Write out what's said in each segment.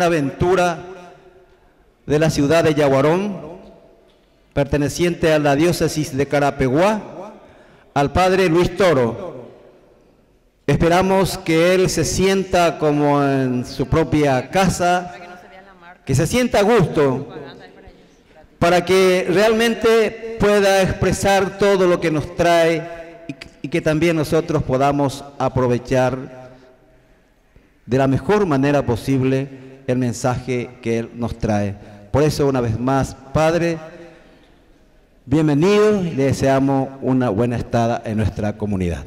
Aventura de la ciudad de Yaguarón, perteneciente a la diócesis de Carapeguá, al padre Luis Toro. Esperamos que él se sienta como en su propia casa, que se sienta a gusto, para que realmente pueda expresar todo lo que nos trae y que también nosotros podamos aprovechar de la mejor manera posible el mensaje que él nos trae. Por eso, una vez más, Padre, bienvenido y le deseamos una buena estada en nuestra comunidad.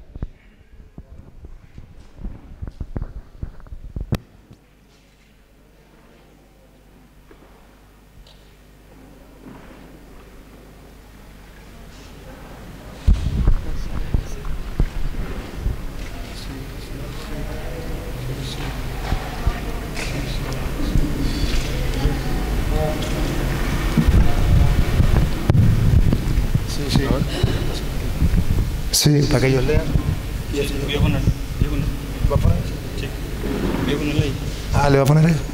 Sí, para que ellos lean. Voy a poner. ¿Va a poner? Sí. Voy a ponerle ahí. Ah, ¿le va a poner ahí?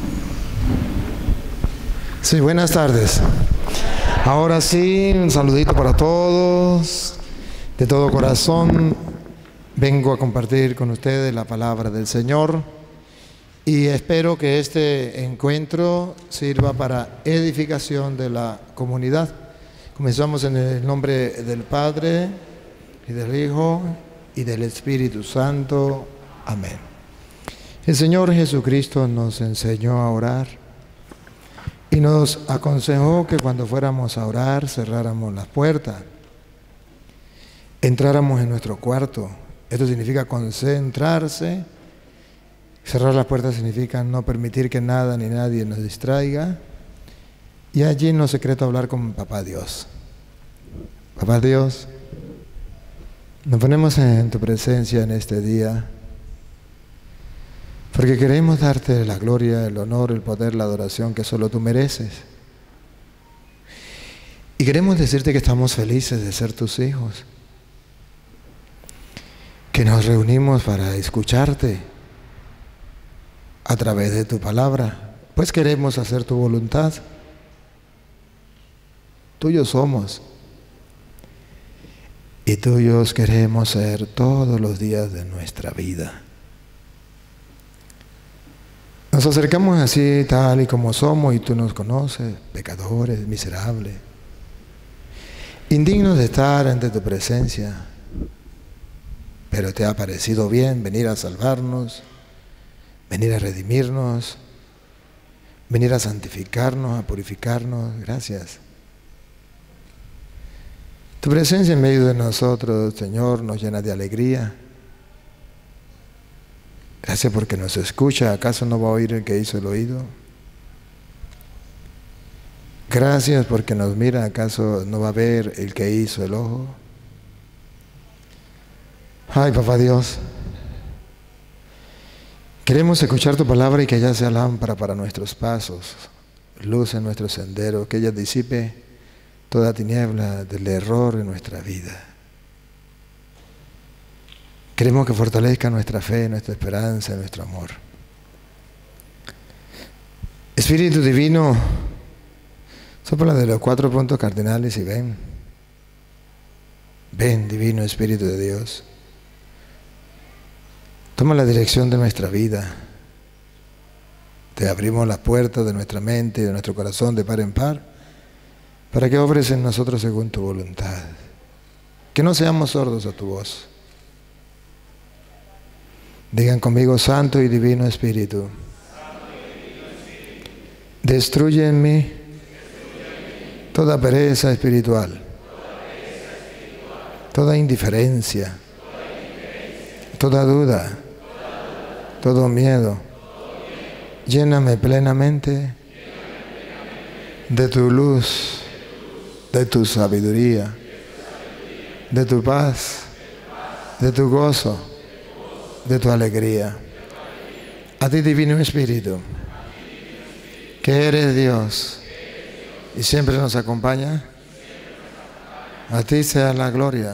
Sí, buenas tardes. Ahora sí, un saludito para todos. De todo corazón, vengo a compartir con ustedes la palabra del Señor y espero que este encuentro sirva para edificación de la comunidad. Comenzamos en el nombre del Padre, y del Hijo, y del Espíritu Santo. Amén. El Señor Jesucristo nos enseñó a orar y nos aconsejó que cuando fuéramos a orar cerráramos las puertas, entráramos en nuestro cuarto. Esto significa concentrarse. Cerrar las puertas significa no permitir que nada ni nadie nos distraiga, y allí en lo secreto hablar con Papá Dios. Papá Dios, nos ponemos en tu presencia en este día porque queremos darte la gloria, el honor, el poder, la adoración que solo tú mereces. Y queremos decirte que estamos felices de ser tus hijos, que nos reunimos para escucharte a través de tu palabra, pues queremos hacer tu voluntad. Tuyos somos. Y tuyos queremos ser todos los días de nuestra vida. Nos acercamos así tal y como somos y tú nos conoces, pecadores, miserables, indignos de estar ante tu presencia, pero te ha parecido bien venir a salvarnos, venir a redimirnos, venir a santificarnos, a purificarnos. Gracias. Tu presencia en medio de nosotros, Señor, nos llena de alegría. Gracias porque nos escucha. ¿Acaso no va a oír el que hizo el oído? Gracias porque nos mira. ¿Acaso no va a ver el que hizo el ojo? Ay, Papá Dios, queremos escuchar tu palabra y que ella sea lámpara para nuestros pasos, luz en nuestro sendero, que ella disipe toda tiniebla del error en nuestra vida. Queremos que fortalezca nuestra fe, nuestra esperanza, nuestro amor. Espíritu Divino, sopla de los 4 puntos cardinales y ven. Ven, Divino Espíritu de Dios. Toma la dirección de nuestra vida. Te abrimos las puertas de nuestra mente y de nuestro corazón de par en par, para que obres en nosotros según tu voluntad. Que no seamos sordos a tu voz. Digan conmigo: Santo y Divino Espíritu, destruye en mí toda pereza espiritual, toda indiferencia, toda duda, todo miedo. Lléname plenamente de tu luz, de tu sabiduría, de tu paz, de tu gozo, de tu alegría. A ti, Divino Espíritu, que eres Dios y siempre nos acompaña, a ti sea la gloria,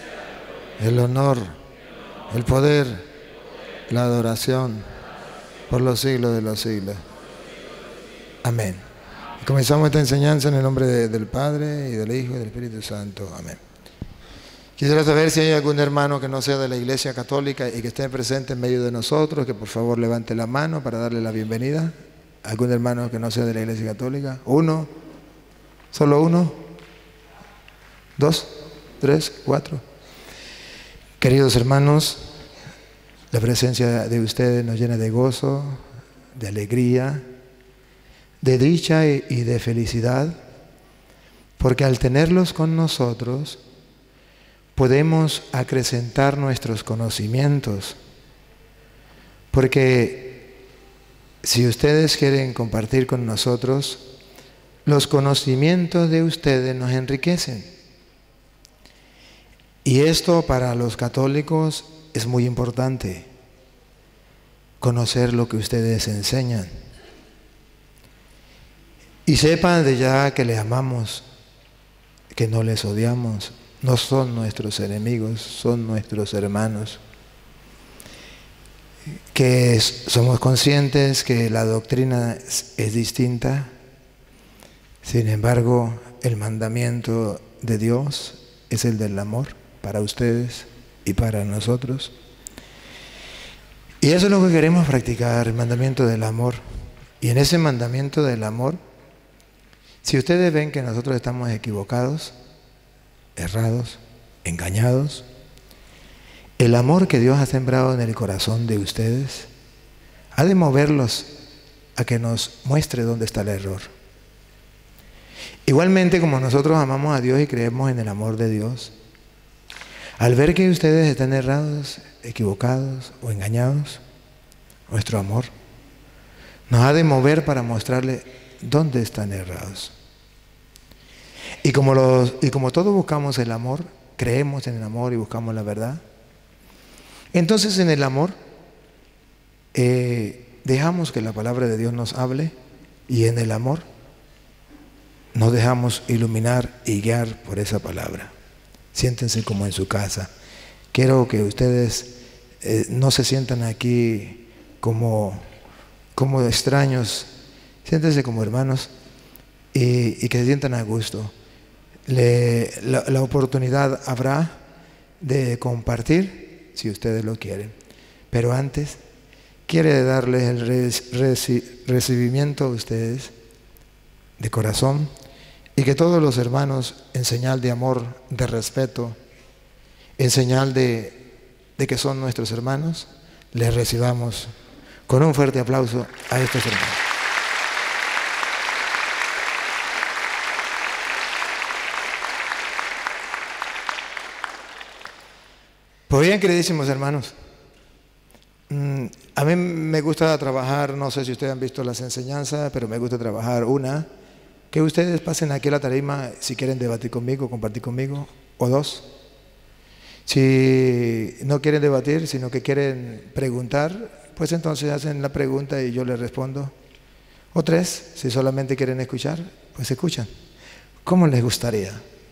el honor, el poder, la adoración por los siglos de los siglos. Amén. Y comenzamos esta enseñanza en el nombre del Padre, y del Hijo, y del Espíritu Santo. Amén. Quisiera saber si hay algún hermano que no sea de la Iglesia Católica y que esté presente en medio de nosotros, que por favor levante la mano para darle la bienvenida. ¿Algún hermano que no sea de la Iglesia Católica? ¿Uno? ¿Solo uno? ¿Dos? ¿Tres? ¿Cuatro? Queridos hermanos, la presencia de ustedes nos llena de gozo, de alegría, de dicha y de felicidad, porque al tenerlos con nosotros podemos acrecentar nuestros conocimientos, porque si ustedes quieren compartir con nosotros, los conocimientos de ustedes nos enriquecen. Y esto para los católicos es muy importante, conocer lo que ustedes enseñan. Y sepan de ya que les amamos, que no les odiamos. No son nuestros enemigos, son nuestros hermanos. Que somos conscientes que la doctrina es distinta. Sin embargo, el mandamiento de Dios es el del amor para ustedes y para nosotros. Y eso es lo que queremos practicar, el mandamiento del amor. Y en ese mandamiento del amor, si ustedes ven que nosotros estamos equivocados, errados, engañados, el amor que Dios ha sembrado en el corazón de ustedes ha de moverlos a que nos muestre dónde está el error. Igualmente, como nosotros amamos a Dios y creemos en el amor de Dios, al ver que ustedes están errados, equivocados o engañados, nuestro amor nos ha de mover para mostrarle dónde están errados. Y como todos buscamos el amor, creemos en el amor y buscamos la verdad, entonces en el amor dejamos que la palabra de Dios nos hable, y en el amor nos dejamos iluminar y guiar por esa palabra. Siéntense como en su casa. Quiero que ustedes no se sientan aquí como extraños, siéntense como hermanos y que se sientan a gusto. La oportunidad habrá de compartir si ustedes lo quieren, pero antes quiere darles el recibimiento a ustedes de corazón, y que todos los hermanos, en señal de amor, de respeto, en señal de que son nuestros hermanos, les recibamos con un fuerte aplauso a estos hermanos. Pues bien, queridísimos hermanos, a mí me gusta trabajar, no sé si ustedes han visto las enseñanzas, pero me gusta trabajar que ustedes pasen aquí a la tarima si quieren debatir conmigo, compartir conmigo, o dos. Si no quieren debatir, sino que quieren preguntar, pues entonces hacen la pregunta y yo les respondo. O tres, si solamente quieren escuchar, pues escuchan. ¿Cómo les gustaría?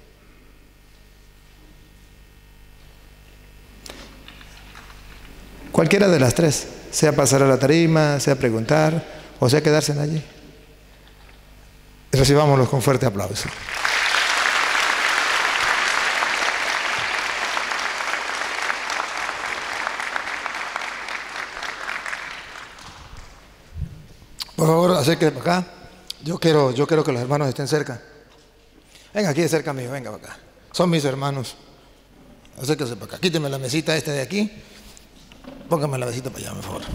Cualquiera de las tres, sea pasar a la tarima, sea preguntar, o sea quedarse allí. Recibámoslos con fuerte aplauso. Por favor, acérquense para acá. Yo quiero que los hermanos estén cerca. Venga aquí cerca mío, venga para acá. Son mis hermanos. Acérquense para acá. Quíteme la mesita de aquí. Póngame la mesita para allá, por favor.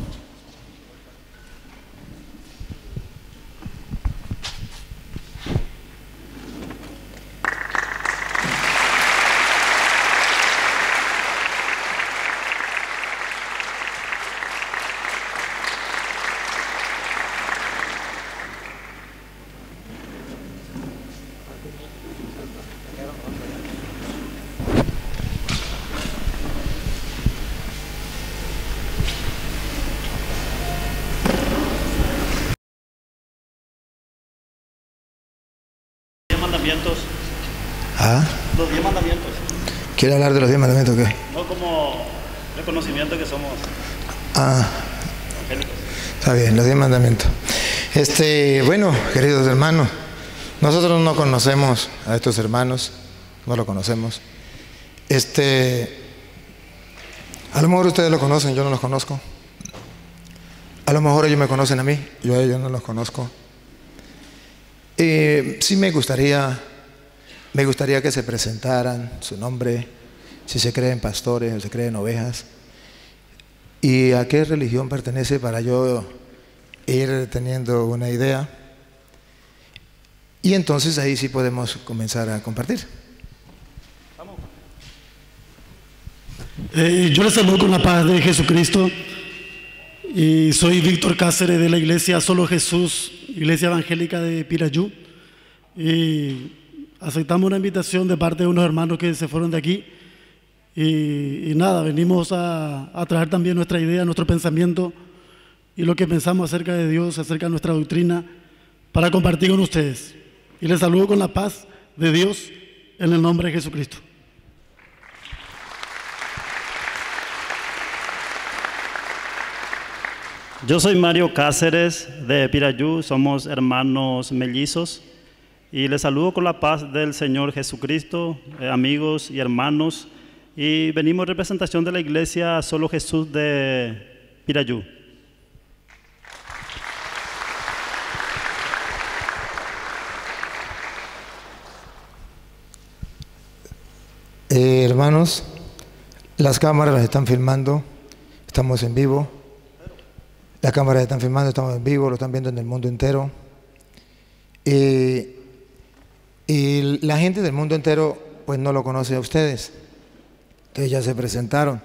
Mandamientos. ¿Ah? Los 10 mandamientos. ¿Quiere hablar de los 10 mandamientos o qué? No como reconocimiento que somos Ah, evangélicos. Está bien, los 10 mandamientos. Bueno, queridos hermanos, nosotros no conocemos a estos hermanos, no lo conocemos. A lo mejor ustedes lo conocen, yo no los conozco. A lo mejor ellos me conocen a mí, yo a ellos no los conozco. Sí me gustaría que se presentaran su nombre, si se creen pastores o se creen ovejas, y a qué religión pertenece para yo ir teniendo una idea. Y entonces ahí sí podemos comenzar a compartir. Yo les saludo con la paz de Jesucristo y soy Víctor Cáceres de la iglesia Solo Jesús, iglesia evangélica de Pirayú, y aceptamos una invitación de parte de unos hermanos que se fueron de aquí y nada, venimos a traer también nuestra idea, nuestro pensamiento y lo que pensamos acerca de Dios, acerca de nuestra doctrina, para compartir con ustedes. Y les saludo con la paz de Dios en el nombre de Jesucristo. Yo soy Mario Cáceres de Pirayú, somos hermanos mellizos y les saludo con la paz del Señor Jesucristo, amigos y hermanos, y venimos en representación de la iglesia Solo Jesús de Pirayú. Hermanos, las cámaras las están filmando, estamos en vivo. Las cámaras están filmando, estamos en vivo, lo están viendo en el mundo entero. Y la gente del mundo entero pues no lo conoce a ustedes. Ustedes ya se presentaron.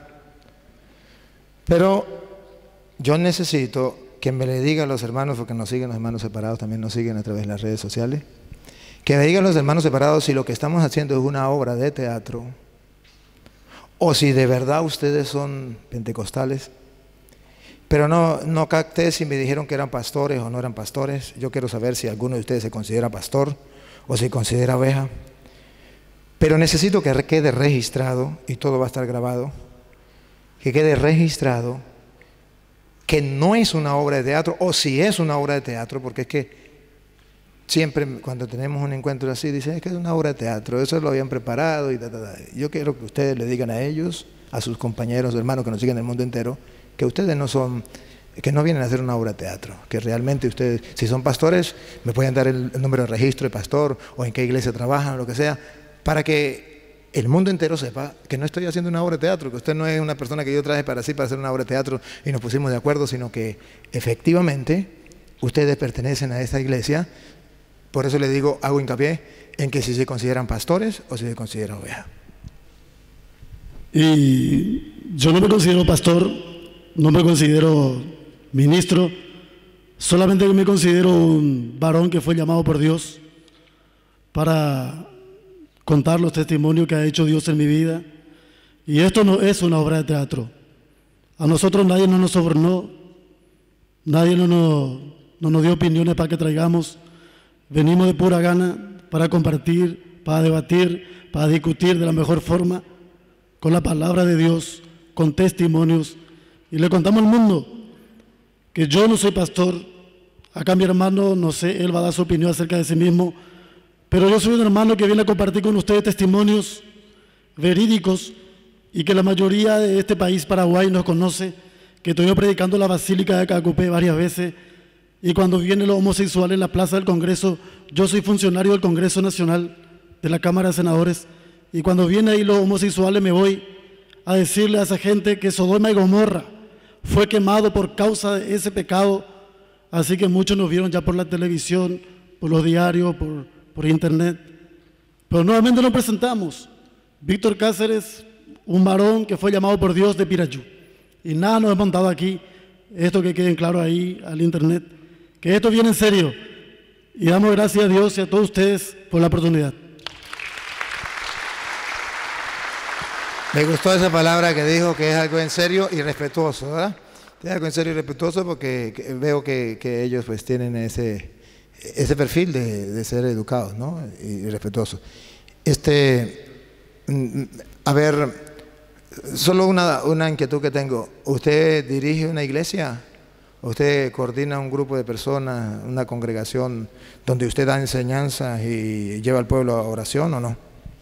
Pero yo necesito que me le digan a los hermanos, porque nos siguen los hermanos separados, también nos siguen a través de las redes sociales, que me digan los hermanos separados si lo que estamos haciendo es una obra de teatro o si de verdad ustedes son pentecostales. Pero no capté si me dijeron que eran pastores o no eran pastores. Yo quiero saber si alguno de ustedes se considera pastor o se considera oveja. Pero necesito que quede registrado, y todo va a estar grabado, que quede registrado que no es una obra de teatro, o si es una obra de teatro, porque es que siempre cuando tenemos un encuentro así, dicen es que es una obra de teatro, eso lo habían preparado y Yo quiero que ustedes le digan a ellos, a sus compañeros, hermanos que nos siguen en el mundo entero, que ustedes no son, que no vienen a hacer una obra de teatro, que realmente ustedes, si son pastores, me pueden dar el número de registro de pastor o en qué iglesia trabajan o lo que sea, para que el mundo entero sepa que no estoy haciendo una obra de teatro, que usted no es una persona que yo traje para hacer una obra de teatro y nos pusimos de acuerdo, sino que efectivamente ustedes pertenecen a esta iglesia. Por eso le digo, hago hincapié en que si se consideran pastores o si se consideran ovejas. Y yo no me considero pastor, no me considero ministro, solamente me considero un varón que fue llamado por Dios para contar los testimonios que ha hecho Dios en mi vida. Y esto no es una obra de teatro. A nosotros nadie nos sobornó, nadie no nos dio opiniones para que traigamos. Venimos de pura gana para compartir, para debatir, para discutir de la mejor forma, con la palabra de Dios, con testimonios. Y le contamos al mundo que yo no soy pastor. Acá mi hermano, no sé, él va a dar su opinión acerca de sí mismo, pero yo soy un hermano que viene a compartir con ustedes testimonios verídicos y que la mayoría de este país, Paraguay, nos conoce, que estoy predicando en la Basílica de Cacupé varias veces, y cuando vienen los homosexuales en la Plaza del Congreso, yo soy funcionario del Congreso Nacional de la Cámara de Senadores, y cuando vienen ahí los homosexuales me voy a decirle a esa gente que Sodoma y Gomorra fue quemado por causa de ese pecado. Así que muchos nos vieron ya por la televisión, por los diarios, por internet. Pero nuevamente nos presentamos. Víctor Cáceres, un varón que fue llamado por Dios de Pirayú. Y nada nos hemos montado aquí. Esto que queden claro ahí al internet. Que esto viene en serio. Y damos gracias a Dios y a todos ustedes por la oportunidad. Me gustó esa palabra que dijo, que es algo en serio y respetuoso, ¿verdad? Es algo en serio y respetuoso porque veo que ellos pues tienen ese perfil de ser educados, ¿no? Y respetuosos. A ver, solo una inquietud que tengo. ¿Usted dirige una iglesia ¿Usted coordina un grupo de personas, una congregación donde usted da enseñanzas y lleva al pueblo a oración o no?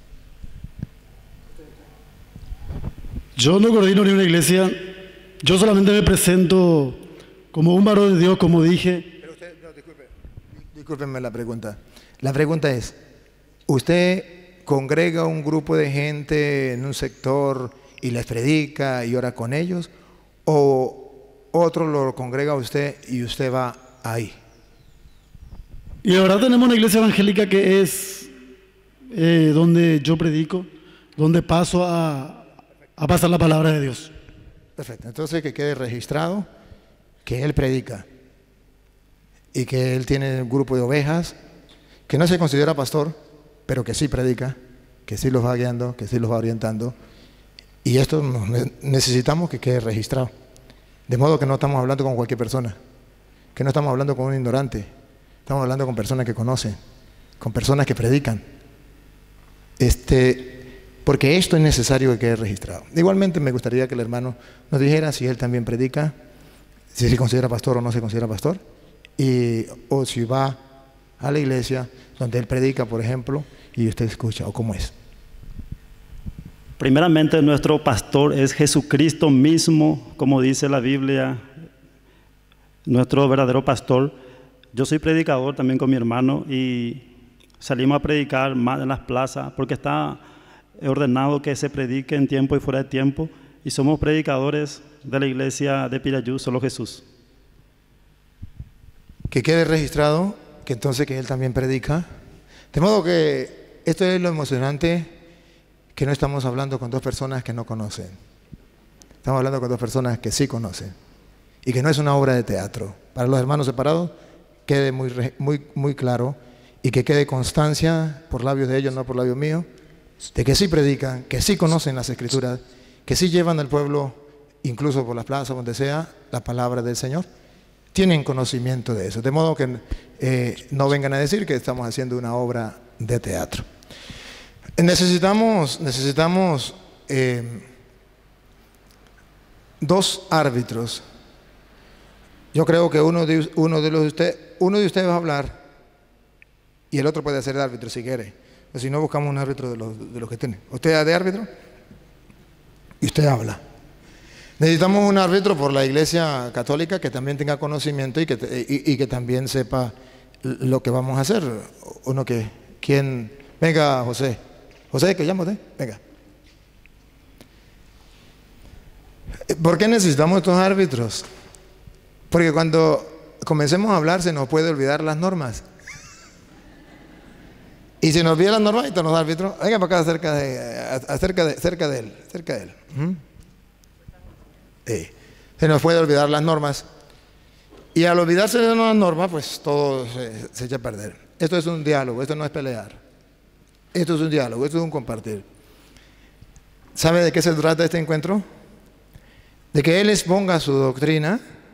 Yo no coordino ni una iglesia, yo solamente me presento como un varón de Dios, como dije. Pero usted, no, discúlpeme la pregunta. La pregunta es, ¿usted congrega un grupo de gente en un sector y les predica y ora con ellos? ¿O otro lo congrega a usted y usted va ahí? Y la verdad tenemos una iglesia evangélica que es donde yo predico, donde paso a pasar la palabra de Dios. Perfecto, entonces que quede registrado que él predica y que él tiene un grupo de ovejas, que no se considera pastor, pero que sí predica, que sí los va guiando, que sí los va orientando, y esto necesitamos que quede registrado, de modo que no estamos hablando con cualquier persona, que no estamos hablando con un ignorante, estamos hablando con personas que conocen, con personas que predican, porque esto es necesario que quede registrado. Igualmente me gustaría que el hermano nos dijera si él también predica, si se considera pastor o no se considera pastor, o si va a la iglesia donde él predica, por ejemplo, y usted escucha, o cómo es. Primeramente, nuestro pastor es Jesucristo mismo, como dice la Biblia, nuestro verdadero pastor. Yo soy predicador también con mi hermano y salimos a predicar más en las plazas porque está ordenado que se predique en tiempo y fuera de tiempo, y somos predicadores de la iglesia de Pirayú, solo Jesús. Que quede registrado que entonces que él también predica, de modo que esto es lo emocionante, que no estamos hablando con dos personas que no conocen, estamos hablando con dos personas que sí conocen, y que no es una obra de teatro. Para los hermanos separados quede muy claro, y que quede constancia por labios de ellos, no por labios míos, de que sí predican, que sí conocen las Escrituras, que sí llevan al pueblo, incluso por las plazas, donde sea, la palabra del Señor. Tienen conocimiento de eso, de modo que no vengan a decir que estamos haciendo una obra de teatro. Necesitamos dos árbitros. Yo creo que uno de ustedes va a hablar y el otro puede ser el árbitro si quiere. O si no, buscamos un árbitro de los que tiene. Usted es de árbitro y usted habla. Necesitamos un árbitro por la Iglesia Católica que también tenga conocimiento y que también sepa lo que vamos a hacer. ¿Quién? Venga, José. José, ¿qué llama usted? Venga. ¿Por qué necesitamos estos árbitros? Porque cuando comencemos a hablar se nos puede olvidar las normas. Y si nos olvida las normas, están los árbitros. Venga para acá cerca de él. Se nos puede olvidar las normas. Y al olvidarse de las normas, pues todo se echa a perder. Esto es un diálogo, esto no es pelear. Esto es un diálogo, esto es un compartir. ¿Sabe de qué se trata este encuentro? De que Él exponga su doctrina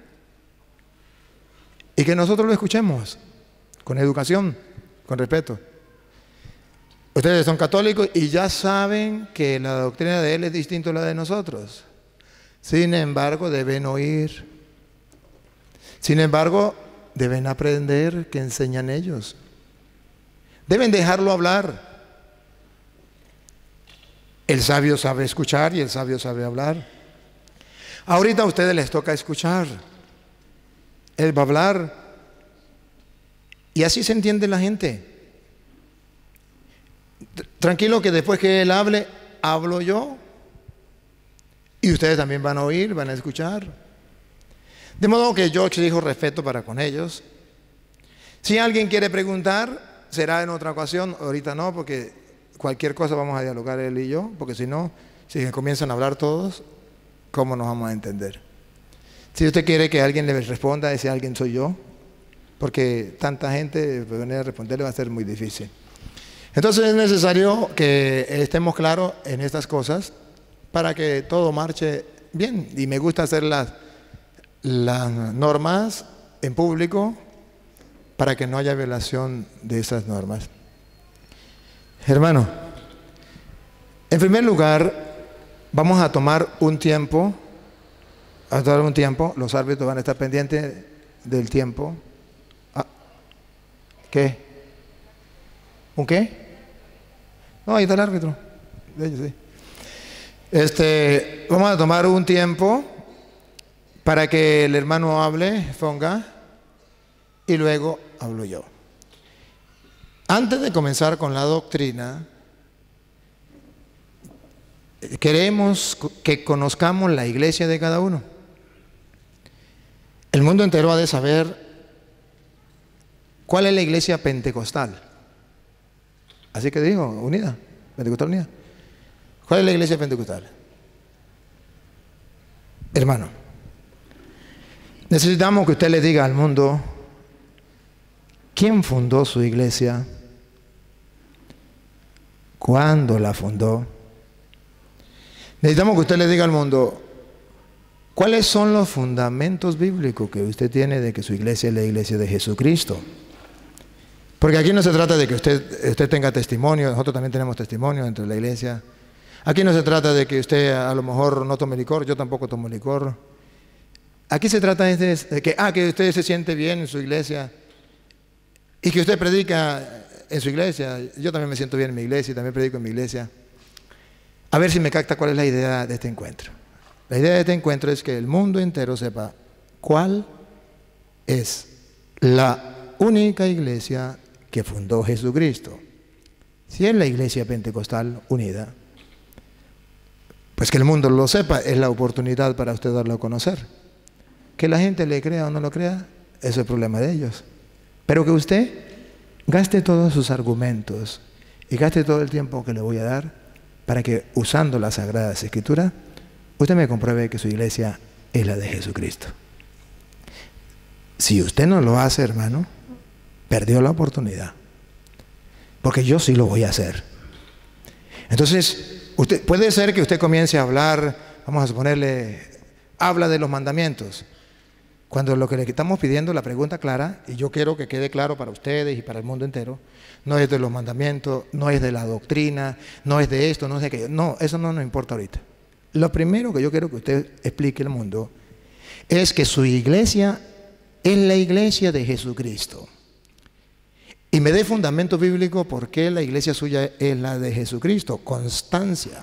y que nosotros lo escuchemos con educación, con respeto. Ustedes son católicos y ya saben que la doctrina de Él es distinta a la de nosotros. Sin embargo, deben oír. Sin embargo, deben aprender que enseñan ellos. Deben dejarlo hablar. El sabio sabe escuchar y el sabio sabe hablar. Ahorita a ustedes les toca escuchar. Él va a hablar. Y así se entiende la gente. Tranquilo que después que Él hable, hablo yo. Y ustedes también van a oír, van a escuchar. De modo que yo exijo respeto para con ellos. Si alguien quiere preguntar, será en otra ocasión. Ahorita no, porque cualquier cosa vamos a dialogar él y yo. Porque si no, si comienzan a hablar todos, ¿cómo nos vamos a entender? Si usted quiere que alguien le responda, ese alguien soy yo. Porque tanta gente, venir a responderle va a ser muy difícil. Entonces es necesario que estemos claros en estas cosas para que todo marche bien. Y me gusta hacer las normas en público para que no haya violación de esas normas. Hermano, en primer lugar, vamos a tomar un tiempo a dar un tiempo, los árbitros van a estar pendientes del tiempo. Ah, ¿qué? ¿Un qué? No, ahí está el árbitro. De ellos, sí. Vamos a tomar un tiempo para que el hermano hable, ponga, y luego hablo yo. Antes de comenzar con la doctrina, queremos que conozcamos la iglesia de cada uno. El mundo entero ha de saber cuál es la iglesia pentecostal. Así que digo, unida, pentecostal unida. ¿Cuál es la iglesia pentecostal? Hermano, necesitamos que usted le diga al mundo quién fundó su iglesia, cuándo la fundó. Necesitamos que usted le diga al mundo cuáles son los fundamentos bíblicos que usted tiene de que su iglesia es la iglesia de Jesucristo. Porque aquí no se trata de que usted tenga testimonio, nosotros también tenemos testimonio dentro de la iglesia. Aquí no se trata de que usted a lo mejor no tome licor, yo tampoco tomo licor. Aquí se trata de que usted se siente bien en su iglesia y que usted predica en su iglesia. Yo también me siento bien en mi iglesia y también predico en mi iglesia. A ver si me capta cuál es la idea de este encuentro. La idea de este encuentro es que el mundo entero sepa cuál es la única iglesia que fundó Jesucristo. Si es la iglesia pentecostal unida, pues que el mundo lo sepa, es la oportunidad para usted darlo a conocer. Que la gente le crea o no lo crea, eso es el problema de ellos. Pero que usted gaste todos sus argumentos y gaste todo el tiempo que le voy a dar para que, usando las Sagradas Escrituras, usted me compruebe que su iglesia es la de Jesucristo. Si usted no lo hace, hermano, perdió la oportunidad. Porque yo sí lo voy a hacer. Entonces, puede ser que usted comience a hablar, vamos a suponerle, habla de los mandamientos. Cuando lo que le estamos pidiendo, la pregunta clara, y yo quiero que quede claro para ustedes y para el mundo entero, no es de los mandamientos, no es de la doctrina, no es de esto, no es de aquello. No, eso no nos importa ahorita. Lo primero que yo quiero que usted explique al mundo es que su iglesia es la iglesia de Jesucristo. Y me dé fundamento bíblico por qué la iglesia suya es la de Jesucristo. Constancia.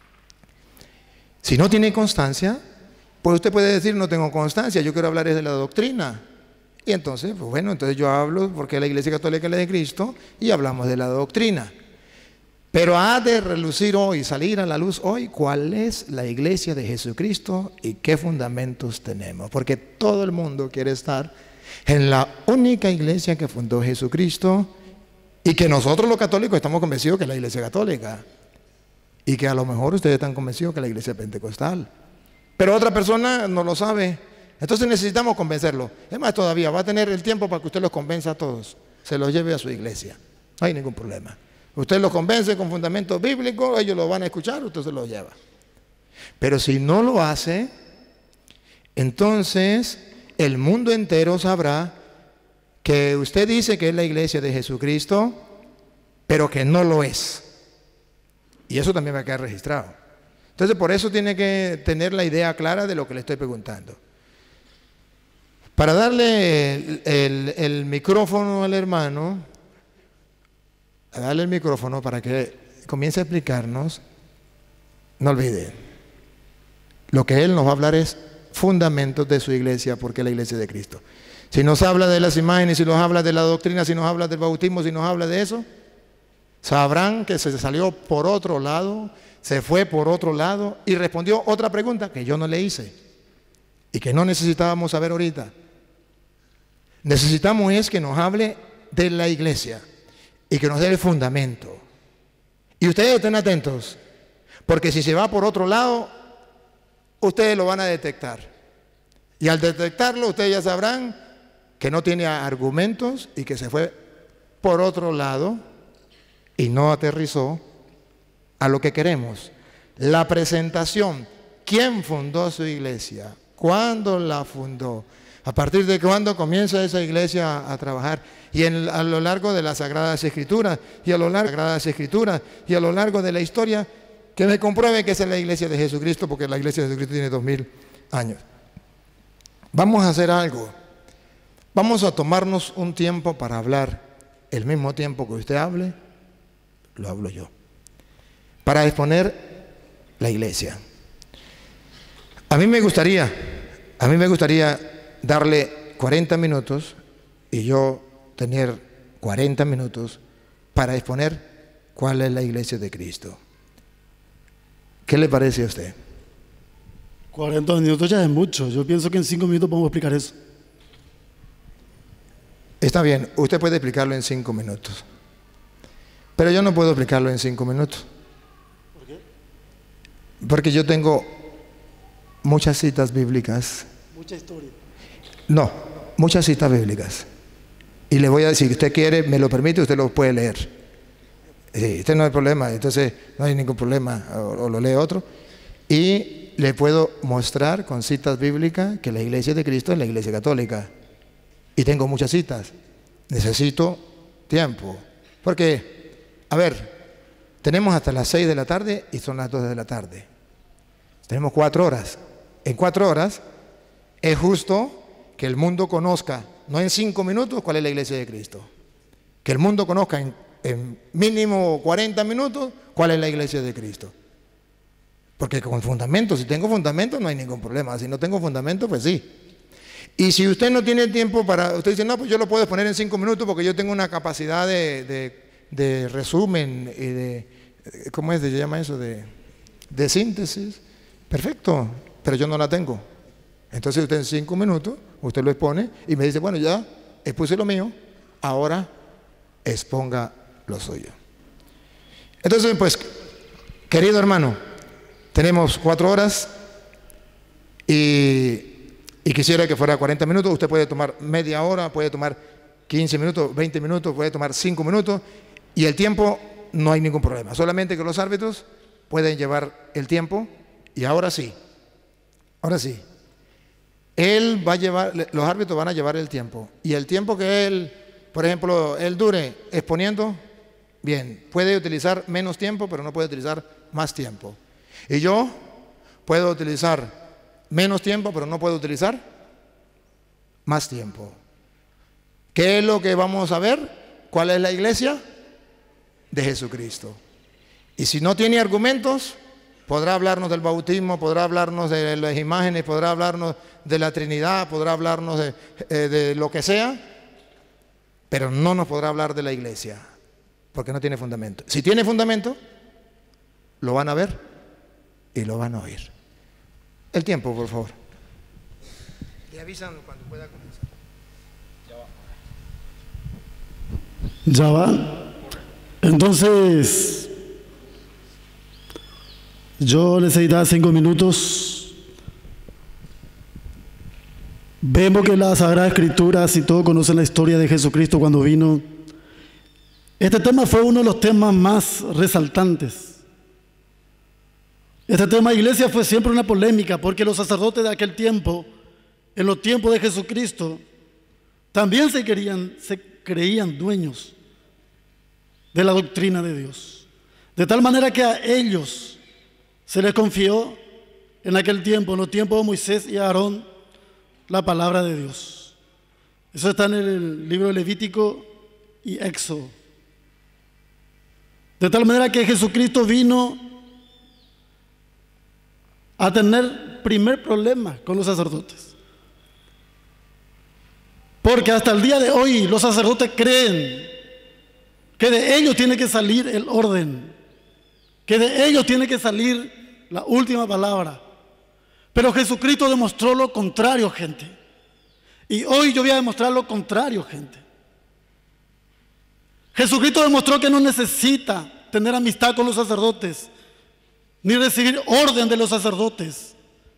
Si no tiene constancia, pues usted puede decir, no tengo constancia, yo quiero hablar de la doctrina. Y entonces, pues bueno, entonces yo hablo porque la iglesia católica es la de Cristo y hablamos de la doctrina. Pero ha de relucir hoy, salir a la luz hoy, cuál es la iglesia de Jesucristo y qué fundamentos tenemos. Porque todo el mundo quiere estar en la única iglesia que fundó Jesucristo y que nosotros los católicos estamos convencidos que es la iglesia católica. Y que a lo mejor ustedes están convencidos que es la iglesia pentecostal. Pero otra persona no lo sabe. Entonces necesitamos convencerlo. Es más, todavía va a tener el tiempo para que usted los convenza a todos. Se los lleve a su iglesia. No hay ningún problema. Usted los convence con fundamentos bíblicos, ellos lo van a escuchar, usted se los lleva. Pero si no lo hace, entonces el mundo entero sabrá que usted dice que es la iglesia de Jesucristo, pero que no lo es. Y eso también va a quedar registrado. Entonces por eso tiene que tener la idea clara de lo que le estoy preguntando. Para darle el micrófono al hermano, a darle el micrófono para que comience a explicarnos, no olvide, lo que él nos va a hablar es fundamentos de su iglesia, porque es la iglesia de Cristo. Si nos habla de las imágenes, si nos habla de la doctrina, si nos habla del bautismo, si nos habla de eso, sabrán que se salió por otro lado, se fue por otro lado y respondió otra pregunta que yo no le hice y que no necesitábamos saber ahorita. Necesitamos es que nos hable de la iglesia y que nos dé el fundamento. Y ustedes estén atentos, porque si se va por otro lado, ustedes lo van a detectar. Y al detectarlo, ustedes ya sabrán que no tiene argumentos y que se fue por otro lado y no aterrizó a lo que queremos. La presentación. ¿Quién fundó su iglesia? ¿Cuándo la fundó? ¿A partir de cuándo comienza esa iglesia a trabajar? Y a lo largo de las Sagradas Escrituras, y a lo largo de la historia, que me compruebe que esa es la iglesia de Jesucristo, porque la iglesia de Jesucristo tiene 2000 años. Vamos a hacer algo. Vamos a tomarnos un tiempo para hablar. El mismo tiempo que usted hable, lo hablo yo. Para exponer la iglesia. A mí me gustaría darle 40 minutos y yo tener 40 minutos para exponer cuál es la iglesia de Cristo. ¿Qué le parece a usted? 40 minutos ya es mucho. Yo pienso que en 5 minutos podemos explicar eso. Está bien, usted puede explicarlo en 5 minutos. Pero yo no puedo explicarlo en 5 minutos. ¿Por qué? Porque yo tengo muchas citas bíblicas. Mucha historia. No, muchas citas bíblicas. Y le voy a decir, si usted quiere, me lo permite, usted lo puede leer. Este no hay problema, entonces no hay ningún problema, o lo lee otro. Y le puedo mostrar con citas bíblicas que la iglesia de Cristo es la iglesia católica. Y tengo muchas citas. Necesito tiempo. Porque, a ver, tenemos hasta las 6 de la tarde y son las 2 de la tarde. Tenemos 4 horas. En 4 horas es justo que el mundo conozca, no en 5 minutos, cuál es la iglesia de Cristo. Que el mundo conozca en mínimo 40 minutos cuál es la iglesia de Cristo. Porque con fundamento, si tengo fundamento no hay ningún problema. Si no tengo fundamento, pues sí. Y si usted no tiene tiempo para, usted dice, no, pues yo lo puedo exponer en 5 minutos porque yo tengo una capacidad de resumen y de, ¿cómo es? ¿Se llama eso? De síntesis. Perfecto, pero yo no la tengo. Entonces usted en 5 minutos, usted lo expone y me dice, bueno, ya expuse lo mío, ahora exponga lo suyo. Entonces, pues, querido hermano, tenemos 4 horas y quisiera que fuera 40 minutos. Usted puede tomar media hora, puede tomar 15 minutos, 20 minutos, puede tomar 5 minutos y el tiempo no hay ningún problema. Solamente que los árbitros pueden llevar el tiempo y ahora sí, él va a llevar, los árbitros van a llevar el tiempo y el tiempo que él, por ejemplo, él dure exponiendo, bien, puede utilizar menos tiempo, pero no puede utilizar más tiempo. Y yo puedo utilizar menos tiempo, pero no puedo utilizar más tiempo. ¿Qué es lo que vamos a ver? ¿Cuál es la iglesia? De Jesucristo. Y si no tiene argumentos, podrá hablarnos del bautismo, podrá hablarnos de las imágenes, podrá hablarnos de la Trinidad, podrá hablarnos de lo que sea, pero no nos podrá hablar de la iglesia, porque no tiene fundamento. Si tiene fundamento, lo van a ver y lo van a oír. El tiempo, por favor. Le avisan cuando pueda comenzar. Ya va. Entonces, yo necesitaba 5 minutos. Vemos que las Sagradas Escrituras y todos conocen la historia de Jesucristo cuando vino. Este tema fue uno de los temas más resaltantes. Este tema de iglesia fue siempre una polémica porque los sacerdotes de aquel tiempo, en los tiempos de Jesucristo, también se creían dueños de la doctrina de Dios. De tal manera que a ellos se les confió en aquel tiempo, en los tiempos de Moisés y Aarón, la palabra de Dios. Eso está en el libro de Levítico y Éxodo. De tal manera que Jesucristo vino a tener primer problema con los sacerdotes. Porque hasta el día de hoy los sacerdotes creen que de ellos tiene que salir el orden, que de ellos tiene que salir la última palabra. Pero Jesucristo demostró lo contrario, gente. Y hoy yo voy a demostrar lo contrario, gente. Jesucristo demostró que no necesita tener amistad con los sacerdotes, ni recibir orden de los sacerdotes.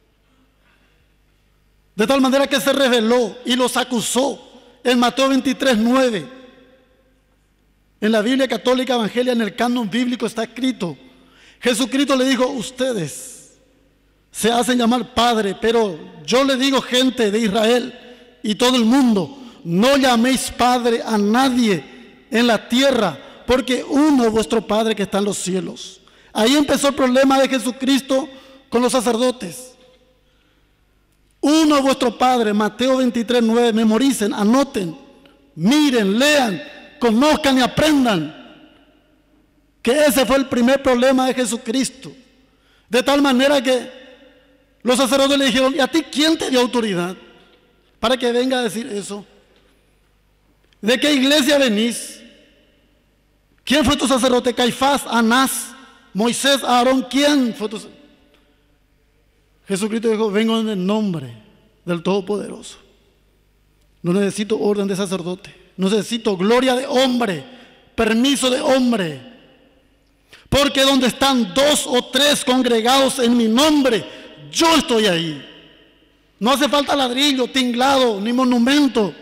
De tal manera que se rebeló y los acusó en Mateo 23:9. En la Biblia Católica Evangelia, en el canon bíblico está escrito, Jesucristo le dijo, ustedes se hacen llamar Padre, pero yo le digo, gente de Israel y todo el mundo, no llaméis Padre a nadie en la tierra, porque uno es vuestro Padre que está en los cielos. Ahí empezó el problema de Jesucristo con los sacerdotes. uno es vuestro Padre. Mateo 23, 9. Memoricen, anoten, miren, lean, conozcan y aprendan. Que ese fue el primer problema de Jesucristo. De tal manera que los sacerdotes le dijeron: ¿y a ti quién te dio autoridad para que venga a decir eso? ¿De qué iglesia venís? ¿Quién fue tu sacerdote? Caifás, Anás, Moisés, Aarón. ¿Quién fue tu sacerdote? Jesucristo dijo: vengo en el nombre del Todopoderoso. No necesito orden de sacerdote, no necesito gloria de hombre, permiso de hombre. Porque donde están 2 o 3 congregados en mi nombre, yo estoy ahí. No hace falta ladrillo, tinglado, ni monumento.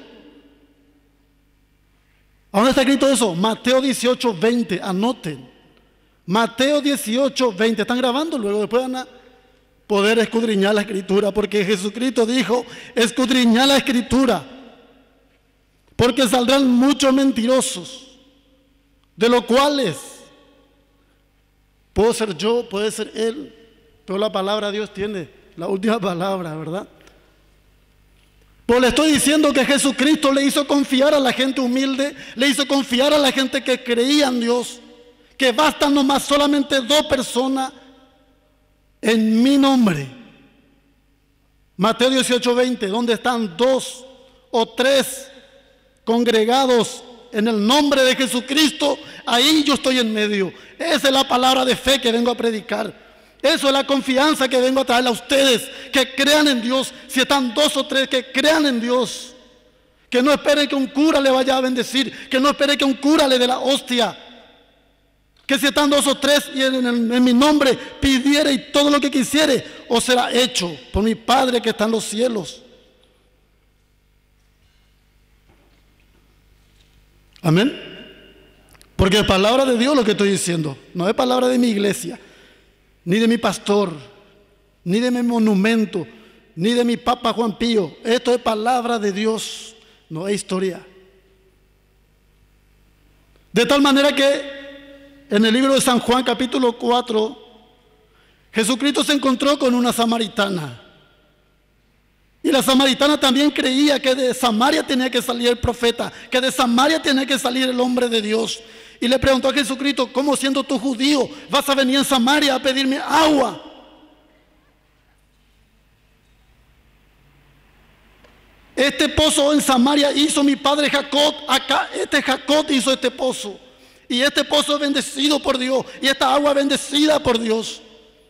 ¿A dónde está escrito eso? Mateo 18, 20, anoten. Mateo 18, 20. ¿Están grabando? Luego después van a poder escudriñar la Escritura, porque Jesucristo dijo: escudriñar la Escritura, porque saldrán muchos mentirosos, de los cuales puedo ser yo, puede ser él, pero la palabra de Dios tiene la última palabra, ¿verdad? Pues le estoy diciendo que Jesucristo le hizo confiar a la gente humilde, le hizo confiar a la gente que creía en Dios, que bastan nomás solamente 2 personas en mi nombre. Mateo 18, 20, donde están 2 o 3 congregados en el nombre de Jesucristo, ahí yo estoy en medio. Esa es la palabra de fe que vengo a predicar. Eso es la confianza que vengo a traerle a ustedes, que crean en Dios. Si están 2 o 3, que crean en Dios. Que no esperen que un cura le vaya a bendecir, que no esperen que un cura le dé la hostia. Que si están 2 o 3 y en mi nombre pidiere y todo lo que quisiere, os será hecho por mi Padre que está en los cielos. Amén. Porque es palabra de Dios lo que estoy diciendo. No es palabra de mi iglesia, ni de mi pastor, ni de mi monumento, ni de mi Papa Juan Pío. Esto es palabra de Dios, no es historia. De tal manera que en el libro de San Juan capítulo 4, Jesucristo se encontró con una samaritana. Y la samaritana también creía que de Samaria tenía que salir el profeta, que de Samaria tenía que salir el hombre de Dios. Y le preguntó a Jesucristo: ¿cómo siendo tú judío vas a venir en Samaria a pedirme agua? Este pozo en Samaria hizo mi padre Jacob. Acá Jacob hizo este pozo. Y este pozo es bendecido por Dios. Y esta agua es bendecida por Dios.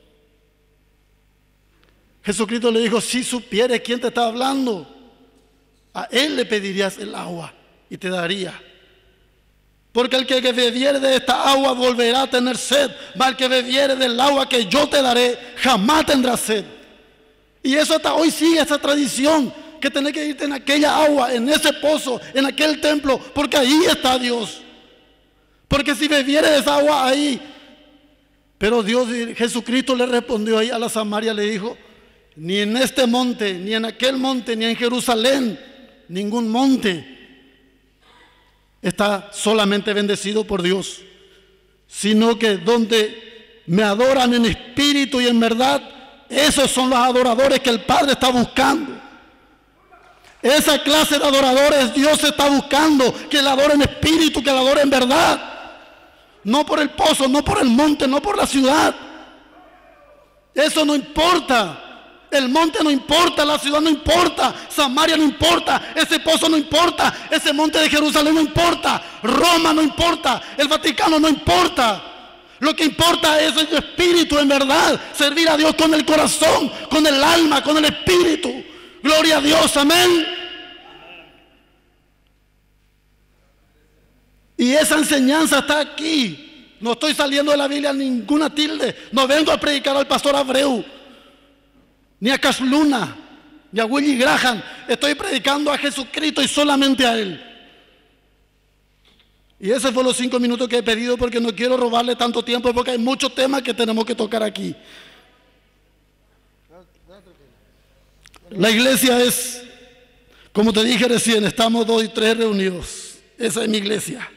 Jesucristo le dijo: si supieres quién te está hablando, a él le pedirías el agua y te daría. Porque el que bebiere de esta agua volverá a tener sed, mas el que bebiere del agua que yo te daré jamás tendrá sed. Y eso hasta hoy sigue esa tradición, que tenés que irte en aquella agua, en ese pozo, en aquel templo, porque ahí está Dios. Porque si bebiere de esa agua ahí. Pero Dios, Jesucristo le respondió ahí a la Samaria, le dijo: ni en este monte, ni en aquel monte, ni en Jerusalén, ningún monte está solamente bendecido por Dios, sino que donde me adoran en espíritu y en verdad, esos son los adoradores que el Padre está buscando. Esa clase de adoradores Dios está buscando, que le adoren en espíritu, que le adoren en verdad. No por el pozo, no por el monte, no por la ciudad. Eso no importa. El monte no importa, la ciudad no importa, Samaria no importa, ese pozo no importa, ese monte de Jerusalén no importa, Roma no importa, el Vaticano no importa. Lo que importa es el espíritu en verdad, servir a Dios con el corazón, con el alma, con el espíritu. Gloria a Dios, amén. Y esa enseñanza está aquí. No estoy saliendo de la Biblia ninguna tilde. No vengo a predicar al pastor Abreu, ni a Cash Luna, ni a Willy Graham. Estoy predicando a Jesucristo y solamente a Él. Y esos fueron los 5 minutos que he pedido, porque no quiero robarle tanto tiempo, porque hay muchos temas que tenemos que tocar aquí. La iglesia es, como te dije recién, estamos 2 y 3 reunidos. Esa es mi iglesia.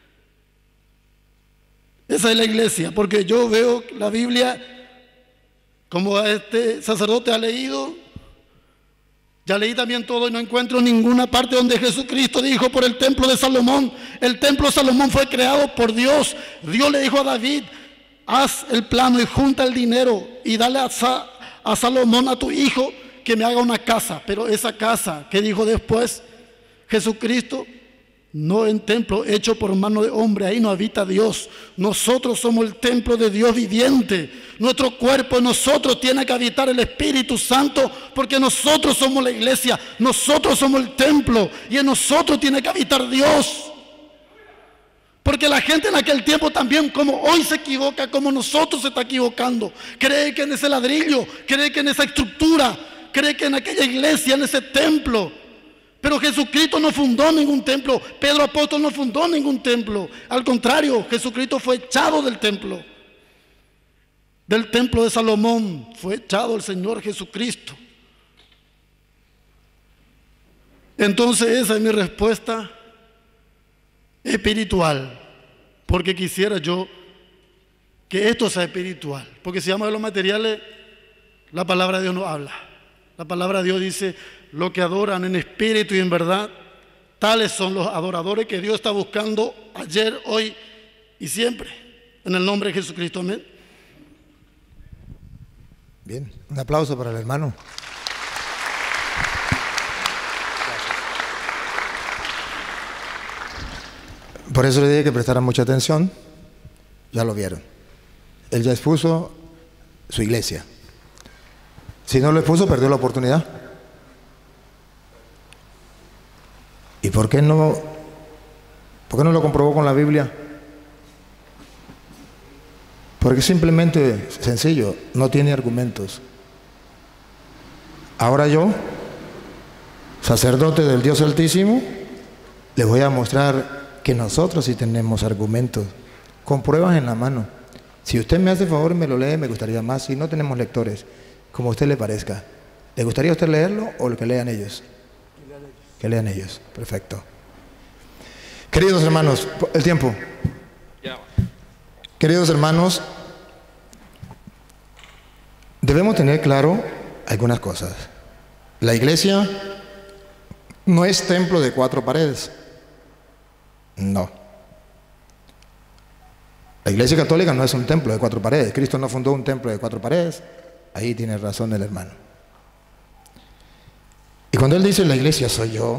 Esa es la iglesia, porque yo veo la Biblia, como este sacerdote ha leído, Ya leí también todo y no encuentro ninguna parte donde Jesucristo dijo por el templo de Salomón. El templo de Salomón fue creado por Dios. Dios le dijo a David: haz el plano y junta el dinero y dale a Salomón, a tu hijo, que me haga una casa. Pero esa casa, ¿qué dijo después Jesucristo? No en templo hecho por mano de hombre, ahí no habita Dios. Nosotros somos el templo de Dios viviente. Nuestro cuerpo en nosotros tiene que habitar el Espíritu Santo, porque nosotros somos la iglesia, nosotros somos el templo y en nosotros tiene que habitar Dios. Porque la gente en aquel tiempo también, como hoy, se equivoca, como nosotros se está equivocando. Cree que en ese ladrillo, cree que en esa estructura, cree que en aquella iglesia, en ese templo. Pero Jesucristo no fundó ningún templo. Pedro apóstol no fundó ningún templo. Al contrario, Jesucristo fue echado del templo. Del templo de Salomón fue echado el Señor Jesucristo. Entonces esa es mi respuesta espiritual. Porque quisiera yo que esto sea espiritual. Porque si vamos a los materiales, la palabra de Dios no habla. La palabra de Dios dice: los que adoran en espíritu y en verdad, tales son los adoradores que Dios está buscando ayer, hoy y siempre. En el nombre de Jesucristo, amén. Bien, un aplauso para el hermano. Por eso le dije que prestaran mucha atención. Ya lo vieron. Él ya expuso su iglesia. Si no lo expuso, perdió la oportunidad. ¿Y por qué no lo comprobó con la Biblia? Porque simplemente, sencillo, no tiene argumentos. Ahora yo, sacerdote del Dios Altísimo, les voy a mostrar que nosotros sí tenemos argumentos, con pruebas en la mano. Si usted me hace favor y me lo lee, me gustaría más. Si no tenemos lectores, como a usted le parezca. ¿Le gustaría a usted leerlo o lo que lean ellos? Que lean ellos. Perfecto. Queridos hermanos, el tiempo. Queridos hermanos, debemos tener claro algunas cosas. La iglesia no es templo de 4 paredes. No. La iglesia católica no es un templo de 4 paredes. Cristo no fundó un templo de 4 paredes. Ahí tiene razón el hermano. Y cuando él dice la iglesia soy yo,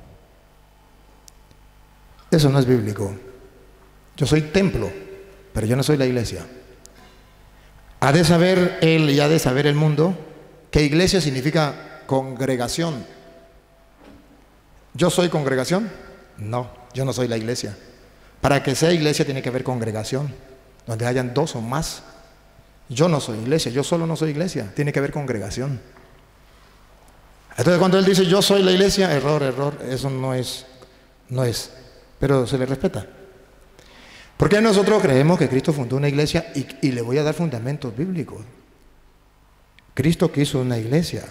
eso no es bíblico. Yo soy templo, pero yo no soy la iglesia. Ha de saber él y ha de saber el mundo que iglesia significa congregación. ¿Yo soy congregación? No, yo no soy la iglesia. Para que sea iglesia tiene que haber congregación, donde hayan 2 o más. Yo no soy iglesia, yo solo no soy iglesia, tiene que haber congregación. Entonces cuando él dice yo soy la iglesia, error, eso no es, pero se le respeta. Porque nosotros creemos que Cristo fundó una iglesia y le voy a dar fundamentos bíblicos. Cristo quiso una iglesia.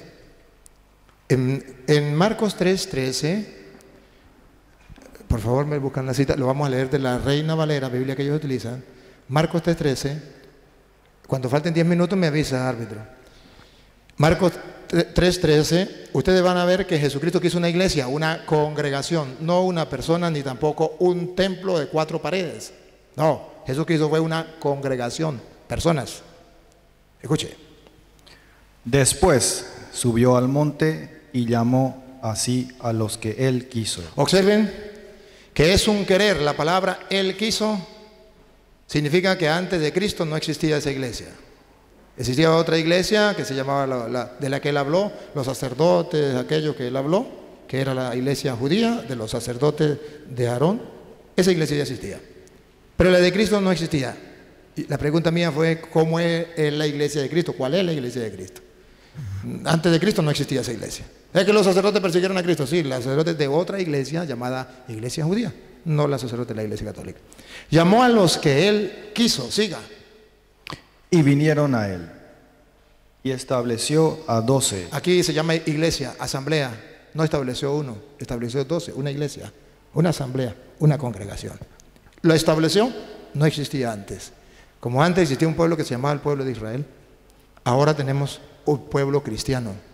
En Marcos 3:13, por favor me buscan la cita, lo vamos a leer de la Reina Valera, Biblia que ellos utilizan. Marcos 3:13, cuando falten 10 minutos me avisa, árbitro. Marcos 3:13, ustedes van a ver que Jesucristo quiso una iglesia, una congregación, no una persona ni tampoco un templo de 4 paredes. No, Jesús quiso fue una congregación, personas. Escuche. Después subió al monte y llamó así a los que él quiso. Observen que es un querer. La palabra él quiso significa que antes de Cristo no existía esa iglesia. Existía otra iglesia que se llamaba de la que él habló, los sacerdotes, aquello que él habló, que era la iglesia judía de los sacerdotes de Aarón. Esa iglesia ya existía, pero la de Cristo no existía. Y la pregunta mía fue, ¿cómo es la iglesia de Cristo? ¿Cuál es la iglesia de Cristo? Antes de Cristo no existía esa iglesia. ¿Es que los sacerdotes persiguieron a Cristo? Sí, los sacerdotes de otra iglesia llamada iglesia judía, no los sacerdotes de la iglesia católica. Llamó a los que él quiso, siga. Y vinieron a él, y estableció a 12. Aquí se llama iglesia, asamblea. No estableció 1, estableció 12, una iglesia, una asamblea, una congregación. Lo estableció, no existía antes. Como antes existía un pueblo que se llamaba el pueblo de Israel, ahora tenemos un pueblo cristiano.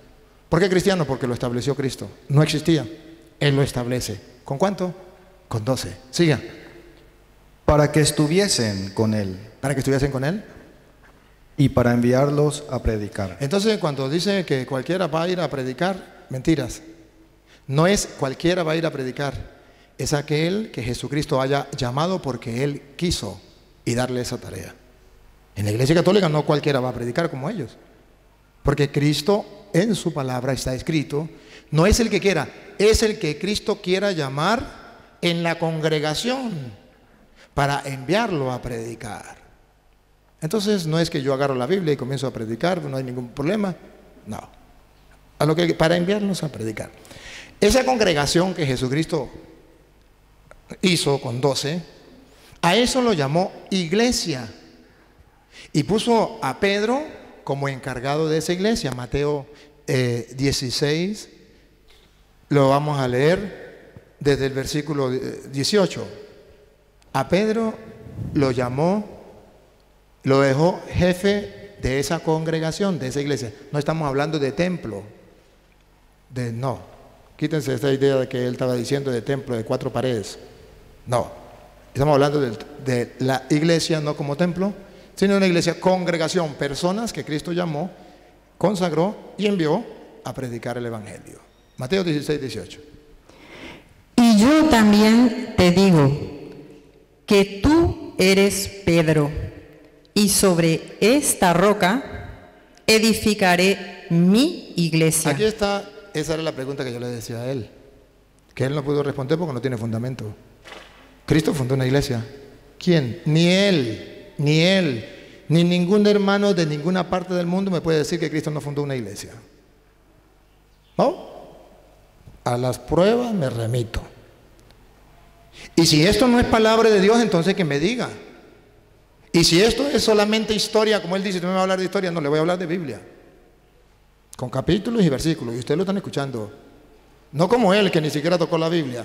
¿Por qué cristiano? Porque lo estableció Cristo. No existía. Él lo establece. ¿Con cuánto? Con 12. Siga. para que estuviesen con él Para que estuviesen con Él. y para enviarlos a predicar. Entonces, cuando dice que cualquiera va a ir a predicar, mentiras. No es cualquiera va a ir a predicar. Es aquel que Jesucristo haya llamado porque Él quiso y darle esa tarea. En la Iglesia Católica no cualquiera va a predicar como ellos. Porque Cristo en su palabra está escrito, no es el que quiera, es el que Cristo quiera llamar en la congregación para enviarlo a predicar. Entonces no es que yo agarro la Biblia y comienzo a predicar, no hay ningún problema. No. Para enviarlos a predicar. Esa congregación que Jesucristo hizo con 12, a eso lo llamó iglesia. Y puso a Pedro como encargado de esa iglesia. Mateo 16, lo vamos a leer desde el versículo 18. A Pedro lo llamó, lo dejó jefe de esa congregación, de esa iglesia. No estamos hablando de templo, no. Quítense esta idea de que él estaba diciendo de templo de 4 paredes. No, estamos hablando de la iglesia, no como templo, sino una iglesia, congregación, personas que Cristo llamó, consagró y envió a predicar el evangelio. Mateo 16, 18. Y yo también te digo que tú eres Pedro, y sobre esta roca edificaré mi iglesia. Aquí está, esa era la pregunta que yo le decía a él, que él no pudo responder porque no tiene fundamento. Cristo fundó una iglesia. ¿Quién? Ni él, ni ningún hermano de ninguna parte del mundo me puede decir que Cristo no fundó una iglesia. ¿No? A las pruebas me remito. Y si esto no es palabra de Dios, entonces que me diga. Y si esto es solamente historia, como él dice, no me va a hablar de historia, no, le voy a hablar de Biblia. Con capítulos y versículos, y ustedes lo están escuchando. No como él, que ni siquiera tocó la Biblia.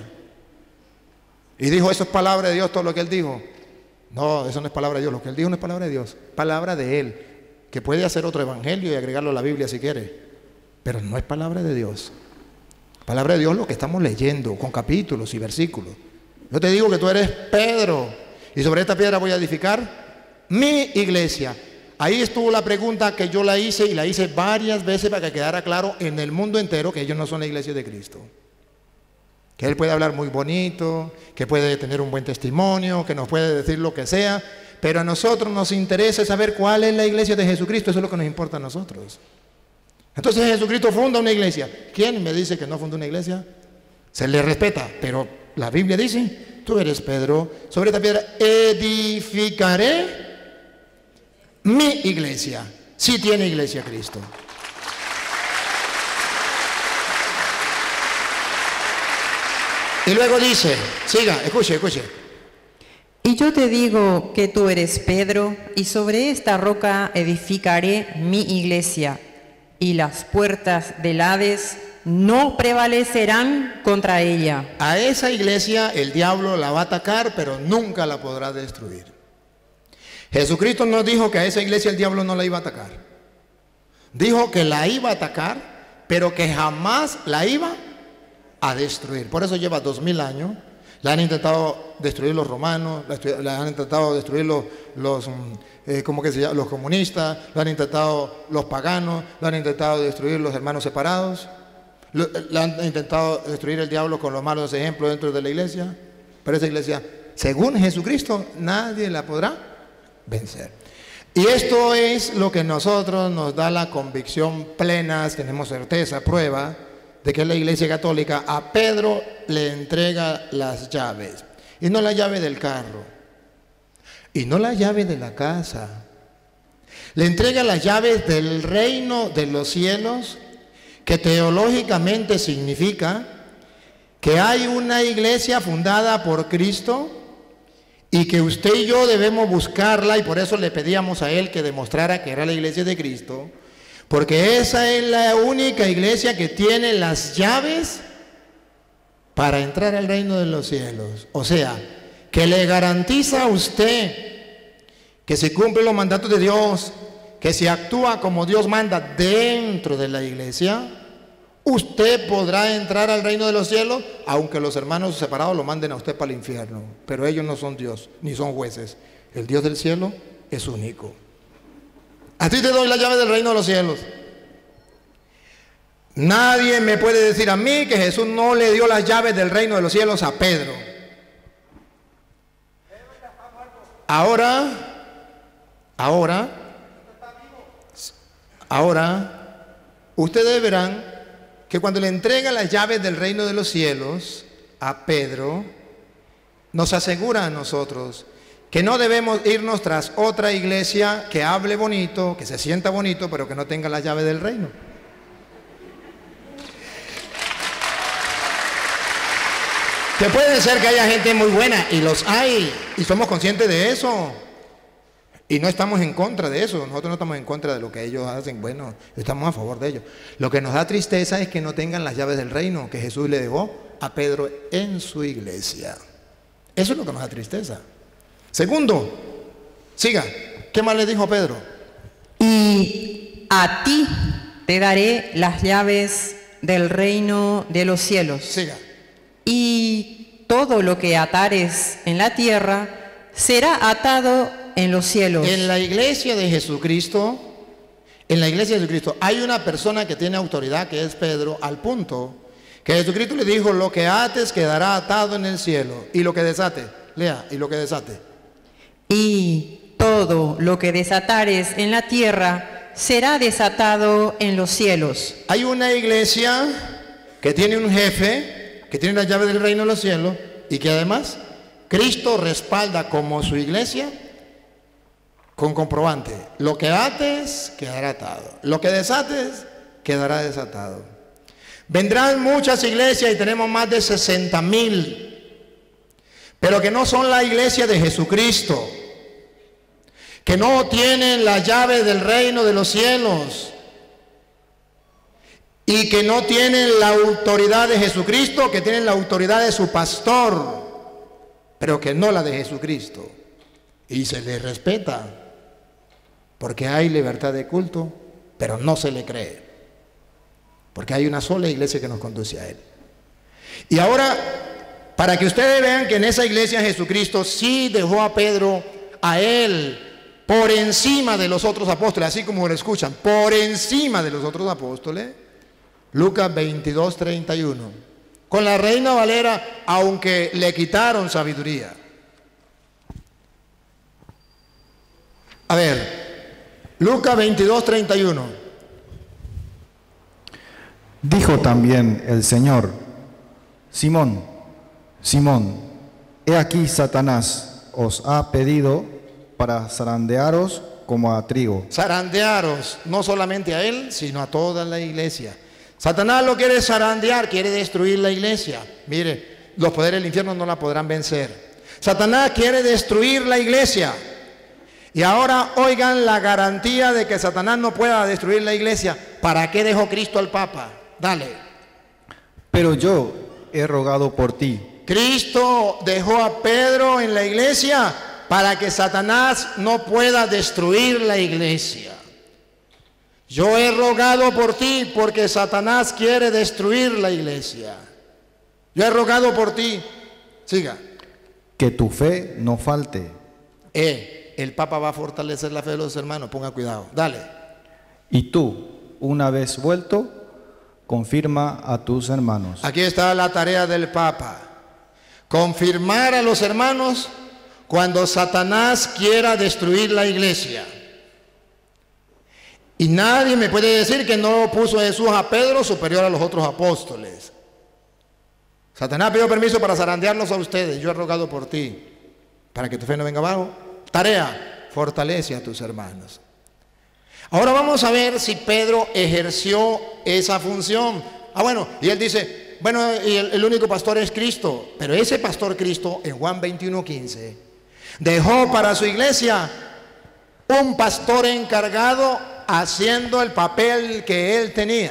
Y dijo, eso es palabra de Dios, todo lo que él dijo. No, eso no es palabra de Dios, lo que él dijo no es palabra de Dios, palabra de él, que puede hacer otro evangelio y agregarlo a la Biblia si quiere, pero no es palabra de Dios. Palabra de Dios lo que estamos leyendo, con capítulos y versículos. Yo te digo que tú eres Pedro, y sobre esta piedra voy a edificar mi iglesia. Ahí estuvo la pregunta que yo la hice, y la hice varias veces para que quedara claro en el mundo entero que ellos no son la iglesia de Cristo. Que él puede hablar muy bonito, que puede tener un buen testimonio, que nos puede decir lo que sea, pero a nosotros nos interesa saber cuál es la iglesia de Jesucristo. Eso es lo que nos importa a nosotros. Entonces Jesucristo funda una iglesia. ¿Quién me dice que no fundó una iglesia? Se le respeta, pero la Biblia dice, tú eres Pedro, sobre esta piedra edificaré mi iglesia. Sí tiene iglesia Cristo. Y luego dice, siga, escuche. Y yo te digo que tú eres Pedro, y sobre esta roca edificaré mi iglesia, y las puertas del Hades no prevalecerán contra ella. A esa iglesia el diablo la va a atacar, pero nunca la podrá destruir. Jesucristo nos dijo que a esa iglesia el diablo no la iba a atacar. Dijo que la iba a atacar, pero que jamás la iba a destruir. Por eso lleva 2000 años. La han intentado destruir los romanos, la han intentado destruir los comunistas, lo han intentado los paganos, lo han intentado destruir los hermanos separados, lo han intentado destruir el diablo con los malos ejemplos dentro de la iglesia. Pero esa iglesia, según Jesucristo, nadie la podrá vencer. Y esto es lo que nosotros nos da la convicción plena, tenemos certeza, prueba, de que la iglesia católica a Pedro le entrega las llaves. Y no la llave del carro, y no la llave de la casa. Le entrega las llaves del reino de los cielos, que teológicamente significa que hay una iglesia fundada por Cristo y que usted y yo debemos buscarla, y por eso le pedíamos a él que demostrara que era la iglesia de Cristo, porque esa es la única iglesia que tiene las llaves para entrar al reino de los cielos. O sea, que le garantiza a usted que si cumple los mandatos de Dios, que si actúa como Dios manda dentro de la iglesia, Usted podrá entrar al reino de los cielos, aunque los hermanos separados lo manden a usted para el infierno. Pero ellos no son Dios, ni son jueces. El Dios del cielo es único. A ti te doy la llave del reino de los cielos. Nadie me puede decir a mí que Jesús no le dio las llaves del reino de los cielos a Pedro. Ahora, ustedes verán que cuando le entrega las llaves del reino de los cielos a Pedro, nos asegura a nosotros que no debemos irnos tras otra iglesia que hable bonito, que se sienta bonito, pero que no tenga la llave del reino. Que puede ser que haya gente muy buena, y los hay, y somos conscientes de eso. Y no estamos en contra de eso, nosotros no estamos en contra de lo que ellos hacen, bueno, estamos a favor de ellos. Lo que nos da tristeza es que no tengan las llaves del reino que Jesús le dejó a Pedro en su iglesia. Eso es lo que nos da tristeza. Segundo, siga, ¿qué más le dijo Pedro? Y a ti te daré las llaves del reino de los cielos. Siga. Y todo lo que atares en la tierra será atado en los cielos. En la iglesia de Jesucristo, hay una persona que tiene autoridad, que es Pedro, al punto que Jesucristo le dijo: lo que ates quedará atado en el cielo, y lo que desate, lea, y lo que desate. Y todo lo que desatares en la tierra será desatado en los cielos. Hay una iglesia que tiene un jefe, que tiene la llave del reino de los cielos, y que además Cristo respalda como su iglesia con comprobante: lo que ates quedará atado, lo que desates quedará desatado. Vendrán muchas iglesias, y tenemos más de 60,000, pero que no son la iglesia de Jesucristo, que no tienen la llave del reino de los cielos, y que no tienen la autoridad de Jesucristo, que tienen la autoridad de su pastor, pero que no la de Jesucristo. Y se les respeta, porque hay libertad de culto, pero no se le cree, porque hay una sola iglesia que nos conduce a Él. Y ahora, para que ustedes vean que en esa iglesia Jesucristo sí dejó a Pedro, a él, por encima de los otros apóstoles, así como lo escuchan, por encima de los otros apóstoles. Lucas 22:31. Con la Reina Valera, aunque le quitaron sabiduría. A ver, Lucas 22:31. Dijo también el Señor: Simón, Simón, he aquí Satanás os ha pedido para zarandearos como a trigo. Zarandearos, no solamente a él, sino a toda la iglesia. Satanás lo quiere zarandear, quiere destruir la iglesia. Mire, los poderes del infierno no la podrán vencer. Satanás quiere destruir la iglesia. Y ahora oigan la garantía de que Satanás no pueda destruir la iglesia. ¿Para qué dejó Cristo al Papa? Dale. Pero yo he rogado por ti. Cristo dejó a Pedro en la iglesia para que Satanás no pueda destruir la iglesia. Yo he rogado por ti porque Satanás quiere destruir la iglesia. Yo he rogado por ti. Siga. Que tu fe no falte. El Papa va a fortalecer la fe de los hermanos, ponga cuidado. Dale. Y tú, una vez vuelto, confirma a tus hermanos. Aquí está la tarea del Papa: confirmar a los hermanos cuando Satanás quiera destruir la iglesia. Y nadie me puede decir que no puso Jesús a Pedro superior a los otros apóstoles. Satanás pidió permiso para zarandearlos a ustedes. Yo he rogado por ti, para que tu fe no venga abajo. Tarea: fortalece a tus hermanos. Ahora vamos a ver si Pedro ejerció esa función. Bueno, y él dice, bueno, y el único pastor es Cristo. Pero ese pastor Cristo, en Juan 21:15, dejó para su iglesia un pastor encargado haciendo el papel que él tenía,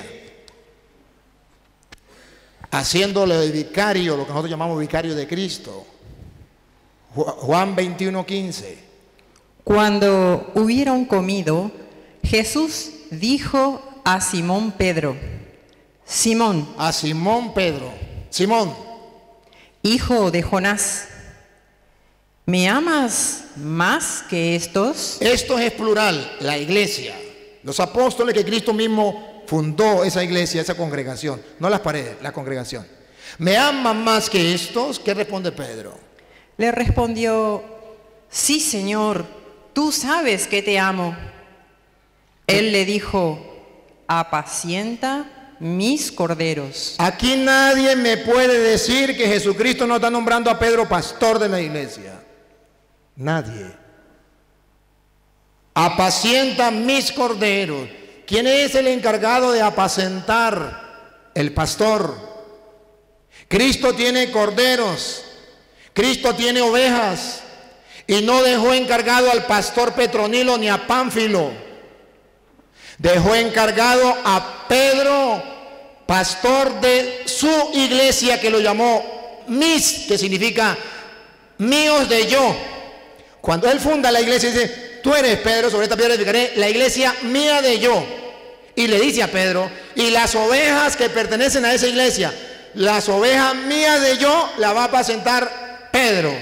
haciéndole de vicario, lo que nosotros llamamos vicario de Cristo. Juan 21:15. Cuando hubieron comido, Jesús dijo a Simón Pedro: Simón, A Simón Pedro. Simón, hijo de Jonás, ¿me amas más que estos? esto es plural, la iglesia. Los apóstoles que Cristo mismo fundó esa iglesia, esa congregación. No las paredes, la congregación. ¿Me aman más que estos? ¿Qué responde Pedro? Le respondió, sí, Señor, tú sabes que te amo. Él le dijo, apacienta mis corderos. Aquí nadie me puede decir que Jesucristo no está nombrando a Pedro pastor de la iglesia. Nadie. Apacienta mis corderos. ¿Quién es el encargado de apacentar? El pastor. Cristo tiene corderos. Cristo tiene ovejas. Y no dejó encargado al pastor Petronilo ni a Pánfilo. Dejó encargado a Pedro, pastor de su iglesia, que lo llamó mis, que significa míos de yo. Cuando él funda la iglesia dice, tú eres Pedro, sobre esta piedra edificaré la iglesia mía de yo. Y le dice a Pedro, y las ovejas que pertenecen a esa iglesia, las ovejas mías de yo, la va a apacentar Pedro.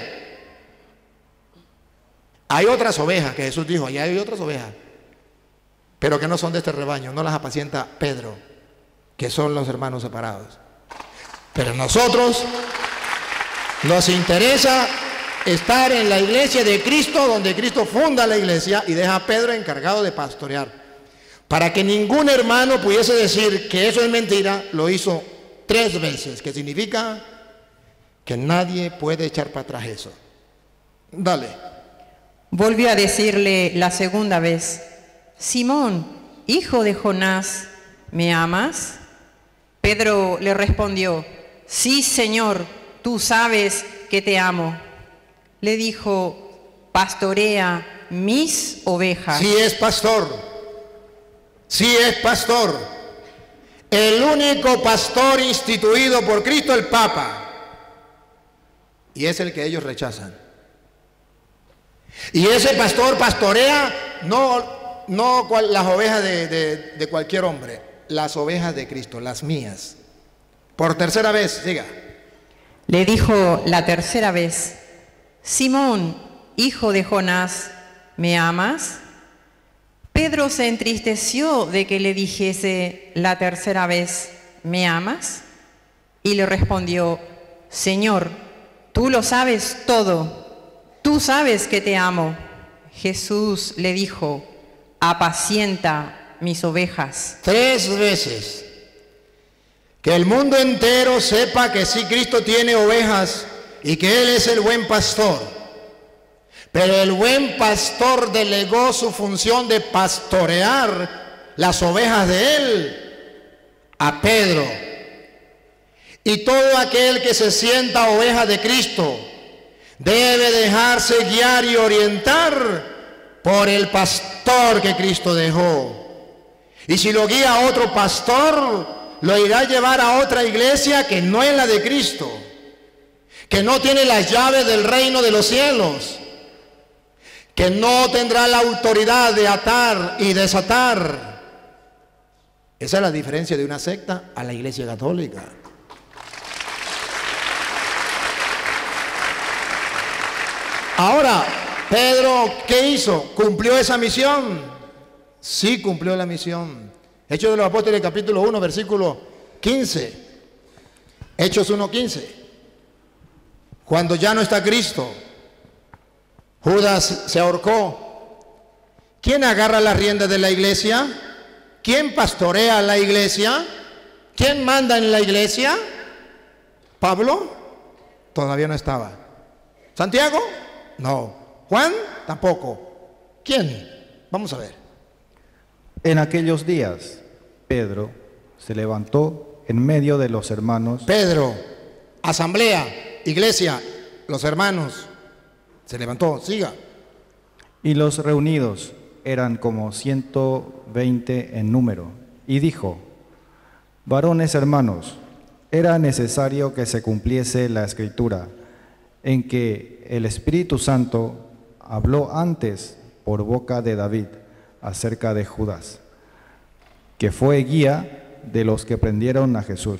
Hay otras ovejas que Jesús dijo, allá hay otras ovejas, pero que no son de este rebaño, no las apacienta Pedro, que son los hermanos separados. Pero nosotros nos interesa estar en la iglesia de Cristo, donde Cristo funda la iglesia y deja a Pedro encargado de pastorear. Para que ningún hermano pudiese decir que eso es mentira, lo hizo 3 veces, que significa que nadie puede echar para atrás eso. Dale. Volvió a decirle la segunda vez, Simón, hijo de Jonás, ¿me amas? Pedro le respondió, sí, Señor, tú sabes que te amo. Le dijo, pastorea mis ovejas. Sí es pastor, sí es pastor. El único pastor instituido por Cristo, el Papa. Y es el que ellos rechazan. Y ese pastor pastorea no las ovejas de cualquier hombre, las ovejas de Cristo, las mías. Por tercera vez, diga. Le dijo la tercera vez, Simón, hijo de Jonás, ¿me amas? Pedro se entristeció de que le dijese la tercera vez, ¿me amas? Y le respondió, Señor, tú lo sabes todo. Tú sabes que te amo. Jesús le dijo, apacienta mis ovejas. 3 veces. Que el mundo entero sepa que sí, Cristo tiene ovejas y que Él es el buen pastor. Pero el buen pastor delegó su función de pastorear las ovejas de Él a Pedro. Y todo aquel que se sienta oveja de Cristo debe dejarse guiar y orientar por el pastor que Cristo dejó. Y si lo guía a otro pastor, lo irá a llevar a otra iglesia que no es la de Cristo, que no tiene las llaves del reino de los cielos, que no tendrá la autoridad de atar y desatar. Esa es la diferencia de una secta a la iglesia católica. Ahora, Pedro, ¿qué hizo? ¿Cumplió esa misión? Sí, cumplió la misión. Hechos de los Apóstoles, capítulo 1, versículo 15. Hechos 1:15. Cuando ya no está Cristo, Judas se ahorcó. ¿Quién agarra las riendas de la iglesia? ¿Quién pastorea la iglesia? ¿Quién manda en la iglesia? ¿Pablo? Todavía no estaba. ¿Santiago? No. ¿Juan? Tampoco. ¿Quién? Vamos a ver. En aquellos días, Pedro se levantó en medio de los hermanos. Pedro, asamblea, iglesia, los hermanos. Se levantó, siga. Y los reunidos eran como 120 en número. Y dijo, varones hermanos, era necesario que se cumpliese la escritura, en que el Espíritu Santo habló antes por boca de David acerca de Judas, que fue guía de los que prendieron a Jesús.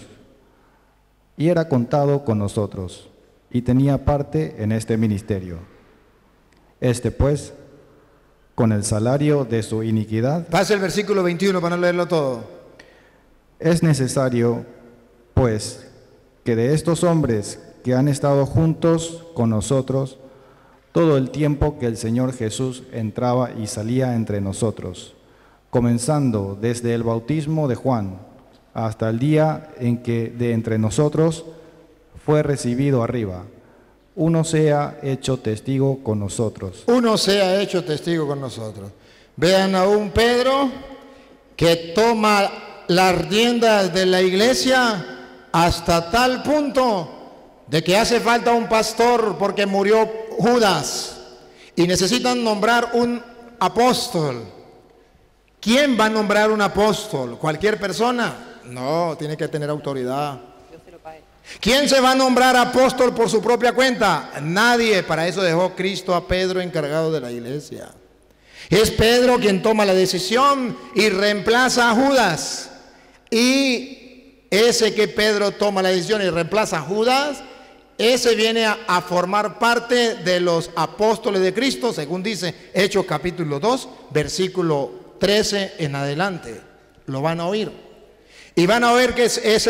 Y era contado con nosotros, y tenía parte en este ministerio. Este pues, con el salario de su iniquidad. Pase el versículo 21 para no leerlo todo. Es necesario, pues, que de estos hombres que han estado juntos con nosotros todo el tiempo que el Señor Jesús entraba y salía entre nosotros, comenzando desde el bautismo de Juan hasta el día en que de entre nosotros fue recibido arriba, uno sea hecho testigo con nosotros. Uno sea hecho testigo con nosotros. Vean a un Pedro que toma las riendas de la iglesia hasta tal punto de que hace falta un pastor porque murió Judas y necesitan nombrar un apóstol. ¿Quién va a nombrar un apóstol? ¿Cualquier persona? No, tiene que tener autoridad. ¿Quién se va a nombrar apóstol por su propia cuenta? Nadie. Para eso dejó Cristo a Pedro encargado de la iglesia. Es Pedro quien toma la decisión y reemplaza a Judas. Y ese que Pedro toma la decisión y reemplaza a Judas, ese viene a formar parte de los apóstoles de Cristo, según dice Hechos capítulo 2, versículo 13 en adelante. Lo van a oír. Y van a ver que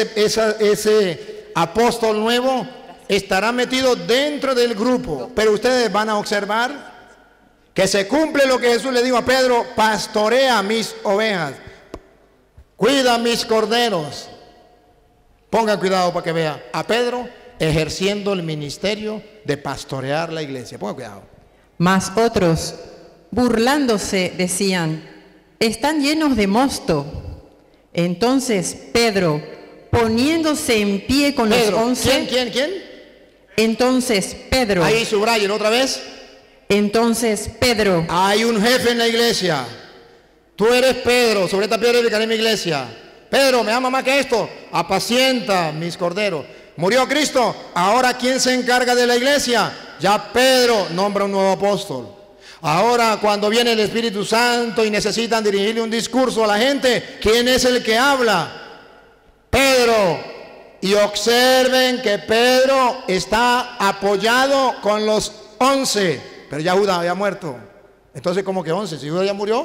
ese apóstol nuevo estará metido dentro del grupo. Pero ustedes van a observar que se cumple lo que Jesús le dijo a Pedro: pastorea mis ovejas, cuida mis corderos. Pongan cuidado para que vean a Pedro ejerciendo el ministerio de pastorear la iglesia. Pongan cuidado. Mas otros, burlándose, decían: están llenos de mosto. Entonces Pedro, poniéndose en pie con Pedro, los 11... ¿Quién? Entonces Pedro... Ahí subrayen otra vez. Entonces Pedro... Hay un jefe en la iglesia. Tú eres Pedro, sobre esta piedra edificaré mi iglesia. Pedro, me ama más que esto. Apacienta mis corderos. Murió Cristo, ahora ¿quién se encarga de la iglesia? Ya Pedro nombra un nuevo apóstol. Ahora cuando viene el Espíritu Santo y necesitan dirigirle un discurso a la gente, ¿quién es el que habla? Pedro. Y observen que Pedro está apoyado con los 11, pero ya Judas había muerto. Entonces, ¿cómo que 11? Si Judas ya murió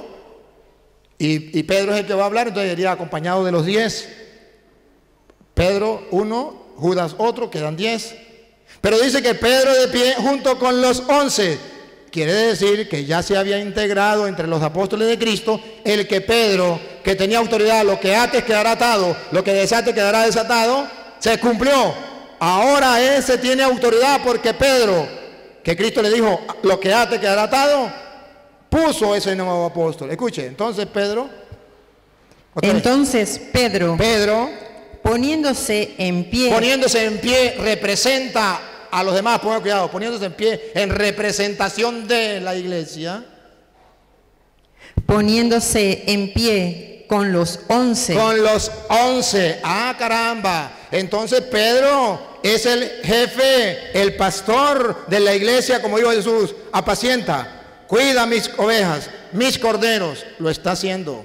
y Pedro es el que va a hablar, entonces iría acompañado de los 10. Pedro 1, Judas otro, quedan 10. Pero dice que Pedro de pie junto con los 11. Quiere decir que ya se había integrado entre los apóstoles de Cristo el que Pedro, que tenía autoridad, lo que ates quedará atado, lo que desate quedará desatado, se cumplió. Ahora ese tiene autoridad porque Pedro, que Cristo le dijo, lo que ates quedará atado, puso ese nuevo apóstol. Escuche, entonces Pedro, poniéndose en pie representa a los demás. Pongan cuidado, poniéndose en pie en representación de la iglesia. Poniéndose en pie con los 11. Con los 11. Ah, caramba. Entonces Pedro es el jefe, el pastor de la iglesia, como dijo Jesús. Apacienta, cuida mis ovejas, mis corderos. Lo está haciendo.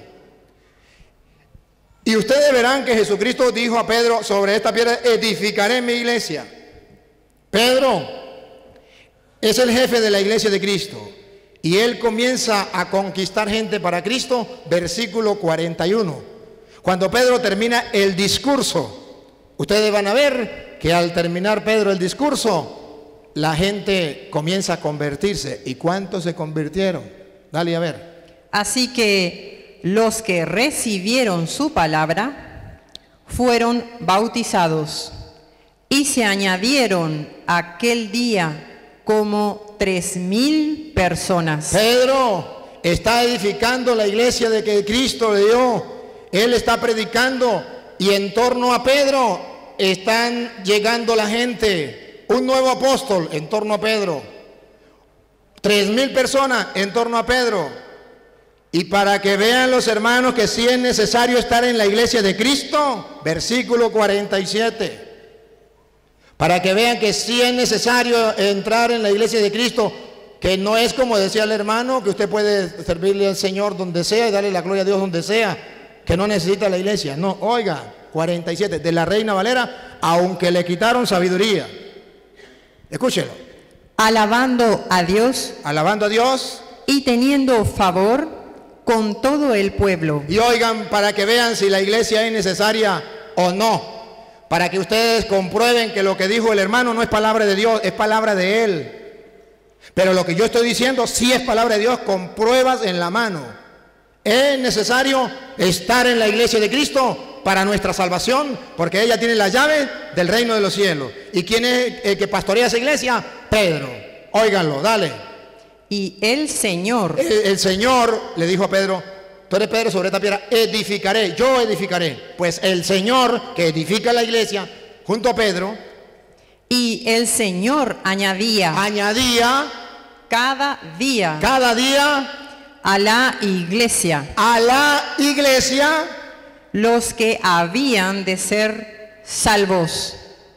Y ustedes verán que Jesucristo dijo a Pedro: sobre esta piedra edificaré mi iglesia. Pedro es el jefe de la iglesia de Cristo y él comienza a conquistar gente para Cristo. Versículo 41. Cuando Pedro termina el discurso, ustedes van a ver que al terminar Pedro el discurso, la gente comienza a convertirse. ¿Y cuántos se convirtieron? Dale a ver. Así que los que recibieron su palabra fueron bautizados. Y se añadieron aquel día como 3,000 personas. Pedro está edificando la iglesia de que Cristo le dio. Él está predicando y en torno a Pedro están llegando la gente. Un nuevo apóstol en torno a Pedro. 3,000 personas en torno a Pedro. Y para que vean los hermanos que sí es necesario estar en la iglesia de Cristo, versículo 47. Para que vean que sí es necesario entrar en la iglesia de Cristo, que no es como decía el hermano, que usted puede servirle al Señor donde sea y darle la gloria a Dios donde sea. que no necesita la iglesia. No, oiga, 47, de la Reina Valera, aunque le quitaron sabiduría. Escúchelo. Alabando a Dios Alabando a Dios. y teniendo favor con todo el pueblo. Y oigan, para que vean si la iglesia es necesaria o no. Para que ustedes comprueben que lo que dijo el hermano no es palabra de Dios, es palabra de él. Pero lo que yo estoy diciendo sí es palabra de Dios con pruebas en la mano. Es necesario estar en la iglesia de Cristo para nuestra salvación, porque ella tiene la llave del reino de los cielos. ¿Y quién es el que pastorea esa iglesia? Pedro. Óiganlo, dale. Y el Señor, El Señor le dijo a Pedro: tú eres Pedro, sobre esta piedra edificaré, yo edificaré. Pues el Señor que edifica la iglesia junto a Pedro, y el Señor añadía cada día a la iglesia a la iglesia los que habían de ser salvos.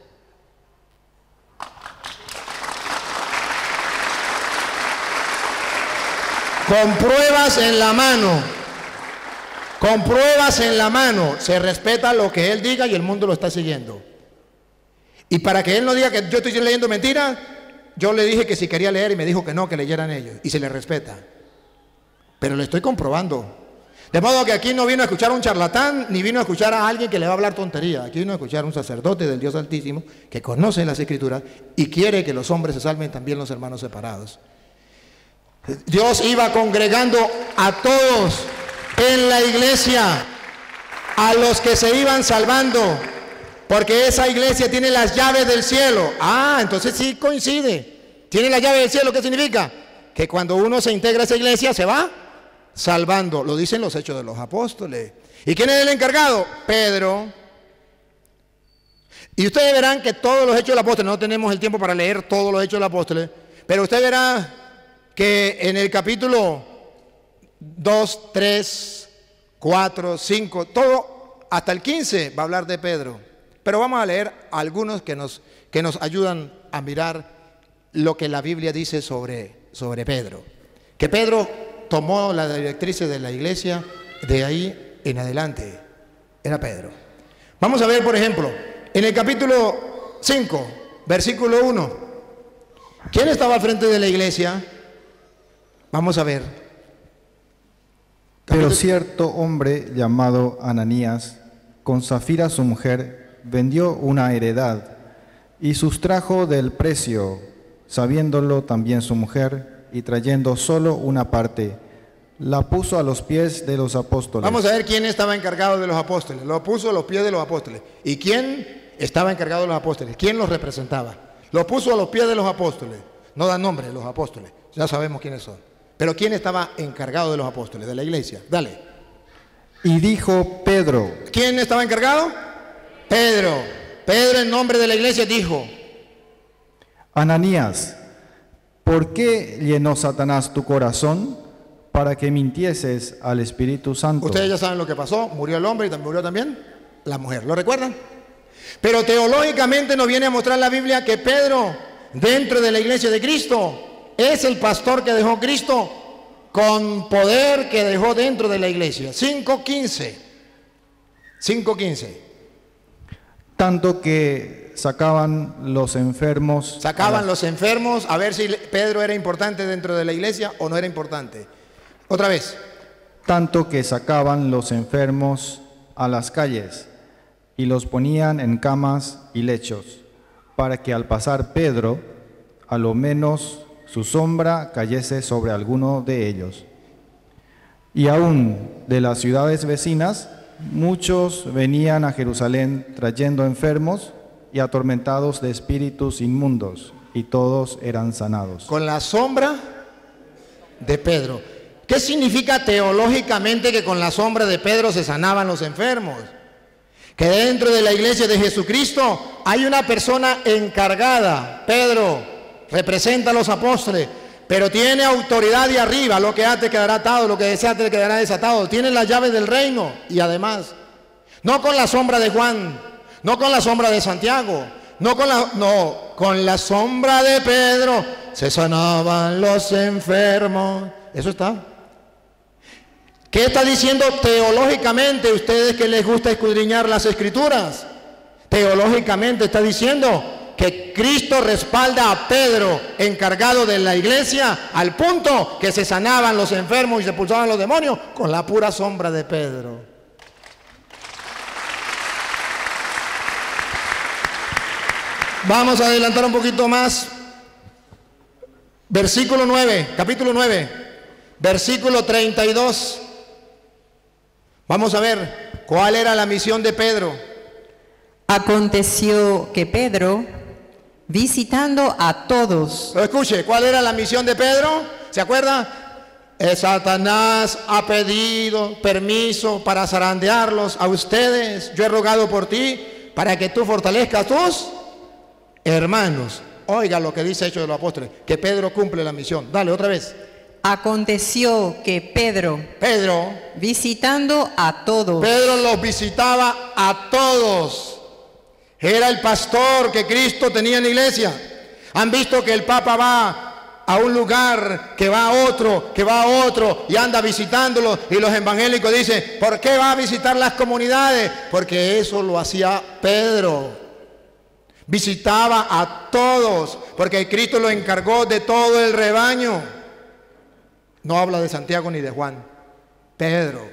con pruebas en la mano. Con pruebas en la mano. Se respeta lo que él diga y el mundo lo está siguiendo. Y para que él no diga que yo estoy leyendo mentiras, yo le dije que si quería leer y me dijo que no, que leyeran ellos. Y se le respeta. Pero le estoy comprobando. De modo que aquí no vino a escuchar a un charlatán, ni vino a escuchar a alguien que le va a hablar tontería. Aquí vino a escuchar a un sacerdote del Dios Altísimo que conoce las Escrituras y quiere que los hombres se salven, también los hermanos separados. Dios iba congregando a todos en la iglesia, a los que se iban salvando, porque esa iglesia tiene las llaves del cielo. Ah, entonces sí coincide. Tiene la llave del cielo, ¿qué significa? Que cuando uno se integra a esa iglesia se va salvando. Lo dicen los Hechos de los Apóstoles. ¿Y quién es el encargado? Pedro. Y ustedes verán que todos los Hechos de los Apóstoles, no tenemos el tiempo para leer todos los Hechos de los Apóstoles, pero usted verá que en el capítulo 2, 3, 4, 5, todo hasta el 15 va a hablar de Pedro. Pero vamos a leer algunos que nos ayudan a mirar lo que la Biblia dice sobre Pedro. Que Pedro tomó las directrices de la iglesia de ahí en adelante. Era Pedro. Vamos a ver, por ejemplo, en el capítulo 5, versículo 1. ¿Quién estaba al frente de la iglesia? Vamos a ver. Pero cierto hombre llamado Ananías, con Zafira su mujer, vendió una heredad y sustrajo del precio, sabiéndolo también su mujer, y trayendo solo una parte, la puso a los pies de los apóstoles. Vamos a ver quién estaba encargado de los apóstoles. Lo puso a los pies de los apóstoles. ¿Y quién estaba encargado de los apóstoles? ¿Quién los representaba? Lo puso a los pies de los apóstoles. No dan nombre los apóstoles. Ya sabemos quiénes son. Pero ¿quién estaba encargado de los apóstoles? De la iglesia. Dale. Y dijo Pedro. ¿Quién estaba encargado? Pedro. Pedro, en nombre de la iglesia, dijo: Ananías, ¿por qué llenó Satanás tu corazón para que mintieses al Espíritu Santo? Ustedes ya saben lo que pasó. Murió el hombre y murió también la mujer. ¿Lo recuerdan? Pero teológicamente nos viene a mostrar la Biblia que Pedro, dentro de la iglesia de Cristo, es el pastor que dejó Cristo con poder que dejó dentro de la iglesia. 5:15. 5:15. Tanto que sacaban los enfermos. Sacaban los enfermos, a ver si Pedro era importante dentro de la iglesia o no era importante. Otra vez. Tanto que sacaban los enfermos a las calles y los ponían en camas y lechos, para que al pasar Pedro, a lo menos su sombra cayese sobre alguno de ellos. Y aún de las ciudades vecinas, muchos venían a Jerusalén trayendo enfermos y atormentados de espíritus inmundos, y todos eran sanados. Con la sombra de Pedro. ¿Qué significa teológicamente que con la sombra de Pedro se sanaban los enfermos? Que dentro de la iglesia de Jesucristo hay una persona encargada. Pedro representa a los apóstoles, pero tiene autoridad de arriba. Lo que ate quedará atado, lo que desate quedará desatado. Tiene las llaves del reino. Y además, no con la sombra de Juan, no con la sombra de Santiago, con la sombra de Pedro se sanaban los enfermos. Eso está. ¿Qué está diciendo teológicamente? Ustedes que les gusta escudriñar las escrituras. Teológicamente está diciendo que Cristo respalda a Pedro, encargado de la iglesia, al punto que se sanaban los enfermos y se expulsaban los demonios con la pura sombra de Pedro. Vamos a adelantar un poquito más. Versículo 9, capítulo 9, versículo 32. Vamos a ver cuál era la misión de Pedro. Aconteció que Pedro, visitando a todos. Pero escuche, ¿cuál era la misión de Pedro? ¿Se acuerda? Satanás ha pedido permiso para zarandearlos a ustedes. Yo he rogado por ti para que tú fortalezcas tus hermanos. Oiga lo que dice Hechos de los Apóstoles, que Pedro cumple la misión. Dale, otra vez. Aconteció que Pedro, visitando a todos. Pedro los visitaba a todos. Era el pastor que Cristo tenía en la iglesia. Han visto que el Papa va a un lugar, que va a otro, que va a otro, y anda visitándolo, y los evangélicos dicen, ¿por qué va a visitar las comunidades? Porque eso lo hacía Pedro. Visitaba a todos, porque Cristo lo encargó de todo el rebaño. No habla de Santiago ni de Juan, Pedro.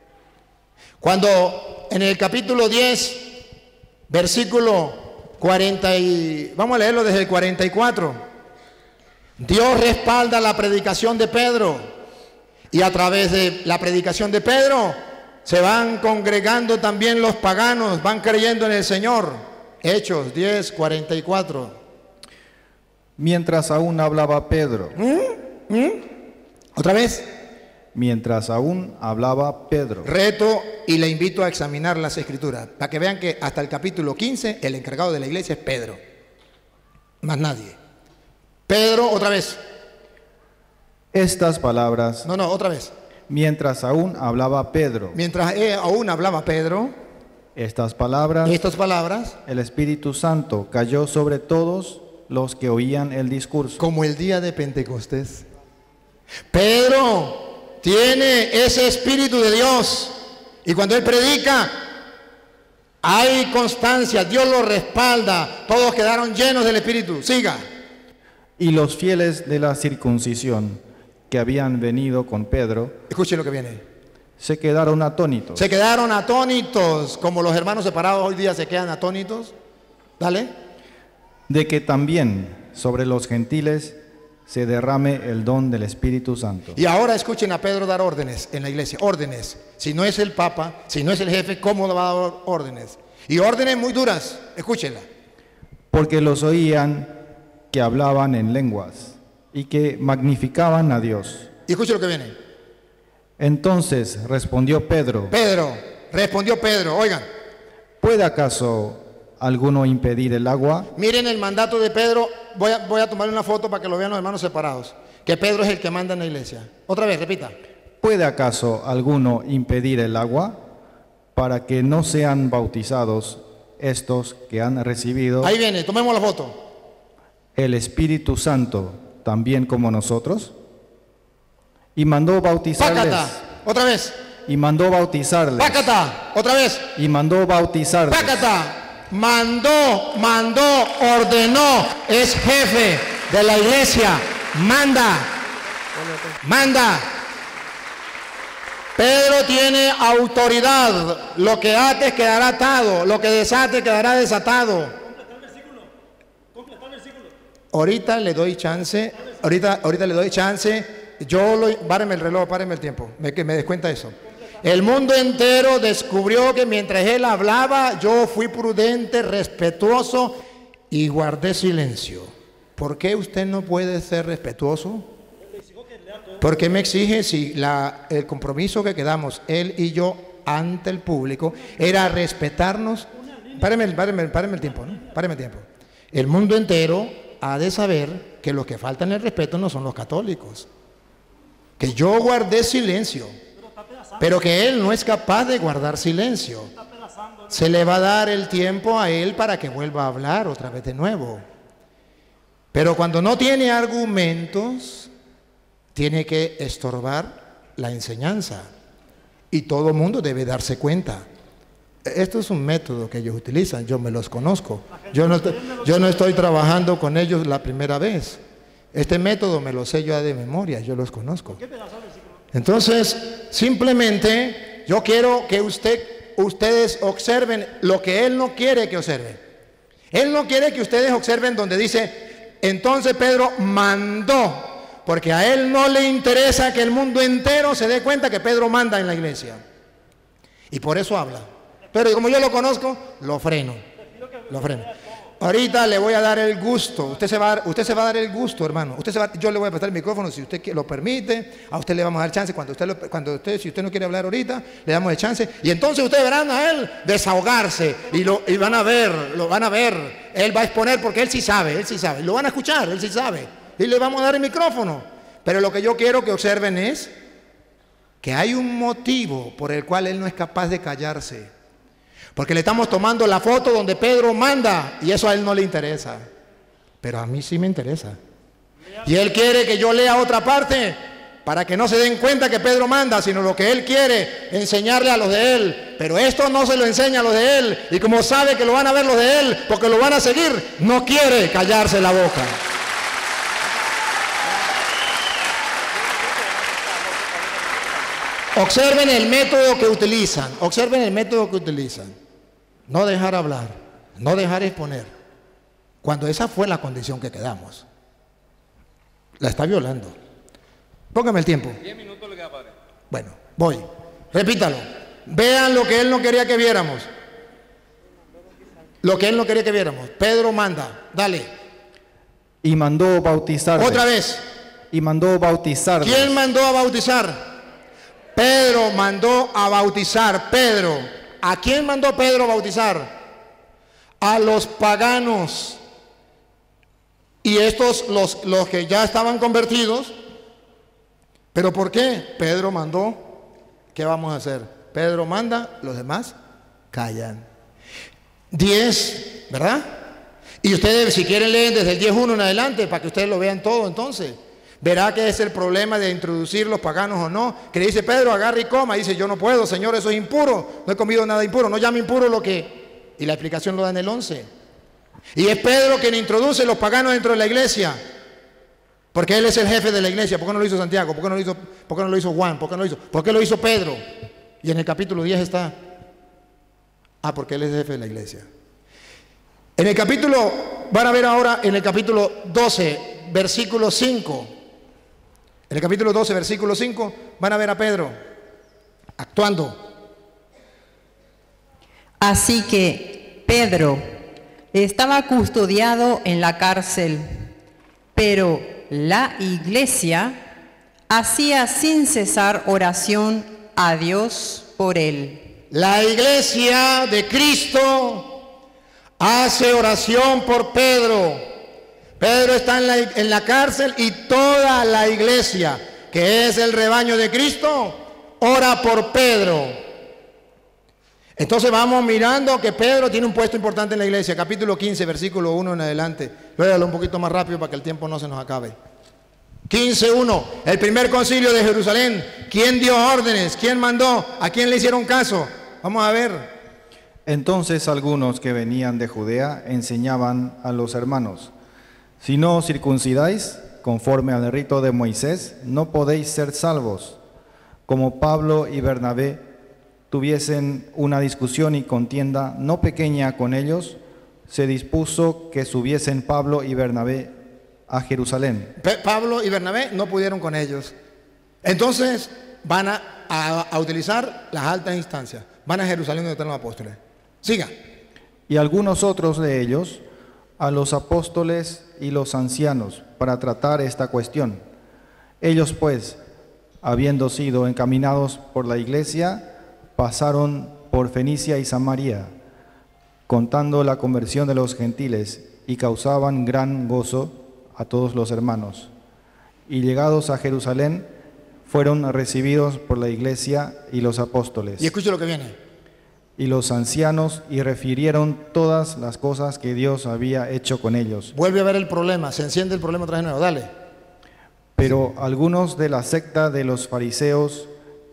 Cuando en el capítulo 10, versículo 40, vamos a leerlo desde el 44. Dios respalda la predicación de Pedro, y a través de la predicación de Pedro se van congregando también los paganos, van creyendo en el Señor. Hechos 10, 44. Mientras aún hablaba Pedro. ¿Otra vez? Mientras aún hablaba Pedro. Reto y le invito a examinar las escrituras, para que vean que hasta el capítulo 15 el encargado de la iglesia es Pedro. Más nadie. Pedro, otra vez. Estas palabras. No, otra vez. Mientras aún hablaba Pedro. Mientras aún hablaba Pedro. Estas palabras. El Espíritu Santo cayó sobre todos los que oían el discurso. Como el día de Pentecostés. Pedro tiene ese Espíritu de Dios. Y cuando él predica, hay constancia, Dios lo respalda. Todos quedaron llenos del Espíritu. Siga. Y los fieles de la circuncisión que habían venido con Pedro. Escuche lo que viene. Se quedaron atónitos. Se quedaron atónitos, como los hermanos separados hoy día se quedan atónitos. Dale. De que también sobre los gentiles se derrame el don del Espíritu Santo. Y ahora escuchen a Pedro dar órdenes en la iglesia. Órdenes. Si no es el Papa, si no es el jefe, ¿cómo le va a dar órdenes? Y órdenes muy duras. Escúchenla. Porque los oían que hablaban en lenguas y que magnificaban a Dios. Y escuchen lo que viene. Entonces respondió Pedro. Respondió Pedro, oigan. ¿Puede acaso alguno impedir el agua? Miren el mandato de Pedro. Voy a tomar una foto para que lo vean los hermanos separados. Que Pedro es el que manda en la iglesia. Otra vez, repita. ¿Puede acaso alguno impedir el agua para que no sean bautizados estos que han recibido? Ahí viene, tomemos la foto. El Espíritu Santo también como nosotros. Y mandó bautizarles. Pácata. Otra vez. Y mandó bautizarles. Pácata. Otra vez. Y mandó bautizarles. Pácata. Mandó, ordenó. Es jefe de la iglesia. Manda. Pedro tiene autoridad. Lo que ates quedará atado. Lo que desate quedará desatado. Ahorita le doy chance. Ahorita le doy chance. Páreme el reloj, páreme el tiempo, que me descuenta eso. El mundo entero descubrió que mientras él hablaba, yo fui prudente, respetuoso y guardé silencio. ¿Por qué usted no puede ser respetuoso? ¿Por qué me exige si el compromiso que quedamos él y yo ante el público era respetarnos? Páreme el tiempo, ¿no? Páreme el tiempo. El mundo entero ha de saber que los que faltan el respeto no son los católicos. Que yo guardé silencio, pero que él no es capaz de guardar silencio. Se le va a dar el tiempo a él para que vuelva a hablar otra vez de nuevo. Pero cuando no tiene argumentos, tiene que estorbar la enseñanza. Y todo el mundo debe darse cuenta. Esto es un método que ellos utilizan, yo me los conozco. Yo no estoy trabajando con ellos la primera vez. Este método me lo sé yo de memoria, yo los conozco. Entonces, simplemente yo quiero que ustedes observen lo que Él no quiere que observen. Él no quiere que ustedes observen donde dice, entonces Pedro mandó. Porque a Él no le interesa que el mundo entero se dé cuenta que Pedro manda en la iglesia. Y por eso habla. Pero como yo lo conozco, lo freno. Lo freno. Ahorita le voy a dar el gusto. Usted se va a dar el gusto, hermano. Yo le voy a prestar el micrófono si usted lo permite. A usted le vamos a dar chance. Si usted no quiere hablar ahorita, le damos el chance. Y entonces ustedes verán a él desahogarse. Y van a ver, lo van a ver. Él va a exponer porque él sí sabe. Lo van a escuchar, él sí sabe. Y le vamos a dar el micrófono. Pero lo que yo quiero que observen es que hay un motivo por el cual él no es capaz de callarse. Porque le estamos tomando la foto donde Pedro manda y eso a él no le interesa. Pero a mí sí me interesa. Y él quiere que yo lea otra parte para que no se den cuenta que Pedro manda, sino lo que él quiere enseñarle a los de él. Pero esto no se lo enseña a los de él. Y como sabe que lo van a ver los de él, porque lo van a seguir, no quiere callarse la boca. Observen el método que utilizan. Observen el método que utilizan. No dejar hablar, no dejar exponer. Cuando esa fue la condición que quedamos. La está violando. Póngame el tiempo. 10 minutos le queda, padre. Bueno, voy. Repítalo. Vean lo que él no quería que viéramos. Lo que él no quería que viéramos. Pedro manda. Dale. Y mandó bautizar. Otra vez. Y mandó bautizar. ¿Quién mandó a bautizar? Pedro mandó a bautizar. Pedro. ¿A quién mandó Pedro a bautizar? A los paganos. Y estos, los que ya estaban convertidos. ¿Pero por qué? Pedro mandó. ¿Qué vamos a hacer? Pedro manda, los demás callan. 10, ¿verdad? Y ustedes, si quieren, leen desde el 10:1 en adelante para que ustedes lo vean todo entonces. Verá que es el problema de introducir los paganos o no. Que le dice Pedro, agarra y coma. Dice, yo no puedo, Señor, eso es impuro. No he comido nada impuro. No llame impuro lo que... Y la explicación lo da en el 11. Y es Pedro quien introduce los paganos dentro de la iglesia. Porque él es el jefe de la iglesia. ¿Por qué no lo hizo Santiago? ¿Por qué no lo hizo Juan? ¿Por qué lo hizo Pedro? Y en el capítulo 10 está. Porque él es el jefe de la iglesia. En el capítulo, van a ver ahora en el capítulo 12, versículo 5. En el capítulo 12, versículo 5, van a ver a Pedro actuando. Así que Pedro estaba custodiado en la cárcel, pero la iglesia hacía sin cesar oración a Dios por él. La iglesia de Cristo hace oración por Pedro. Pedro está en la cárcel y toda la iglesia, que es el rebaño de Cristo, ora por Pedro. Entonces vamos mirando que Pedro tiene un puesto importante en la iglesia. Capítulo 15, versículo 1 en adelante. Léalo un poquito más rápido para que el tiempo no se nos acabe. 15:1, el primer concilio de Jerusalén. ¿Quién dio órdenes? ¿Quién mandó? ¿A quién le hicieron caso? Vamos a ver. Entonces algunos que venían de Judea enseñaban a los hermanos: si no os circuncidáis, conforme al rito de Moisés, no podéis ser salvos. Como Pablo y Bernabé tuviesen una discusión y contienda no pequeña con ellos, se dispuso que subiesen Pablo y Bernabé a Jerusalén. Pablo y Bernabé no pudieron con ellos. Entonces van a utilizar las altas instancias. Van a Jerusalén donde están los apóstoles. Siga. Y algunos otros de ellos a los apóstoles y los ancianos para tratar esta cuestión. Ellos pues, habiendo sido encaminados por la iglesia, pasaron por Fenicia y Samaria, contando la conversión de los gentiles, y causaban gran gozo a todos los hermanos. Y llegados a Jerusalén, fueron recibidos por la iglesia y los apóstoles. Y escuche lo que viene. Y los ancianos, y refirieron todas las cosas que Dios había hecho con ellos. Vuelve a ver el problema, se enciende el problema otra vez de nuevo, dale. Pero algunos de la secta de los fariseos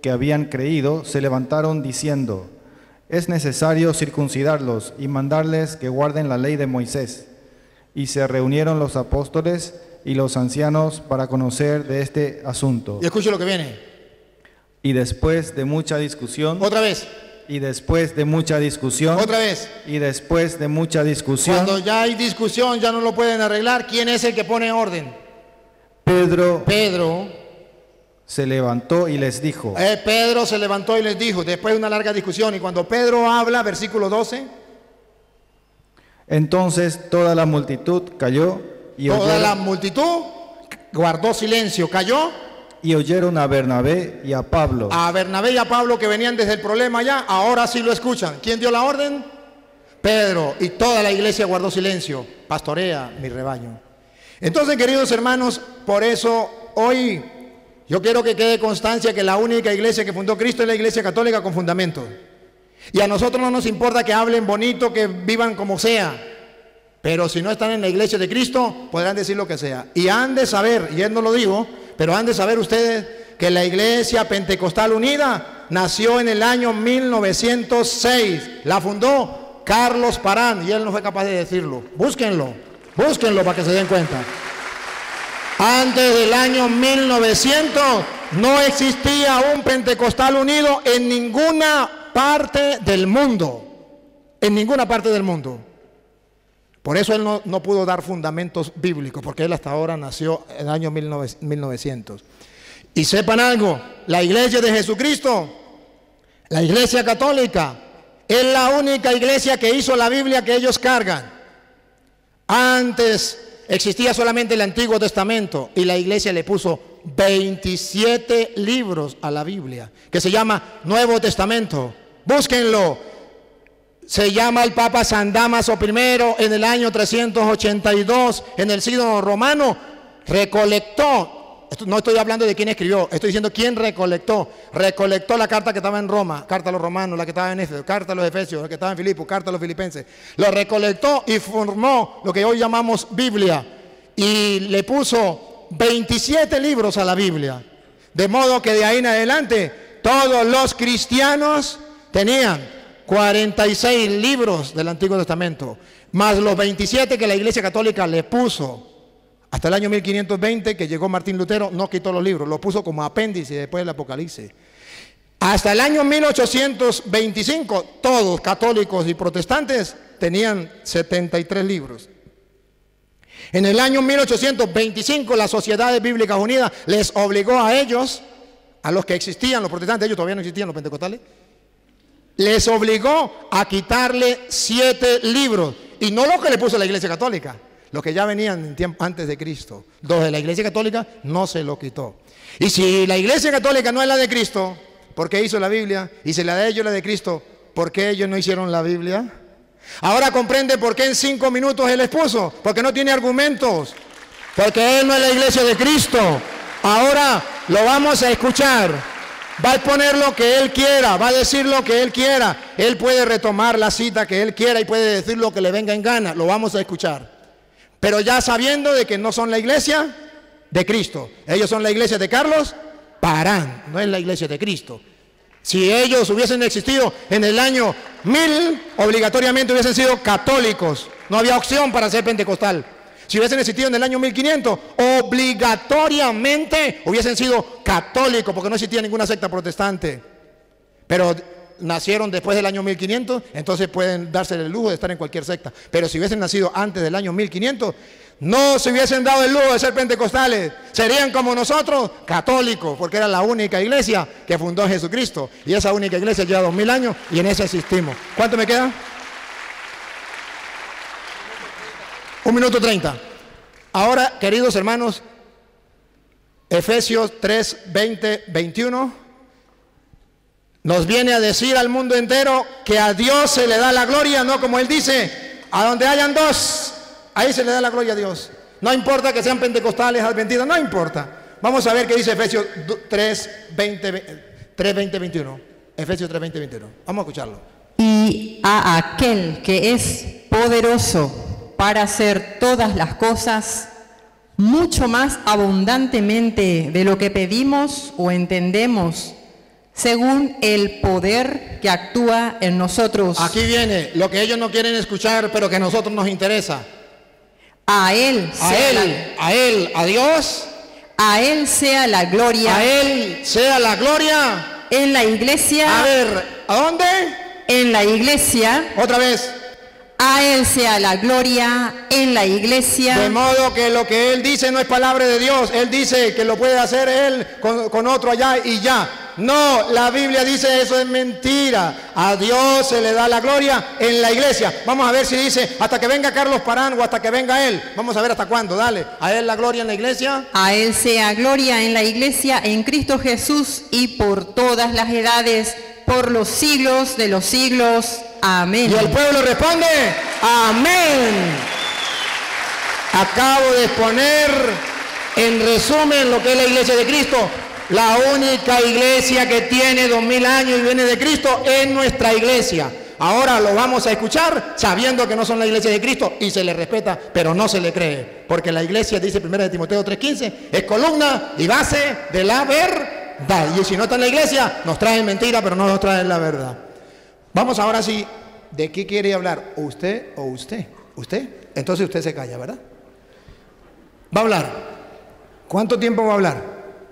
que habían creído se levantaron diciendo: es necesario circuncidarlos y mandarles que guarden la ley de Moisés. Y se reunieron los apóstoles y los ancianos para conocer de este asunto. Y escuche lo que viene. Y después de mucha discusión... Otra vez. Y después de mucha discusión... Otra vez. Y después de mucha discusión... Cuando ya hay discusión, ya no lo pueden arreglar. ¿Quién es el que pone orden? Pedro se levantó y les dijo... Pedro se levantó y les dijo, después de una larga discusión. Y cuando Pedro habla, versículo 12... Entonces toda la multitud cayó y toda la multitud guardó silencio, cayó. Y oyeron a Bernabé y a Pablo. A Bernabé y a Pablo, que venían desde el problema ya, ahora sí lo escuchan. ¿Quién dio la orden? Pedro. Y toda la iglesia guardó silencio. Pastorea mi rebaño. Entonces, queridos hermanos, por eso hoy yo quiero que quede constancia que la única iglesia que fundó Cristo es la Iglesia Católica con fundamento. Y a nosotros no nos importa que hablen bonito, que vivan como sea, pero si no están en la iglesia de Cristo, podrán decir lo que sea. Y han de saber, y él no lo digo, pero han de saber ustedes que la Iglesia Pentecostal Unida nació en el año 1906. La fundó Carlos Parán, y él no fue capaz de decirlo. Búsquenlo para que se den cuenta. Antes del año 1900 no existía un Pentecostal unido en ninguna parte del mundo, en ninguna parte del mundo. Por eso él no pudo dar fundamentos bíblicos, porque él hasta ahora nació en el año 1900. Y sepan algo, la iglesia de Jesucristo, la iglesia católica, es la única iglesia que hizo la Biblia que ellos cargan. Antes existía solamente el Antiguo Testamento y la iglesia le puso 27 libros a la Biblia, que se llama Nuevo Testamento. Búsquenlo. Se llama el Papa San Dámaso I en el año 382 en el Sínodo Romano. Recolectó, no estoy hablando de quién escribió, estoy diciendo quién recolectó. Recolectó la carta que estaba en Roma, carta a los romanos, la que estaba en Éfeso, carta a los efesios, la que estaba en Filipos, carta a los filipenses. Lo recolectó y formó lo que hoy llamamos Biblia. Y le puso 27 libros a la Biblia. De modo que de ahí en adelante todos los cristianos tenían 46 libros del Antiguo Testamento, más los 27 que la Iglesia Católica le puso. Hasta el año 1520, que llegó Martín Lutero, no quitó los libros, los puso como apéndice después del Apocalipsis. Hasta el año 1825, todos, católicos y protestantes, tenían 73 libros. En el año 1825, las Sociedades Bíblicas Unidas les obligó a ellos, a los que existían, los protestantes, ellos todavía no existían, los pentecostales, les obligó a quitarle 7 libros. Y no lo que le puso la Iglesia Católica, los que ya venían en tiempo antes de Cristo. Los de la Iglesia Católica no se lo quitó. Y si la Iglesia Católica no es la de Cristo, ¿por qué hizo la Biblia? Y si la de ellos es la de Cristo, ¿por qué ellos no hicieron la Biblia? Ahora comprende por qué en 5 minutos él les puso. Porque no tiene argumentos. Porque él no es la Iglesia de Cristo. Ahora lo vamos a escuchar. Va a exponer lo que él quiera, va a decir lo que él quiera. Él puede retomar la cita que él quiera y puede decir lo que le venga en gana. Lo vamos a escuchar. Pero ya sabiendo de que no son la iglesia de Cristo. Ellos son la iglesia de Carlos Parán, no es la iglesia de Cristo. Si ellos hubiesen existido en el año 1000, obligatoriamente hubiesen sido católicos. No había opción para ser pentecostal. Si hubiesen existido en el año 1500, obligatoriamente hubiesen sido católicos, porque no existía ninguna secta protestante. Pero nacieron después del año 1500, entonces pueden darse el lujo de estar en cualquier secta. Pero si hubiesen nacido antes del año 1500, no se hubiesen dado el lujo de ser pentecostales. Serían como nosotros, católicos, porque era la única iglesia que fundó Jesucristo. Y esa única iglesia lleva 2000 años y en esa existimos. ¿Cuánto me queda? 1 minuto 30. Ahora, queridos hermanos, Efesios 3, 20, 21 nos viene a decir al mundo entero que a Dios se le da la gloria, no como él dice, a donde hayan dos, ahí se le da la gloria a Dios. No importa que sean pentecostales, adventistas, no importa. Vamos a ver qué dice Efesios 3, 20, 21. Efesios 3, 20, 21. Vamos a escucharlo. Y a aquel que es poderoso para hacer todas las cosas mucho más abundantemente de lo que pedimos o entendemos, según el poder que actúa en nosotros. Aquí viene lo que ellos no quieren escuchar, pero que a nosotros nos interesa. A Él A Dios. A Él sea la gloria. A Él sea la gloria. En la iglesia. A ver, ¿a dónde? En la iglesia. Otra vez. A Él sea la gloria en la iglesia. De modo que lo que Él dice no es palabra de Dios. Él dice que lo puede hacer Él con otro allá y ya. No, la Biblia dice eso es mentira. A Dios se le da la gloria en la iglesia. Vamos a ver si dice hasta que venga Carlos Parán o hasta que venga Él. Vamos a ver hasta cuándo, dale. A Él la gloria en la iglesia. A Él sea gloria en la iglesia en Cristo Jesús y por todas las edades, por los siglos de los siglos. Amén. Y el pueblo responde, amén. Acabo de exponer en resumen lo que es la iglesia de Cristo. La única iglesia que tiene 2000 años y viene de Cristo es nuestra iglesia. Ahora lo vamos a escuchar sabiendo que no son la iglesia de Cristo y se le respeta, pero no se le cree. Porque la iglesia, dice 1 Timoteo 3:15, es columna y base de la verdad. Y si no está en la iglesia, nos traen mentira, pero no nos traen la verdad. Vamos ahora sí, ¿de qué quiere hablar? ¿Usted o usted? ¿Usted? Entonces usted se calla, ¿verdad? Va a hablar. ¿Cuánto tiempo va a hablar?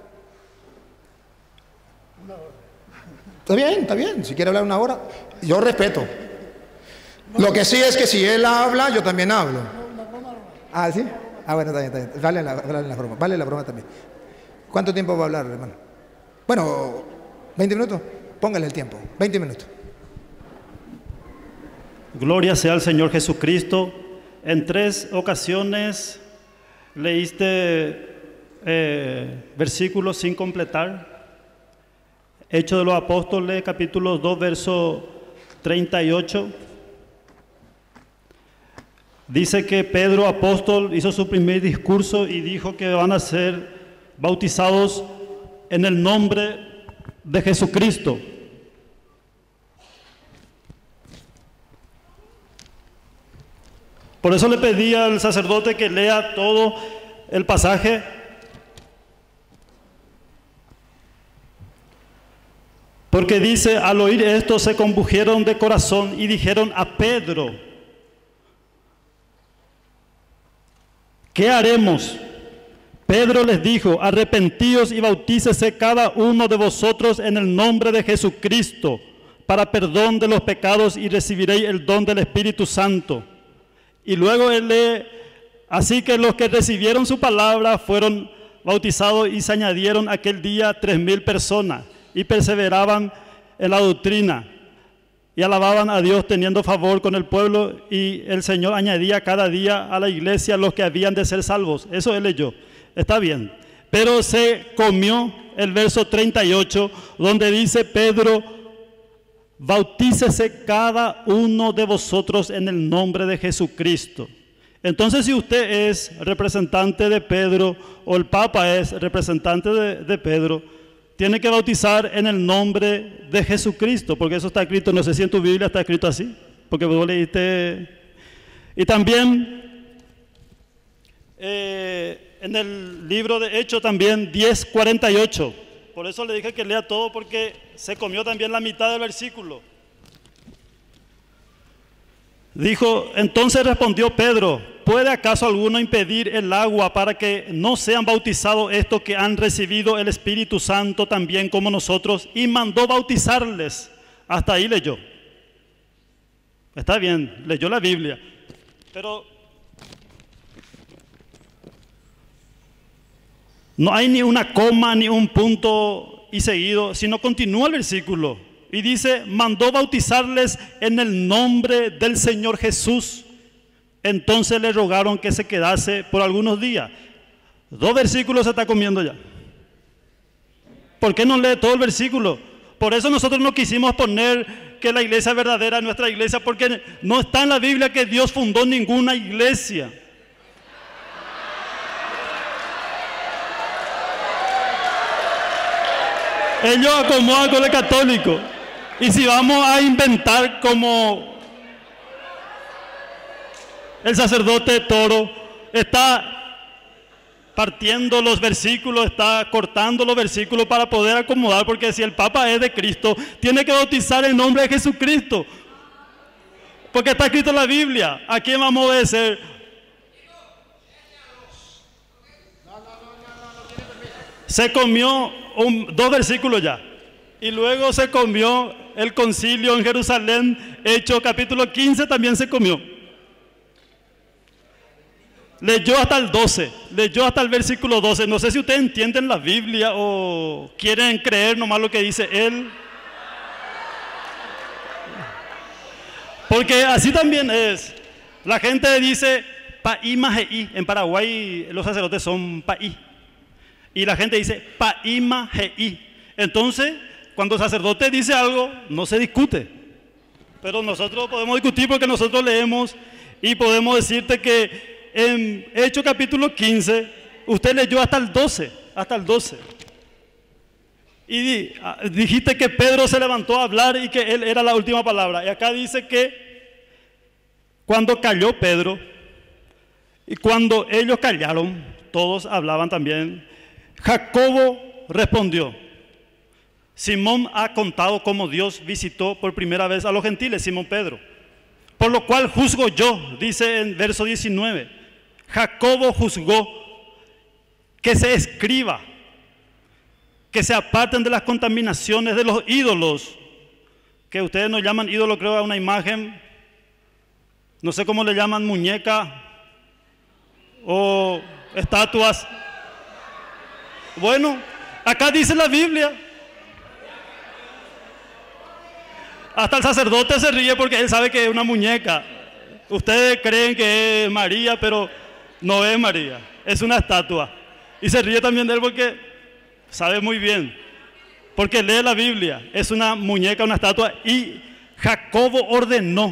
Está bien. Si quiere hablar 1 hora, yo respeto. Lo que sí es que si él habla, yo también hablo. Ah, ¿sí? Ah, bueno, está bien. Vale la broma. Vale la broma también. ¿Cuánto tiempo va a hablar, hermano? Bueno, 20 minutos. Póngale el tiempo. 20 minutos. Gloria sea al Señor Jesucristo. En 3 ocasiones leíste versículos sin completar. Hechos de los Apóstoles, capítulo 2, verso 38. Dice que Pedro, apóstol, hizo su primer discurso y dijo que van a ser bautizados en el nombre de Jesucristo. Por eso le pedí al sacerdote que lea todo el pasaje. Porque dice, al oír esto se compungieron de corazón y dijeron a Pedro, ¿qué haremos? Pedro les dijo, arrepentíos y bautícese cada uno de vosotros en el nombre de Jesucristo para perdón de los pecados y recibiréis el don del Espíritu Santo. Y luego él lee, así que los que recibieron su palabra fueron bautizados y se añadieron aquel día 3000 personas y perseveraban en la doctrina y alababan a Dios teniendo favor con el pueblo, y el Señor añadía cada día a la iglesia los que habían de ser salvos. Eso él leyó, está bien. Pero se comió el verso 38 donde dice Pedro, bautícese cada uno de vosotros en el nombre de Jesucristo. Entonces, si usted es representante de Pedro o el Papa es representante de Pedro, tiene que bautizar en el nombre de Jesucristo, porque eso está escrito, no sé si en tu Biblia está escrito así, porque vos leíste. Y también en el libro de Hechos también 10:48. Por eso le dije que lea todo, porque se comió también la mitad del versículo. Dijo, entonces respondió Pedro, ¿puede acaso alguno impedir el agua para que no sean bautizados estos que han recibido el Espíritu Santo también como nosotros? Y mandó bautizarles. Hasta ahí leyó. Está bien, leyó la Biblia. Pero no hay ni una coma ni un punto y seguido, sino continúa el versículo. Y dice, mandó bautizarles en el nombre del Señor Jesús. Entonces le rogaron que se quedase por algunos días. 2 versículos se está comiendo ya. ¿Por qué no lee todo el versículo? Por eso nosotros no quisimos poner que la iglesia verdadera es nuestra iglesia, porque no está en la Biblia que Dios fundó ninguna iglesia. Ellos acomodan con el católico. Y si vamos a inventar como el sacerdote Toro está partiendo los versículos, está cortando los versículos para poder acomodar, porque si el Papa es de Cristo, tiene que bautizar en nombre de Jesucristo. Porque está escrito en la Biblia. ¿A quién vamos a obedecer? Se comió 2 versículos ya. Y luego se comió el concilio en Jerusalén. Hechos capítulo 15 también se comió. Leyó hasta el 12. Leyó hasta el versículo 12. No sé si ustedes entienden la Biblia o quieren creer nomás lo que dice él. Porque así también es. La gente dice paí majeí. En Paraguay los sacerdotes son paí. Y la gente dice paí majeí. Entonces, cuando el sacerdote dice algo, no se discute. Pero nosotros podemos discutir porque nosotros leemos y podemos decirte que en Hechos capítulo 15, usted leyó hasta el 12. Hasta el 12. Y dijiste que Pedro se levantó a hablar y que él era la última palabra. Y acá dice que cuando calló Pedro y cuando ellos callaron, todos hablaban también. Jacobo respondió: Simón ha contado cómo Dios visitó por primera vez a los gentiles, Simón Pedro. Por lo cual juzgo yo, dice en verso 19. Jacobo juzgó que se escriba, que se aparten de las contaminaciones de los ídolos, que ustedes no llaman ídolo, creo, a una imagen, no sé cómo le llaman, muñeca o estatuas. Bueno, acá dice la Biblia. Hasta el sacerdote se ríe porque él sabe que es una muñeca. Ustedes creen que es María, pero no es María, es una estatua. Y se ríe también de él porque sabe muy bien, porque lee la Biblia, es una muñeca, una estatua. Y Jacobo ordenó.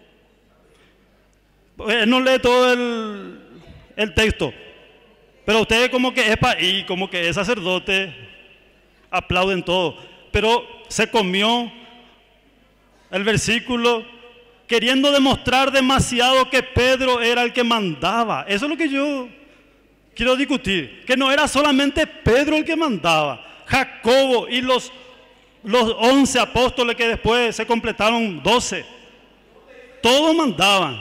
Él no lee todo el texto, pero ustedes como que es paí, como que es sacerdote, aplauden todo. Pero se comió el versículo queriendo demostrar demasiado que Pedro era el que mandaba. Eso es lo que yo quiero discutir, que no era solamente Pedro el que mandaba. Jacobo y los 11 apóstoles que después se completaron 12, todos mandaban.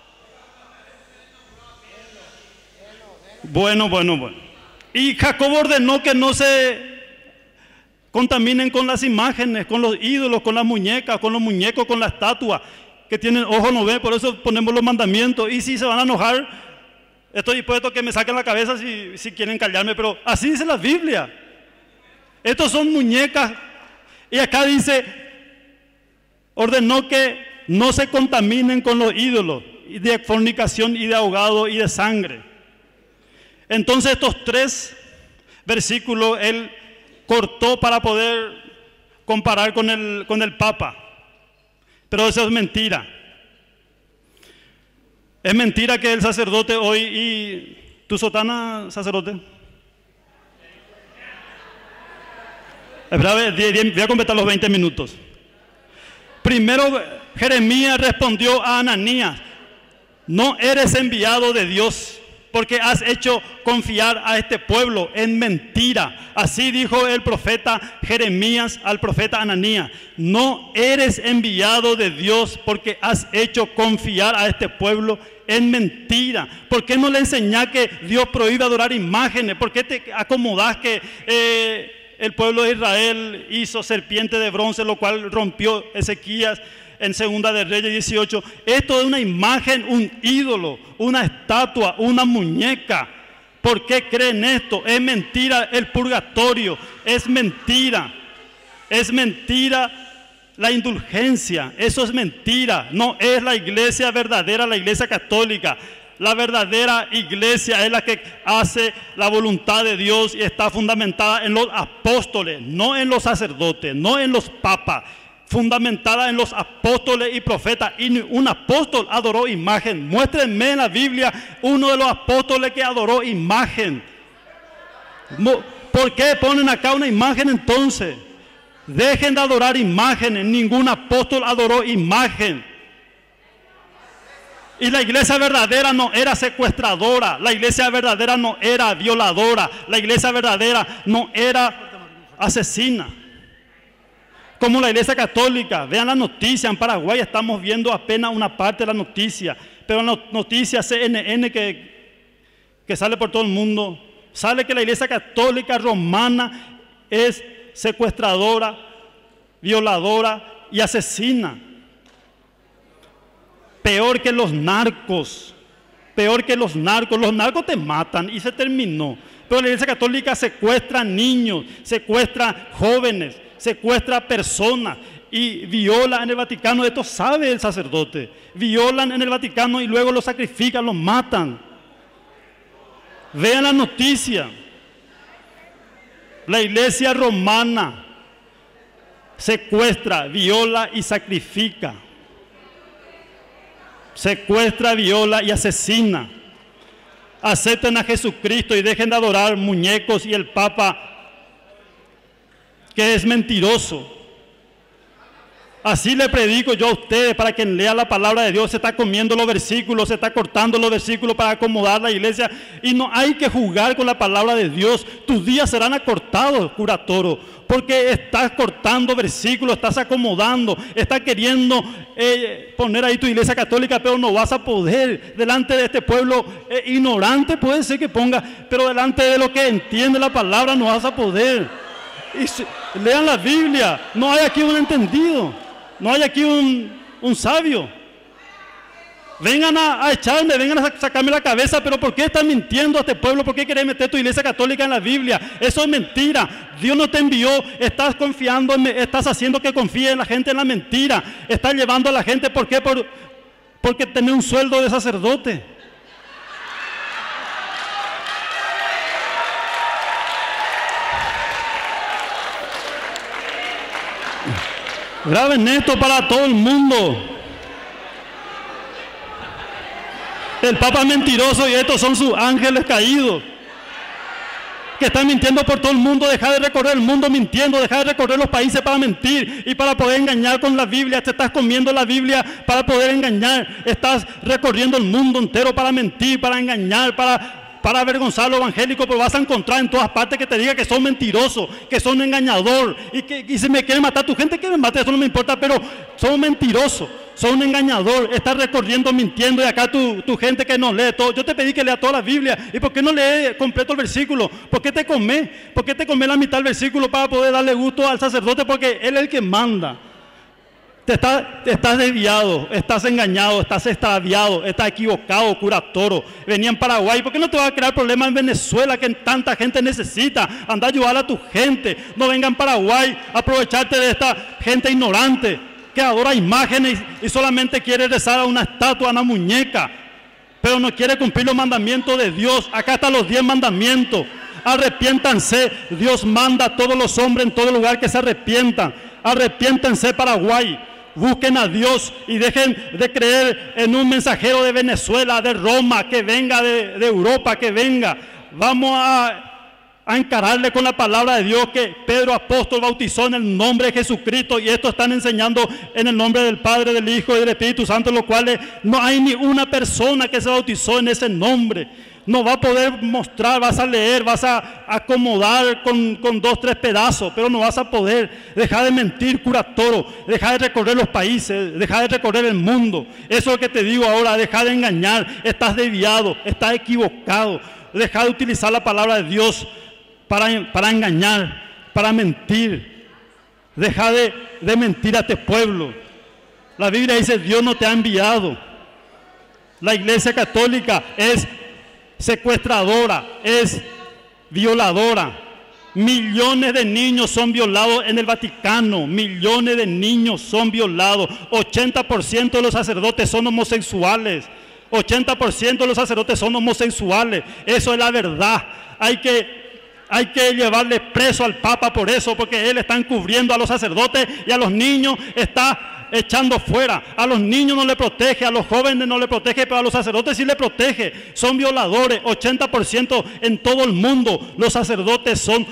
Bueno. Y Jacobo ordenó que no se contaminen con las imágenes, con los ídolos, con las muñecas, con los muñecos, con la estatua, que tienen ojos no ven, por eso ponemos los mandamientos. Y si se van a enojar, estoy dispuesto a que me saquen la cabeza si quieren callarme, pero así dice la Biblia. Estos son muñecas. Y acá dice, ordenó que no se contaminen con los ídolos, y de fornicación y de ahogado y de sangre. Entonces estos 3 versículos él cortó para poder comparar con el Papa. Pero eso es mentira. Es mentira que el sacerdote hoy, y tu sotana, sacerdote. Voy a completar los 20 minutos. Primero Jeremías respondió a Ananías: no eres enviado de Dios, porque has hecho confiar a este pueblo en mentira. Así dijo el profeta Jeremías al profeta Ananías: no eres enviado de Dios porque has hecho confiar a este pueblo en mentira. ¿Por qué no le enseñás que Dios prohíbe adorar imágenes? ¿Por qué te acomodás que el pueblo de Israel hizo serpiente de bronce, lo cual rompió Ezequías en Segunda de Reyes 18? Esto es una imagen, un ídolo, una estatua, una muñeca. ¿Por qué creen esto? Es mentira el purgatorio, es mentira la indulgencia, eso es mentira. No es la iglesia verdadera, la iglesia católica. La verdadera iglesia es la que hace la voluntad de Dios y está fundamentada en los apóstoles, no en los sacerdotes, no en los papas. Fundamentada en los apóstoles y profetas. Y un apóstol adoró imagen. Muéstrenme en la Biblia uno de los apóstoles que adoró imagen. ¿Por qué ponen acá una imagen entonces? Dejen de adorar imágenes. Ningún apóstol adoró imagen. Y la iglesia verdadera no era secuestradora, la iglesia verdadera no era violadora, la iglesia verdadera no era asesina. Como la iglesia católica, vean la noticia, en Paraguay estamos viendo apenas una parte de la noticia, pero la noticia CNN que sale por todo el mundo, sale que la iglesia católica romana es secuestradora, violadora y asesina. Peor que los narcos, los narcos te matan y se terminó. Pero la iglesia católica secuestra niños, secuestra jóvenes, secuestra personas y viola en el Vaticano. Esto sabe el sacerdote. Violan en el Vaticano y luego los sacrifican, los matan. Vean la noticia. La iglesia romana secuestra, viola y sacrifica. Secuestra, viola y asesina. Acepten a Jesucristo y dejen de adorar muñecos y el Papa, que es mentiroso. Así le predico yo a ustedes, para quien lea la palabra de Dios. Se está comiendo los versículos, se está cortando los versículos para acomodar la iglesia. Y no hay que jugar con la palabra de Dios. Tus días serán acortados, cura Toro, porque estás cortando versículos, estás acomodando, estás queriendo poner ahí tu iglesia católica, pero no vas a poder. Delante de este pueblo ignorante puede ser que ponga, pero delante de lo que entiende la palabra no vas a poder. Y lean la Biblia, no hay aquí un entendido. No hay aquí un sabio. Vengan a echarme, vengan a sacarme la cabeza, pero ¿por qué estás mintiendo a este pueblo? ¿Por qué querés meter tu iglesia católica en la Biblia? Eso es mentira. Dios no te envió, estás confiando, estás haciendo que confíe en la gente en la mentira. Estás llevando a la gente, ¿por qué? Porque tenés un sueldo de sacerdote. Graben esto para todo el mundo. El Papa es mentiroso y estos son sus ángeles caídos, que están mintiendo por todo el mundo. Deja de recorrer el mundo mintiendo, deja de recorrer los países para mentir y para poder engañar con la Biblia. Te estás comiendo la Biblia para poder engañar. Estás recorriendo el mundo entero para mentir, para engañar, para avergonzar a los evangélicos, pero vas a encontrar en todas partes que te diga que son mentirosos, que son engañador, y si me quieren matar tu gente, que me mate, eso no me importa, pero son mentirosos, son un engañador. Estás recorriendo mintiendo, y acá tu gente que no lee todo. Yo te pedí que lea toda la Biblia, ¿y por qué no lees completo el versículo? ¿Por qué te comés la mitad del versículo para poder darle gusto al sacerdote? Porque él es el que manda. Estás desviado, estás engañado, estás extraviado, estás equivocado, cura Toro. Venía en Paraguay, ¿por qué no te va a crear problemas en Venezuela, que tanta gente necesita? Anda a ayudar a tu gente. No venga en Paraguay a aprovecharte de esta gente ignorante que adora imágenes y solamente quiere rezar a una estatua, a una muñeca, pero no quiere cumplir los mandamientos de Dios. Acá están los 10 mandamientos. Arrepiéntanse. Dios manda a todos los hombres en todo lugar que se arrepientan. Arrepiéntense, Paraguay. Busquen a Dios y dejen de creer en un mensajero de Venezuela, de Roma, que venga de Europa, que venga. Vamos a encararle con la palabra de Dios, que Pedro apóstol bautizó en el nombre de Jesucristo, y esto están enseñando en el nombre del Padre, del Hijo y del Espíritu Santo, lo cual no hay ni una persona que se bautizó en ese nombre. No va a poder mostrar, vas a leer, vas a acomodar con 2, 3 pedazos, pero no vas a poder. Deja de mentir, cura Toro. Deja de recorrer los países, deja de recorrer el mundo. Eso es lo que te digo ahora. Deja de engañar. Estás desviado, estás equivocado. Deja de utilizar la palabra de Dios para engañar, para mentir. Deja de mentir a este pueblo. La Biblia dice: Dios no te ha enviado. La iglesia católica es secuestradora, es violadora. Millones de niños son violados en el Vaticano. Millones de niños son violados. 80% de los sacerdotes son homosexuales. 80% de los sacerdotes son homosexuales. Eso es la verdad. Hay que llevarle preso al Papa por eso, porque él está encubriendo a los sacerdotes, y a los niños está echando fuera. A los niños no le protege, a los jóvenes no le protege, pero a los sacerdotes sí le protege. Son violadores. 80% en todo el mundo los sacerdotes son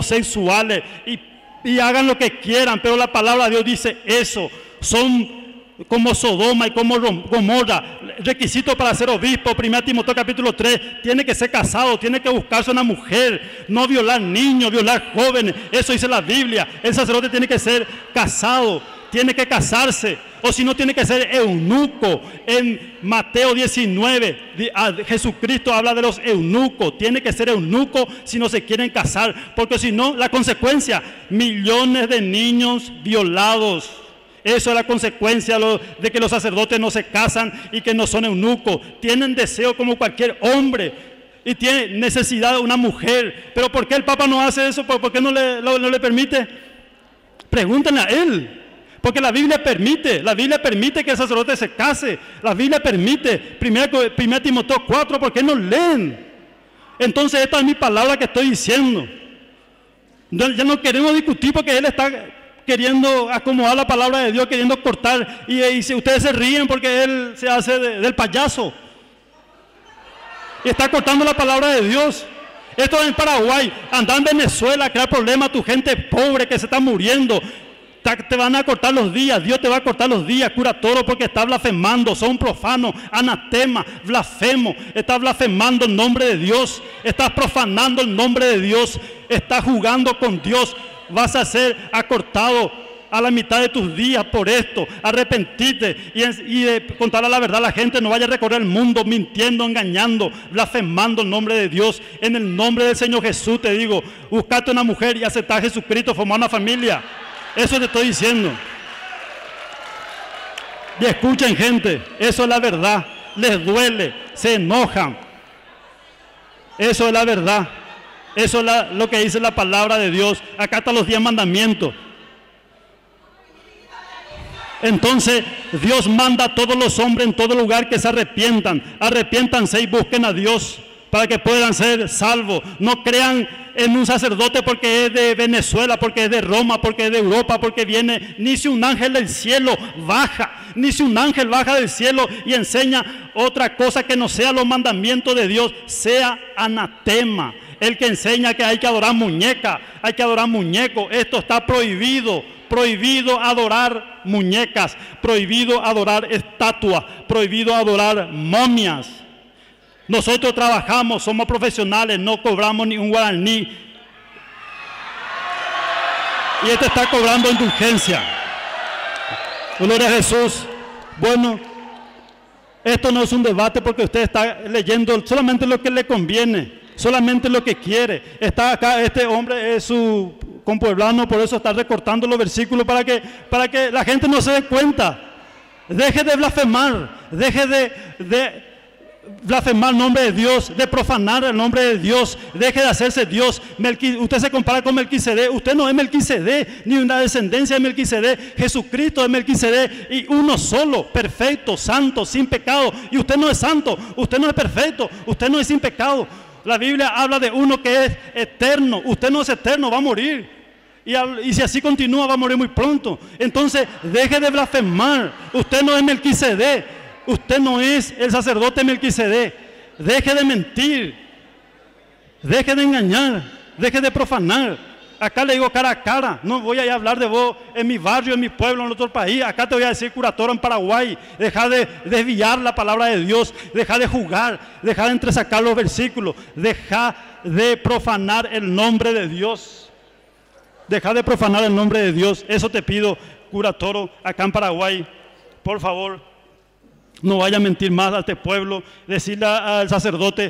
homosexuales, y hagan lo que quieran, pero la palabra de Dios dice eso. Son como Sodoma y como Gomorra. Requisito para ser obispo, 1 Timoteo capítulo 3, tiene que ser casado, tiene que buscarse una mujer, no violar niños, violar jóvenes. Eso dice la Biblia. El sacerdote tiene que ser casado, tiene que casarse, o si no tiene que ser eunuco. En Mateo 19, Jesucristo habla de los eunucos. Tiene que ser eunuco si no se quieren casar, porque si no, la consecuencia, millones de niños violados. Eso es la consecuencia de que los sacerdotes no se casan y que no son eunucos. Tienen deseo como cualquier hombre y tienen necesidad de una mujer. Pero ¿por qué el Papa no hace eso? ¿Por qué no le permite? Pregúntenle a él. Porque la Biblia permite que el sacerdote se case. La Biblia permite. 1 Timoteo 4, ¿por qué no leen? Entonces esta es mi palabra que estoy diciendo. Ya no queremos discutir porque él está queriendo acomodar la palabra de Dios, queriendo cortar, y ustedes se ríen porque él se hace del payaso y está cortando la palabra de Dios. Esto es en Paraguay. Anda en Venezuela a crear problemas a tu gente pobre que se está muriendo. Te van a cortar los días, Dios te va a cortar los días, cura toro, porque está blasfemando, son profanos, anatema, blasfemo, estás blasfemando el nombre de Dios, estás profanando el nombre de Dios, estás jugando con Dios. Vas a ser acortado a la mitad de tus días por esto. Arrepentirte y contarle la verdad a la gente. No vaya a recorrer el mundo mintiendo, engañando, blasfemando el nombre de Dios. En el nombre del Señor Jesús te digo, buscate una mujer y aceptar a Jesucristo, formar una familia. Eso te estoy diciendo. Y escuchen, gente, eso es la verdad. Les duele, se enojan. Eso es la verdad. Eso es lo que dice la palabra de Dios. Acá están los 10 mandamientos. Entonces Dios manda a todos los hombres en todo lugar que se arrepientan. Arrepiéntanse y busquen a Dios para que puedan ser salvos. No crean en un sacerdote porque es de Venezuela, porque es de Roma, porque es de Europa, porque viene. Ni si un ángel del cielo baja, ni si un ángel baja del cielo y enseña otra cosa que no sea los mandamientos de Dios, sea anatema. El que enseña que hay que adorar muñeca, hay que adorar muñecos, esto está prohibido. Prohibido adorar muñecas, prohibido adorar estatuas, prohibido adorar momias. Nosotros trabajamos, somos profesionales, no cobramos ni un guaraní. Y este está cobrando indulgencia. Gloria a Jesús. Bueno, esto no es un debate porque usted está leyendo solamente lo que le conviene. Solamente lo que quiere. Está acá, este hombre es su compueblano, por eso está recortando los versículos para que la gente no se dé cuenta. Deje de blasfemar, deje de blasfemar el nombre de Dios, de profanar el nombre de Dios, deje de hacerse Dios. Usted se compara con Melquisedec, usted no es Melquisedec, ni una descendencia de Melquisedec. Jesucristo es Melquisedec y uno solo, perfecto, santo, sin pecado. Y usted no es santo, usted no es perfecto, usted no es sin pecado. La Biblia habla de uno que es eterno. Usted no es eterno, va a morir. Y si así continúa, va a morir muy pronto. Entonces, deje de blasfemar. Usted no es Melquisedec. Usted no es el sacerdote Melquisedec. Deje de mentir. Deje de engañar. Deje de profanar. Acá le digo cara a cara. No voy a hablar de vos en mi barrio, en mi pueblo, en otro país. Acá te voy a decir curatoro en Paraguay. Deja de desviar la palabra de Dios. Deja de jugar. Deja de entresacar los versículos. Deja de profanar el nombre de Dios. Deja de profanar el nombre de Dios. Eso te pido, curatoro, acá en Paraguay. Por favor, no vaya a mentir más a este pueblo. Decirle al sacerdote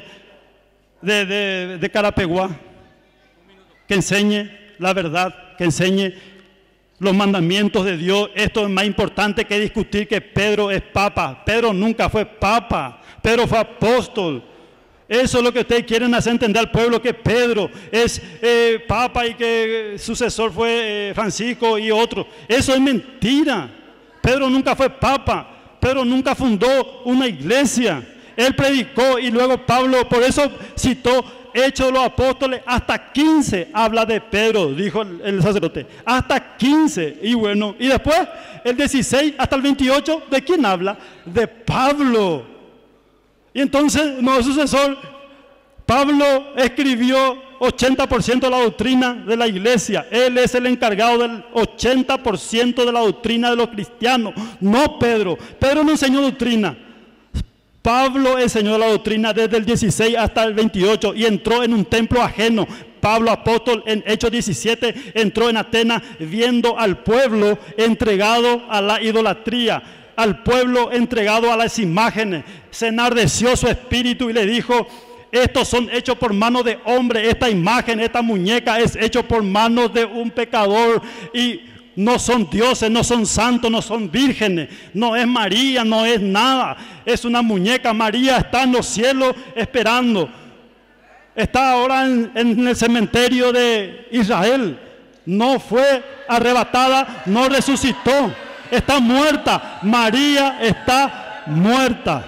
de Carapeguá que enseñe la verdad, que enseñe los mandamientos de Dios. Esto es más importante que discutir que Pedro es papa. Pedro nunca fue papa, Pedro fue apóstol. Eso es lo que ustedes quieren hacer entender al pueblo, que Pedro es papa y que sucesor fue Francisco y otro. Eso es mentira. Pedro nunca fue papa, Pedro nunca fundó una iglesia. Él predicó y luego Pablo, por eso citó Hechos de los Apóstoles, hasta 15 habla de Pedro, dijo el sacerdote, hasta 15, y bueno, y después el 16 hasta el 28, ¿de quién habla? De Pablo. Y entonces, nuestro sucesor, Pablo escribió 80% de la doctrina de la iglesia. Él es el encargado del 80% de la doctrina de los cristianos, no Pedro. Pedro no enseñó doctrina. Pablo enseñó la doctrina desde el 16 hasta el 28 y entró en un templo ajeno. Pablo apóstol en Hechos 17 entró en Atenas viendo al pueblo entregado a la idolatría, al pueblo entregado a las imágenes. Se enardeció su espíritu y le dijo: estos son hechos por manos de hombre, esta imagen, esta muñeca es hecho por manos de un pecador y no son dioses, no son santos, no son vírgenes, no es María, no es nada, es una muñeca. María está en los cielos esperando, está ahora en el cementerio de Israel, no fue arrebatada, no resucitó, está muerta, María está muerta.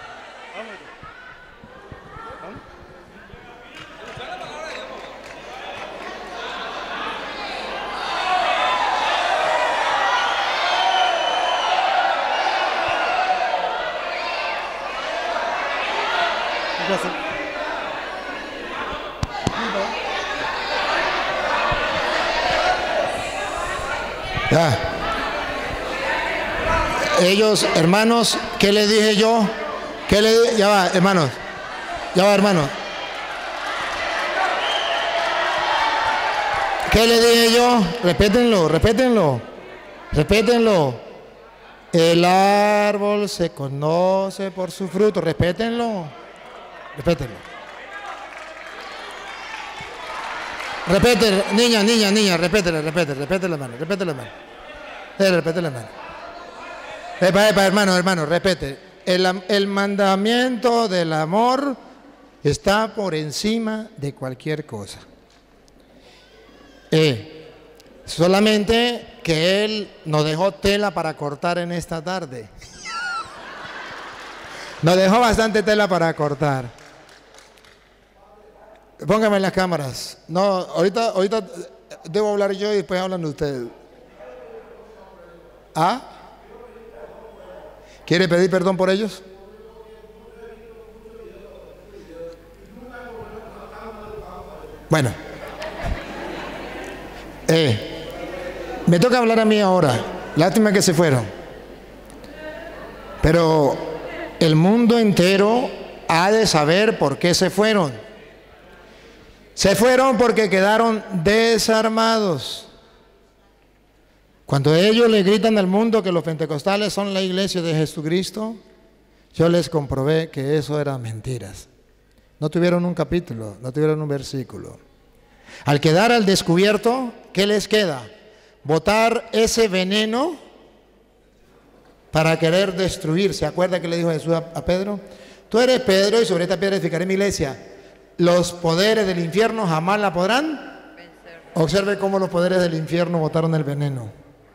Ya. Ellos, hermanos, ¿qué les dije yo? ¿Qué le dije? Ya va, hermanos. Ya va, hermanos. ¿Qué le dije yo? Repétenlo, repétenlo. Repétenlo. El árbol se conoce por su fruto. Repétenlo. Repétenlo. Repete, niña, repétele, hermano, hermano, repete. El mandamiento del amor está por encima de cualquier cosa. Solamente que Él nos dejó tela para cortar en esta tarde. Nos dejó bastante tela para cortar. Póngame las cámaras. No, ahorita debo hablar yo y después hablan ustedes. ¿Ah? ¿Quiere pedir perdón por ellos? Bueno. Me toca hablar a mí ahora. Lástima que se fueron. Pero el mundo entero ha de saber por qué se fueron. Se fueron porque quedaron desarmados. Cuando ellos le gritan al mundo que los pentecostales son la iglesia de Jesucristo, yo les comprobé que eso eran mentiras. No tuvieron un capítulo, no tuvieron un versículo. Al quedar al descubierto, ¿qué les queda? Botar ese veneno para querer destruir. ¿Se acuerda que le dijo Jesús a Pedro? Tú eres Pedro y sobre esta piedra edificaré mi iglesia. Los poderes del infierno jamás la podrán vencer. Observe cómo los poderes del infierno botaron el veneno.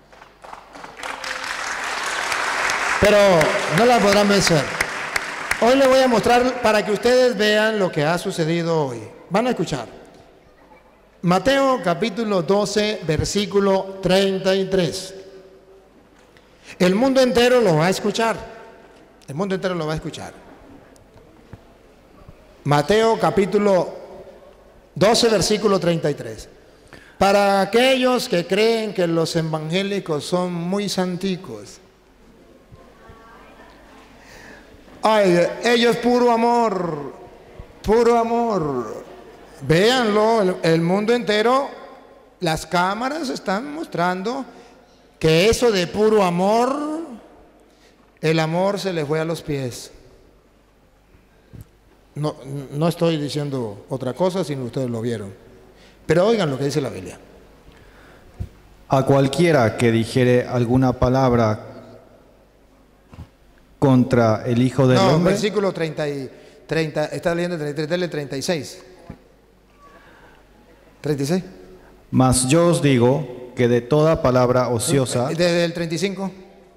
Pero no la podrán vencer. Hoy les voy a mostrar para que ustedes vean lo que ha sucedido hoy. Van a escuchar. Mateo capítulo 12, versículo 33. El mundo entero lo va a escuchar. El mundo entero lo va a escuchar. Mateo capítulo 12, versículo 33. Para aquellos que creen que los evangélicos son muy santicos. Ay, ellos puro amor, puro amor. Véanlo, el mundo entero, las cámaras están mostrando que eso de puro amor, el amor se les fue a los pies. No estoy diciendo otra cosa, sino ustedes lo vieron. Pero oigan lo que dice la Biblia. A cualquiera que dijere alguna palabra contra el Hijo del Hombre. No, versículo 30, está leyendo el 33, 36. 36. Mas yo os digo que de toda palabra ociosa. Desde el 35.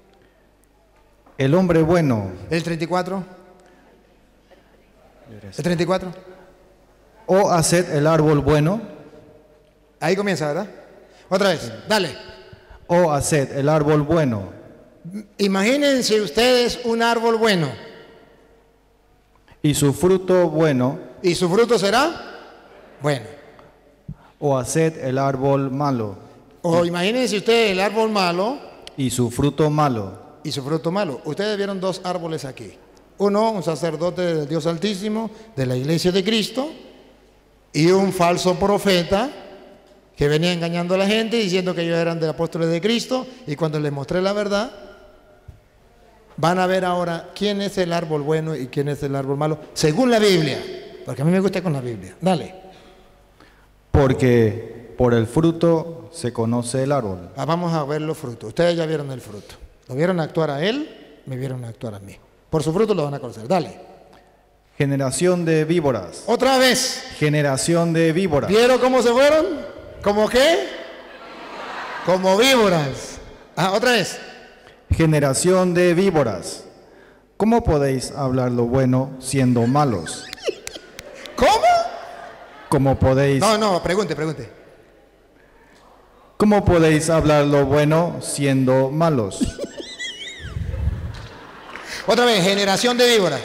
El hombre bueno. El 34. El 34. O haced el árbol bueno. Ahí comienza, ¿verdad? Otra vez, dale. O haced el árbol bueno. Imagínense ustedes un árbol bueno. Y su fruto bueno. ¿Y su fruto será? Bueno. O haced el árbol malo O imagínense ustedes el árbol malo y su fruto malo. y su fruto malo. Ustedes vieron dos árboles aquí. Uno, un sacerdote del Dios Altísimo, de la Iglesia de Cristo, y un falso profeta que venía engañando a la gente diciendo que ellos eran de apóstoles de Cristo, y cuando les mostré la verdad, van a ver ahora quién es el árbol bueno y quién es el árbol malo, según la Biblia, porque a mí me gusta con la Biblia. Dale. Porque por el fruto se conoce el árbol. Vamos a ver los frutos. Ustedes ya vieron el fruto. Lo vieron actuar a él, me vieron actuar a mí. Por su fruto lo van a conocer. Dale. Generación de víboras. Otra vez. Generación de víboras. ¿Vieron cómo se fueron? ¿Cómo qué? Como víboras. Otra vez. Generación de víboras. ¿Cómo podéis hablar lo bueno siendo malos? ¿Cómo? ¿Cómo podéis? No, pregunte. ¿Cómo podéis hablar lo bueno siendo malos? Otra vez, generación de víboras.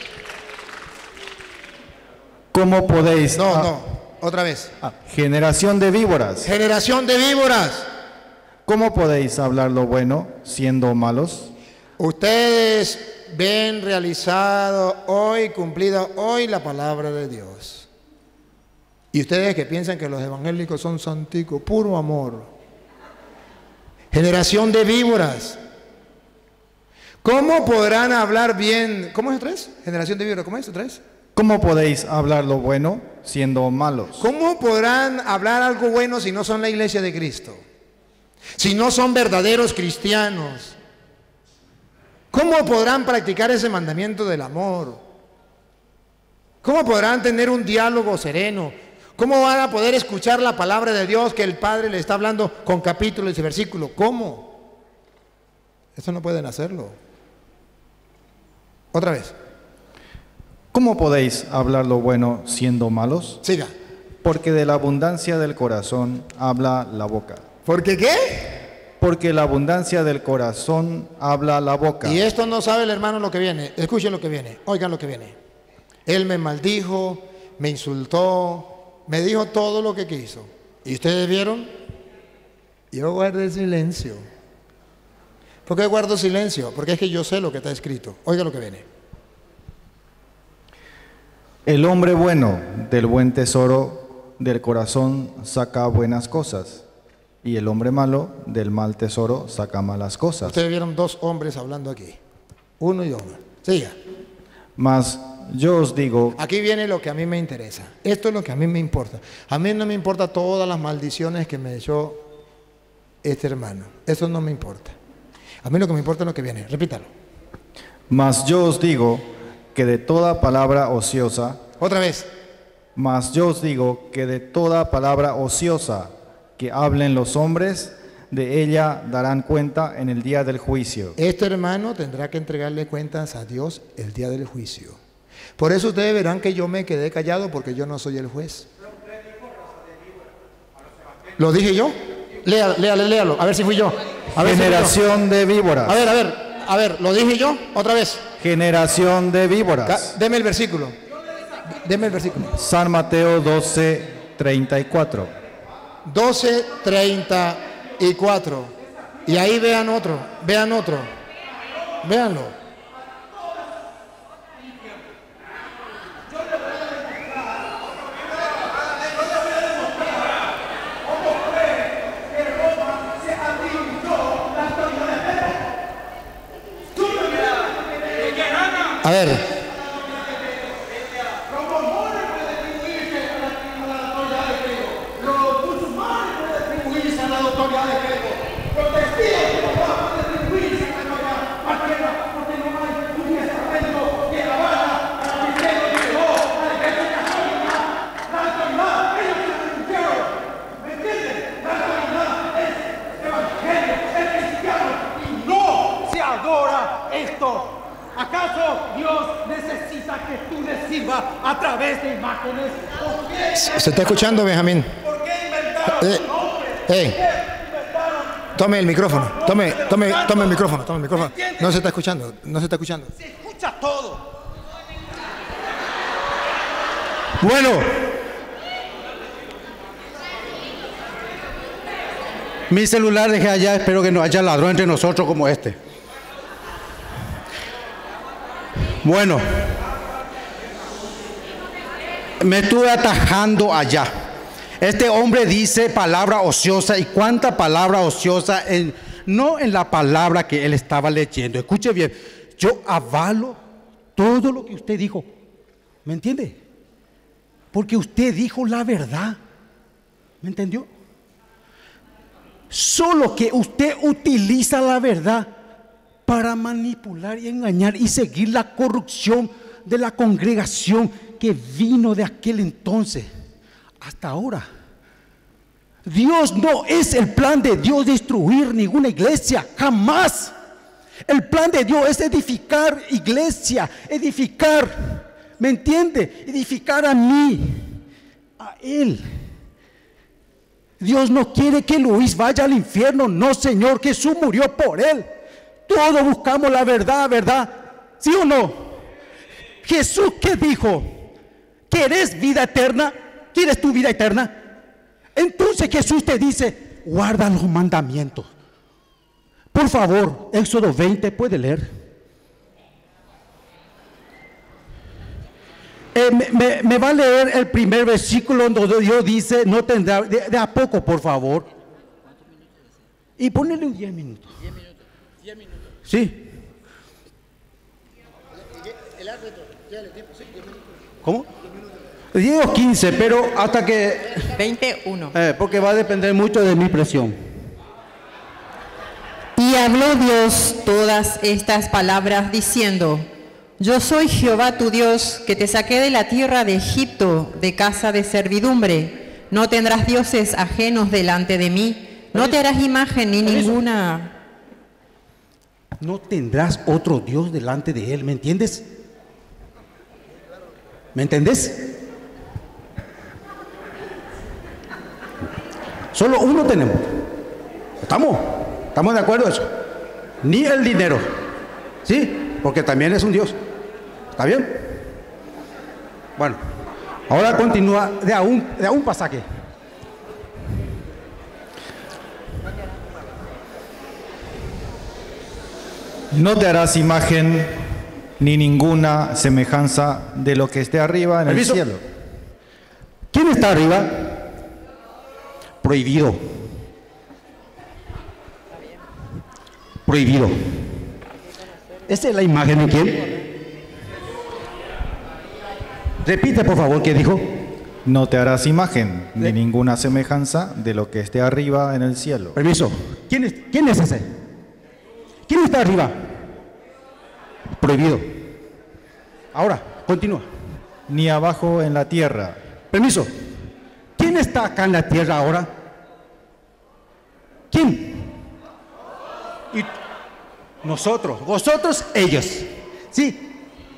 ¿Cómo podéis? Otra vez. Generación de víboras. Generación de víboras. ¿Cómo podéis hablar lo bueno siendo malos? Ustedes ven realizado hoy, cumplida hoy la palabra de Dios. Y ustedes que piensan que los evangélicos son santicos, puro amor. Generación de víboras. ¿Cómo podrán hablar bien? ¿Cómo es otra vez? Generación de víboras, ¿cómo es otra vez? ¿Cómo podéis hablar lo bueno siendo malos? ¿Cómo podrán hablar algo bueno si no son la iglesia de Cristo? Si no son verdaderos cristianos. ¿Cómo podrán practicar ese mandamiento del amor? ¿Cómo podrán tener un diálogo sereno? ¿Cómo van a poder escuchar la palabra de Dios que el Padre le está hablando con capítulos y versículos? ¿Cómo? Eso no pueden hacerlo. Otra vez. ¿Cómo podéis hablar lo bueno siendo malos? Siga. Porque de la abundancia del corazón habla la boca. ¿Por qué qué? Porque la abundancia del corazón habla la boca. Y esto no sabe el hermano lo que viene. Escuchen lo que viene. Oigan lo que viene. Él me maldijo, me insultó, me dijo todo lo que quiso. ¿Y ustedes vieron? Yo guardé silencio. ¿Por qué guardo silencio? Porque es que yo sé lo que está escrito. Oiga lo que viene. El hombre bueno del buen tesoro del corazón saca buenas cosas, y el hombre malo del mal tesoro saca malas cosas. Ustedes vieron dos hombres hablando aquí. Uno y uno. Siga. Mas yo os digo... Aquí viene lo que a mí me interesa. Esto es lo que a mí me importa. A mí no me importa todas las maldiciones que me echó este hermano. Eso no me importa. A mí lo que me importa es lo que viene. Repítalo. Mas yo os digo que de toda palabra ociosa... Otra vez. Mas yo os digo que de toda palabra ociosa que hablen los hombres, de ella darán cuenta en el día del juicio. Este hermano tendrá que entregarle cuentas a Dios el día del juicio. Por eso ustedes verán que yo me quedé callado, porque yo no soy el juez. ¿Lo dije yo? Léalo, a ver si fui yo. Generación de víboras. A ver, ¿lo dije yo? Otra vez. Generación de víboras. Deme el versículo. San Mateo 12:34. 12:34. Y ahí vean otro. Véanlo. A ver. ¿Acaso Dios necesita que tú le sirvas a través de imágenes? ¿Se está escuchando, Benjamín? ¿Por qué inventaron nombres? Tome el micrófono. Tome el micrófono. No se está escuchando. Se escucha todo. Bueno. Mi celular dejé allá, espero que no haya ladrón entre nosotros como este. Bueno, me estuve atajando allá. Este hombre dice palabra ociosa, y cuánta palabra ociosa, no en la palabra que él estaba leyendo. Escuche bien, yo avalo todo lo que usted dijo, ¿me entiende? Porque usted dijo la verdad, ¿me entendió? Solo que usted utiliza la verdad para manipular y engañar y seguir la corrupción de la congregación que vino de aquel entonces hasta ahora. Dios no es el plan de Dios destruir ninguna iglesia, jamás. El plan de Dios es edificar iglesia, edificar, ¿me entiende? Edificar a mí, a Él. Dios no quiere que Luis vaya al infierno, no, Señor. Jesús murió por él. Todos buscamos la verdad, ¿verdad? ¿Sí o no? Jesús, ¿qué dijo? ¿Quieres vida eterna? ¿Quieres tu vida eterna? Entonces Jesús te dice, guarda los mandamientos. Por favor, Éxodo 20, ¿puede leer? Me va a leer el primer versículo donde Dios dice, no tendrá, de a poco, por favor. Y ponele un 10 minutos. 10 minutos. Sí. ¿Cómo? 10 o 15, pero hasta que... 21. Porque va a depender mucho de mi presión. Y habló Dios todas estas palabras diciendo: Yo soy Jehová tu Dios, que te saqué de la tierra de Egipto, de casa de servidumbre. No tendrás dioses ajenos delante de mí, no te harás imagen ni ninguna. No tendrás otro Dios delante de Él, ¿me entiendes? ¿Me entendés? Solo uno tenemos. ¿Estamos de acuerdo en eso? Ni el dinero, ¿sí? Porque también es un Dios. ¿Está bien? Bueno, ahora continúa de a un pasaje. No te harás imagen ni ninguna semejanza de lo que esté arriba en el cielo. ¿Quién está arriba? Prohibido. Prohibido. ¿Esa es la imagen de quién? Repite, por favor, ¿qué dijo? No te harás imagen ni ninguna semejanza de lo que esté arriba en el cielo. Permiso. ¿Quién es ese? ¿Quién está arriba? Prohibido. Ahora, continúa. Ni abajo en la tierra. Permiso. ¿Quién está acá en la tierra ahora? ¿Quién? Y nosotros, vosotros, ellos. ¿Sí?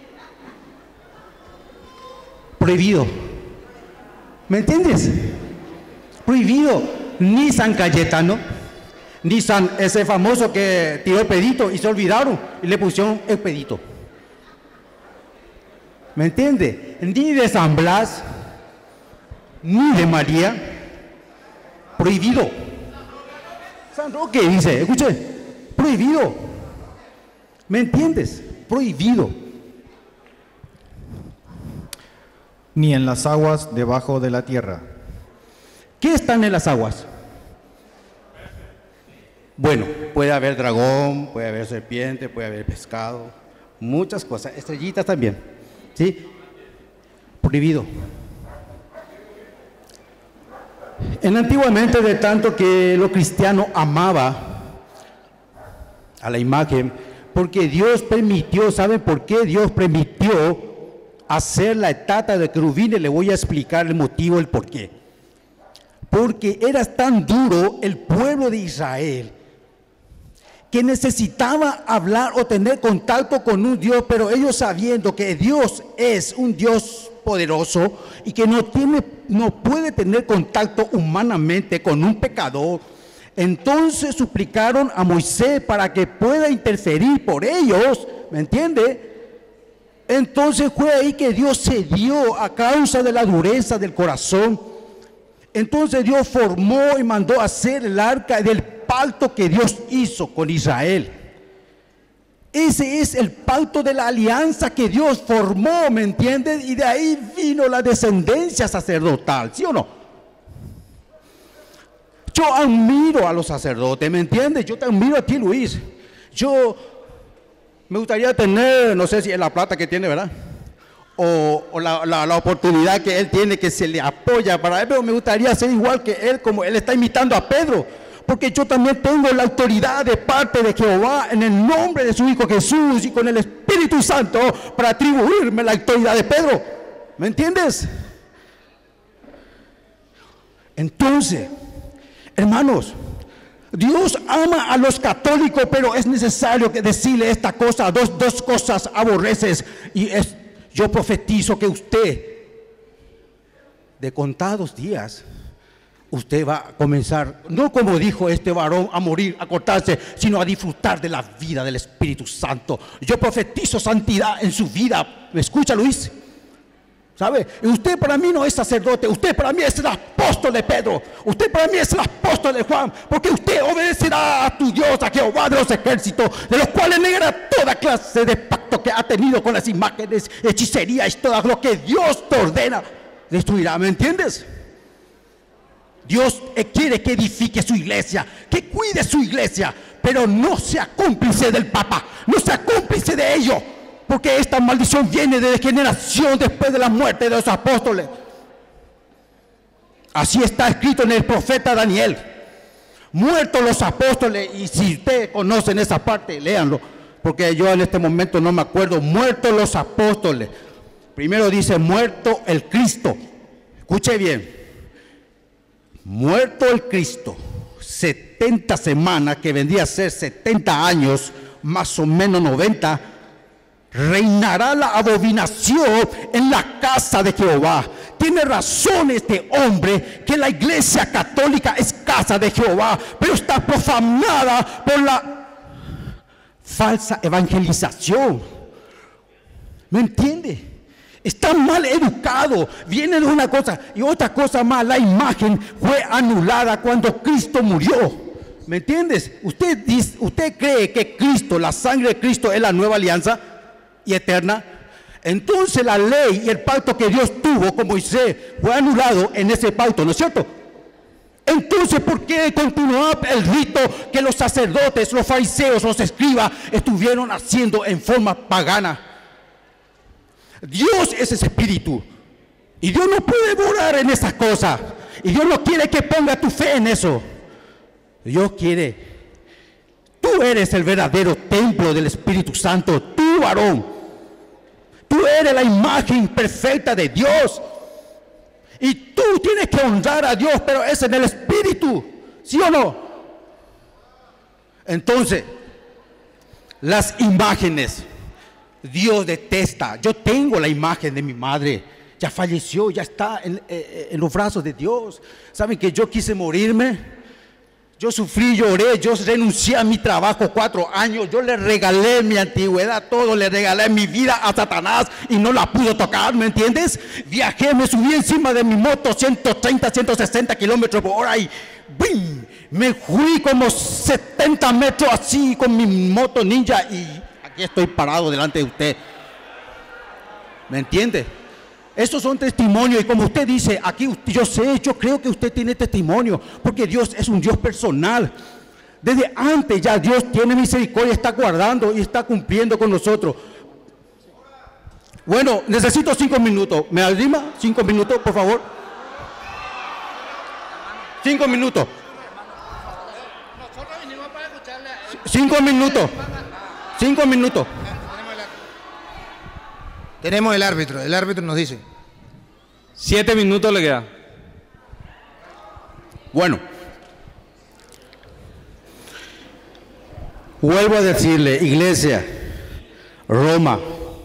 Prohibido. ¿Me entiendes? Prohibido. Ni San Cayetano, ni San ese famoso que tiró el pedito y se olvidaron y le pusieron el pedito. ¿Me entiende? Ni de San Blas, ni de María. Prohibido. San Roque dice, escuche, prohibido. ¿Me entiendes? Prohibido. Ni en las aguas debajo de la tierra. ¿Qué están en las aguas? Bueno, puede haber dragón, puede haber serpiente, puede haber pescado, muchas cosas, estrellitas también, ¿sí? Prohibido. Antiguamente, de tanto que los cristianos amaban a la imagen, porque Dios permitió, ¿saben por qué Dios permitió hacer la estatua de querubines? Le voy a explicar el motivo, el por qué. Porque era tan duro el pueblo de Israel que necesitaba hablar o tener contacto con un Dios, pero ellos sabiendo que Dios es un Dios poderoso y que no puede tener contacto humanamente con un pecador, entonces suplicaron a Moisés para que pueda interferir por ellos, ¿me entiende? Entonces fue ahí que Dios cedió a causa de la dureza del corazón. Entonces Dios formó y mandó hacer el arca del pacto que Dios hizo con Israel. Ese es el pacto de la alianza que Dios formó, ¿me entiendes? Y de ahí vino la descendencia sacerdotal, ¿sí o no? Yo admiro a los sacerdotes, ¿me entiendes? Yo te admiro a ti, Luis. Yo me gustaría tener, no sé si es la plata que tiene, ¿verdad? O la oportunidad que él tiene, que se le apoya para él, pero me gustaría ser igual que él, como él está imitando a Pedro, porque yo también tengo la autoridad de parte de Jehová en el nombre de su Hijo Jesús y con el Espíritu Santo para atribuirme la autoridad de Pedro, ¿me entiendes? Entonces, hermanos, Dios ama a los católicos, pero es necesario que decirle esta cosa, dos cosas aborreces, y yo profetizo que usted, de contados días, usted va a comenzar, no como dijo este varón, a morir, a cortarse, sino a disfrutar de la vida del Espíritu Santo. Yo profetizo santidad en su vida. ¿Me escucha, Luis? ¿Sabe? Y usted para mí no es sacerdote, usted para mí es el apóstol de Pedro, usted para mí es el apóstol de Juan, porque usted obedecerá a tu Dios, a Jehová de los ejércitos, de los cuales negará toda clase de pacto que ha tenido con las imágenes, hechicería y todo lo que Dios te ordena, destruirá, ¿me entiendes? Dios quiere que edifique su iglesia, que cuide su iglesia, pero no sea cómplice del Papa, no sea cómplice de ello, porque esta maldición viene de generación después de la muerte de los apóstoles. Así está escrito en el profeta Daniel. Muertos los apóstoles, y si ustedes conocen esa parte, léanlo, porque yo en este momento no me acuerdo. Muertos los apóstoles. Primero dice muerto el Cristo. Escuche bien. Muerto el Cristo, 70 semanas, que vendría a ser 70 años, más o menos 90, reinará la abominación en la casa de Jehová. Tiene razón este hombre, que la iglesia católica es casa de Jehová, pero está profanada por la falsa evangelización. ¿Me entiende? Está mal educado, viene de una cosa y otra cosa más. La imagen fue anulada cuando Cristo murió, ¿me entiendes? Usted cree que Cristo, la sangre de Cristo, es la nueva alianza y eterna. Entonces la ley y el pacto que Dios tuvo con Moisés fue anulado en ese pacto, ¿no es cierto? Entonces, ¿por qué continuó el rito que los sacerdotes, los fariseos, los escribas estuvieron haciendo en forma pagana? Dios es ese espíritu y Dios no puede morar en esas cosas, y Dios no quiere que ponga tu fe en eso. Dios quiere, tú eres el verdadero templo del Espíritu Santo, tú varón, tú eres la imagen perfecta de Dios y tú tienes que honrar a Dios, pero es en el Espíritu, ¿sí o no? Entonces, las imágenes Dios detesta. Yo tengo la imagen de mi madre, ya falleció, ya está en los brazos de Dios. ¿Saben que yo quise morirme? Yo sufrí, lloré, yo renuncié a mi trabajo 4 años, yo le regalé mi antigüedad, todo, le regalé mi vida a Satanás y no la pudo tocar, ¿me entiendes? Viajé, me subí encima de mi moto 130, 160 kilómetros por hora y ¡bim! Me fui como 70 metros así con mi moto ninja y aquí estoy parado delante de usted, ¿me entiende? Estos son testimonios, y como usted dice, aquí yo creo que usted tiene testimonio, porque Dios es un Dios personal. Desde antes ya Dios tiene misericordia, está guardando y está cumpliendo con nosotros. Bueno, necesito 5 minutos, ¿me arrima? 5 minutos, por favor. 5 minutos. 5 minutos. 5 minutos. Tenemos el árbitro nos dice. 7 minutos le queda. Bueno, vuelvo a decirle, iglesia, Roma,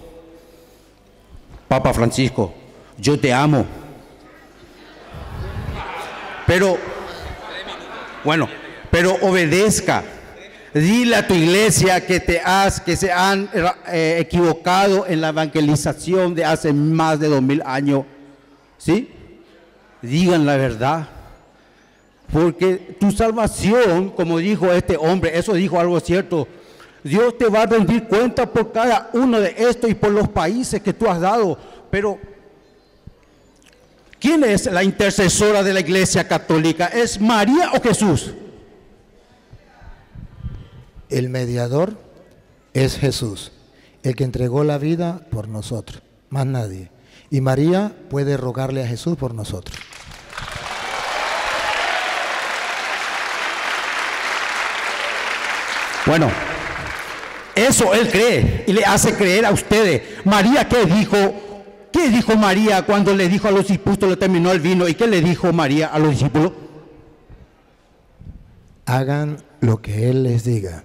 Papa Francisco, yo te amo. Pero, bueno, pero obedezca. Dile a tu iglesia que se han equivocado en la evangelización de hace más de 2000 años. ¿Sí? Digan la verdad. Porque tu salvación, como dijo este hombre, eso dijo algo cierto. Dios te va a rendir cuenta por cada uno de estos y por los países que tú has dado. Pero, ¿quién es la intercesora de la Iglesia Católica? ¿Es María o Jesús? El mediador es Jesús, el que entregó la vida por nosotros, más nadie. Y María puede rogarle a Jesús por nosotros. Bueno, eso él cree y le hace creer a ustedes. María, ¿qué dijo? ¿Qué dijo María cuando le dijo a los discípulos, le terminó el vino? ¿Y qué le dijo María a los discípulos? Hagan lo que Él les diga.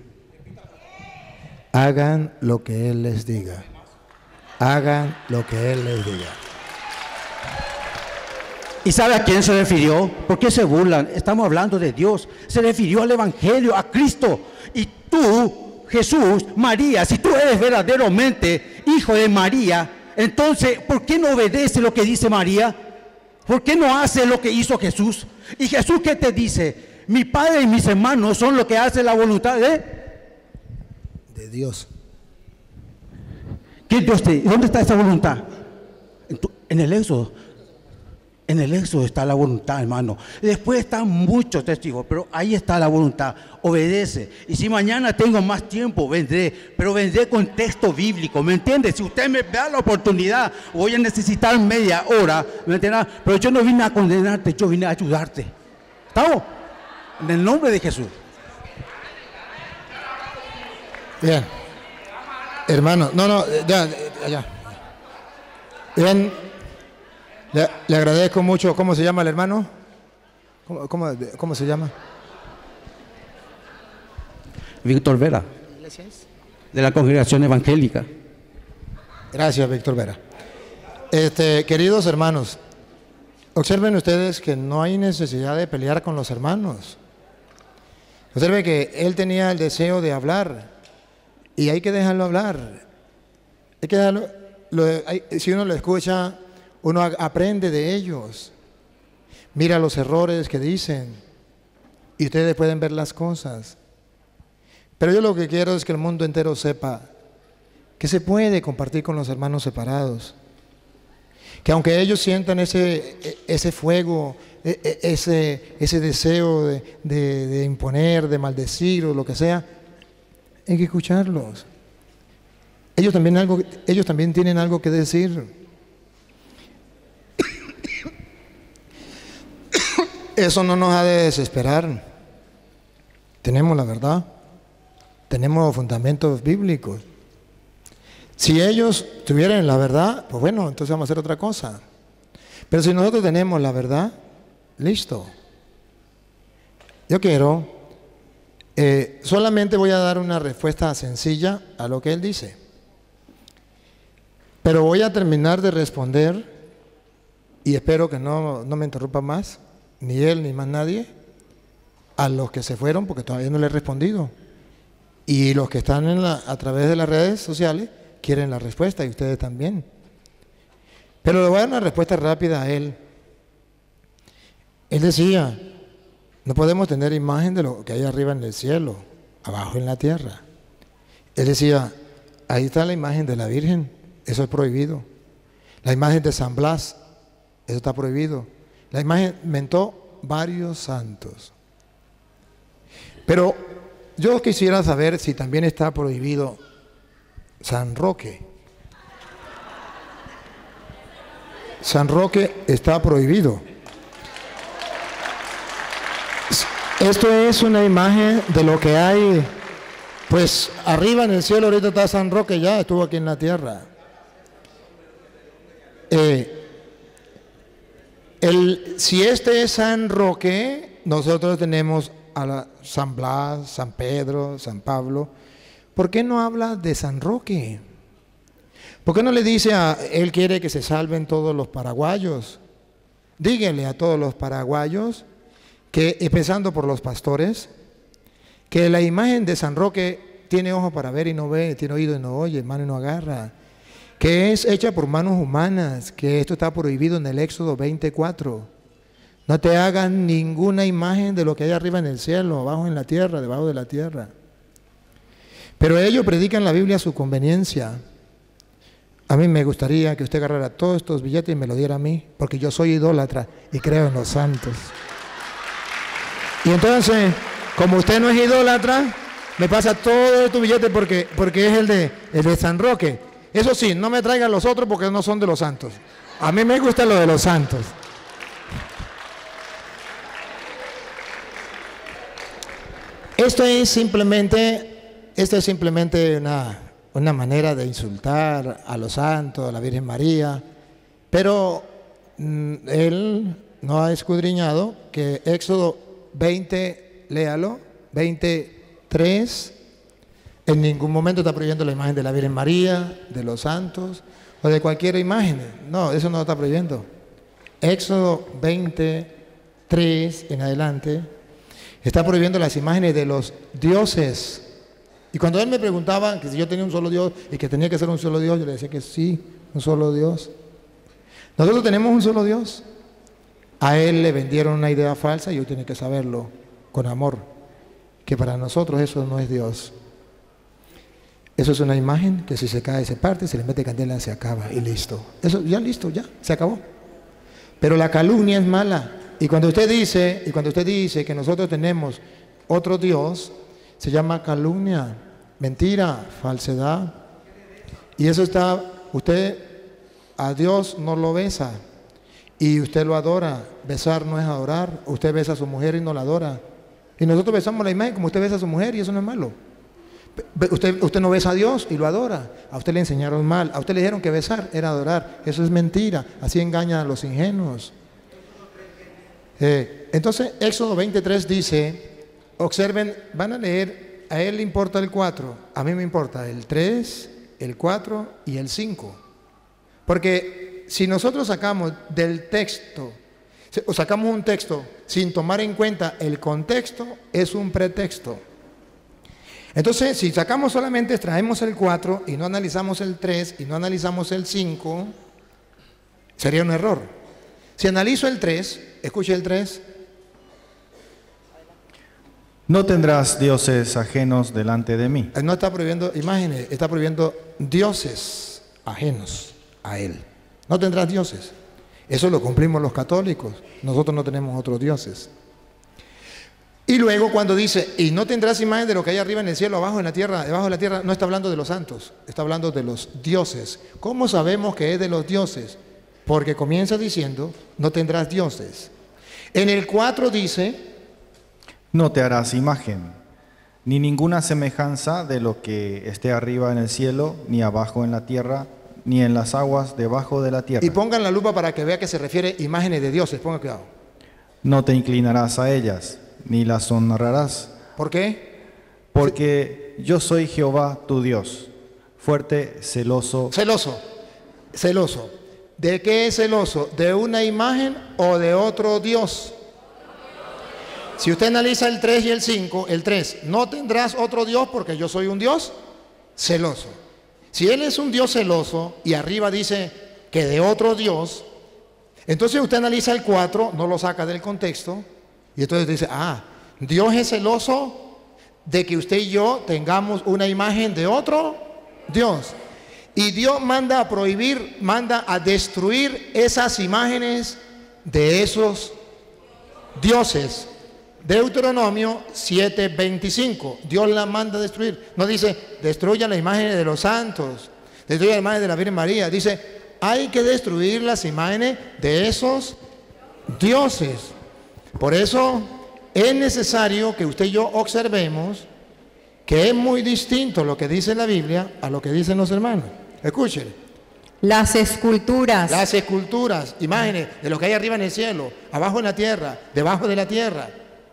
Hagan lo que Él les diga. Hagan lo que Él les diga. ¿Y sabe a quién se refirió? ¿Por qué se burlan? Estamos hablando de Dios. Se refirió al Evangelio, a Cristo. Y tú, Jesús, María, si tú eres verdaderamente hijo de María, entonces, ¿por qué no obedece lo que dice María? ¿Por qué no hace lo que hizo Jesús? ¿Y Jesús qué te dice? Mi padre y mis hermanos son los que hacen la voluntad de Dios. ¿Qué Dios te? ¿Dónde está esa voluntad? En el Éxodo. En el Éxodo está la voluntad, hermano. Después están muchos testigos, pero ahí está la voluntad. Obedece. Y si mañana tengo más tiempo, vendré. Pero vendré con texto bíblico, ¿me entiende? Si usted me da la oportunidad, voy a necesitar media hora, ¿me entiende? Pero yo no vine a condenarte, yo vine a ayudarte. ¿Estamos? En el nombre de Jesús. Bien. Hermano, ya. Bien. Le agradezco mucho. ¿Cómo se llama el hermano? ¿Cómo se llama? Víctor Vera. De la Congregación Evangélica. Gracias, Víctor Vera. Queridos hermanos, observen ustedes que no hay necesidad de pelear con los hermanos. Observen que él tenía el deseo de hablar y hay que dejarlo hablar. Hay que dejarlo, si uno lo escucha, uno aprende de ellos, mira los errores que dicen y ustedes pueden ver las cosas. Pero yo lo que quiero es que el mundo entero sepa que se puede compartir con los hermanos separados, que aunque ellos sientan ese fuego, ese deseo de imponer, de maldecir o lo que sea, hay que escucharlos. Ellos también tienen algo que decir. Eso no nos ha de desesperar. Tenemos la verdad, tenemos fundamentos bíblicos. Si ellos tuvieran la verdad, pues bueno, entonces vamos a hacer otra cosa. Pero si nosotros tenemos la verdad, listo. Yo quiero, solamente voy a dar una respuesta sencilla a lo que él dice. Pero voy a terminar de responder y espero que no me interrumpa más, ni él ni más nadie, a los que se fueron porque todavía no le he respondido. Y los que están a través de las redes sociales quieren la respuesta y ustedes también. Pero le voy a dar una respuesta rápida a él. Él decía, no podemos tener imagen de lo que hay arriba en el cielo, abajo en la tierra. Él decía, ahí está la imagen de la Virgen, eso es prohibido. La imagen de San Blas, eso está prohibido. La imagen mentó varios santos. Pero yo quisiera saber si también está prohibido San Roque. San Roque está prohibido. Esto es una imagen de lo que hay, pues arriba en el cielo. Ahorita está San Roque, ya estuvo aquí en la tierra. Si este es San Roque, nosotros tenemos a San Blas, San Pedro, San Pablo. ¿Por qué no habla de San Roque? ¿Por qué no le dice él quiere que se salven todos los paraguayos? Díganle a todos los paraguayos, que empezando por los pastores, que la imagen de San Roque tiene ojo para ver y no ve, tiene oído y no oye, mano y no agarra, que es hecha por manos humanas, que esto está prohibido en el Éxodo 24. No te hagas ninguna imagen de lo que hay arriba en el cielo, abajo en la tierra, debajo de la tierra. Pero ellos predican la Biblia a su conveniencia. A mí me gustaría que usted agarrara todos estos billetes y me lo diera a mí, porque yo soy idólatra y creo en los santos. Y entonces, como usted no es idólatra, me pasa todo tu billete porque es el de San Roque. Eso sí, no me traigan los otros porque no son de los santos. A mí me gusta lo de los santos. Esto es simplemente una manera de insultar a los santos, a la Virgen María, pero él no ha escudriñado que Éxodo 20, léalo, 23, en ningún momento está prohibiendo la imagen de la Virgen María, de los santos o de cualquier imagen. No, eso no lo está prohibiendo. Éxodo 23 en adelante está prohibiendo las imágenes de los dioses. Y cuando él me preguntaba que si yo tenía un solo Dios y que tenía que ser un solo Dios, yo le decía que sí, un solo Dios. Nosotros tenemos un solo Dios. A él le vendieron una idea falsa y hoy tiene que saberlo con amor, que para nosotros eso no es Dios. Eso es una imagen que si se cae se parte, se le mete candela, se acaba y listo. Eso ya listo, ya, se acabó. Pero la calumnia es mala. Y cuando usted dice que nosotros tenemos otro Dios, se llama calumnia, mentira, falsedad. Y eso está, usted a Dios no lo besa y usted lo adora. Besar no es adorar. Usted besa a su mujer y no la adora. Y nosotros besamos la imagen como usted besa a su mujer y eso no es malo. Usted no besa a Dios y lo adora. A usted le enseñaron mal. A usted le dijeron que besar era adorar. Eso es mentira. Así engañan a los ingenuos. Entonces, Éxodo 23 dice, observen, van a leer, a él le importa el 4, a mí me importa el 3, el 4 y el 5. Porque si nosotros sacamos del texto, o sacamos un texto sin tomar en cuenta el contexto, es un pretexto. Entonces, si sacamos solamente, extraemos el 4 y no analizamos el 3 y no analizamos el 5, sería un error. Si analizo el 3, escuche el 3. No tendrás dioses ajenos delante de mí. No está prohibiendo imágenes, está prohibiendo dioses ajenos a él. No tendrás dioses. Eso lo cumplimos los católicos. Nosotros no tenemos otros dioses. Y luego cuando dice, y no tendrás imagen de lo que hay arriba en el cielo, abajo en la tierra, debajo de la tierra, no está hablando de los santos, está hablando de los dioses. ¿Cómo sabemos que es de los dioses? Porque comienza diciendo, no tendrás dioses. En el 4 dice, no te harás imagen, ni ninguna semejanza de lo que esté arriba en el cielo, ni abajo en la tierra, ni en las aguas debajo de la tierra. Y pongan la lupa para que vea que se refiere a imágenes de dioses, pongan cuidado. No te inclinarás a ellas, ni las honrarás. ¿Por qué? Porque yo soy Jehová tu Dios, fuerte, celoso. Celoso. ¿De qué es celoso? ¿De una imagen o de otro Dios? Si usted analiza el 3 y el 5, el 3, no tendrás otro Dios porque yo soy un Dios celoso. Si Él es un Dios celoso y arriba dice que de otro Dios, entonces usted analiza el 4, no lo saca del contexto y entonces dice, Dios es celoso de que usted y yo tengamos una imagen de otro Dios. Y Dios manda a prohibir, manda a destruir esas imágenes de esos dioses. Deuteronomio 7:25, Dios la manda a destruir. No dice, destruyan las imágenes de los santos, destruyan las imágenes de la Virgen María. Dice, hay que destruir las imágenes de esos dioses. Por eso es necesario que usted y yo observemos que es muy distinto lo que dice la Biblia a lo que dicen los hermanos. Escuchen. Las esculturas, imágenes de lo que hay arriba en el cielo, abajo en la tierra, debajo de la tierra.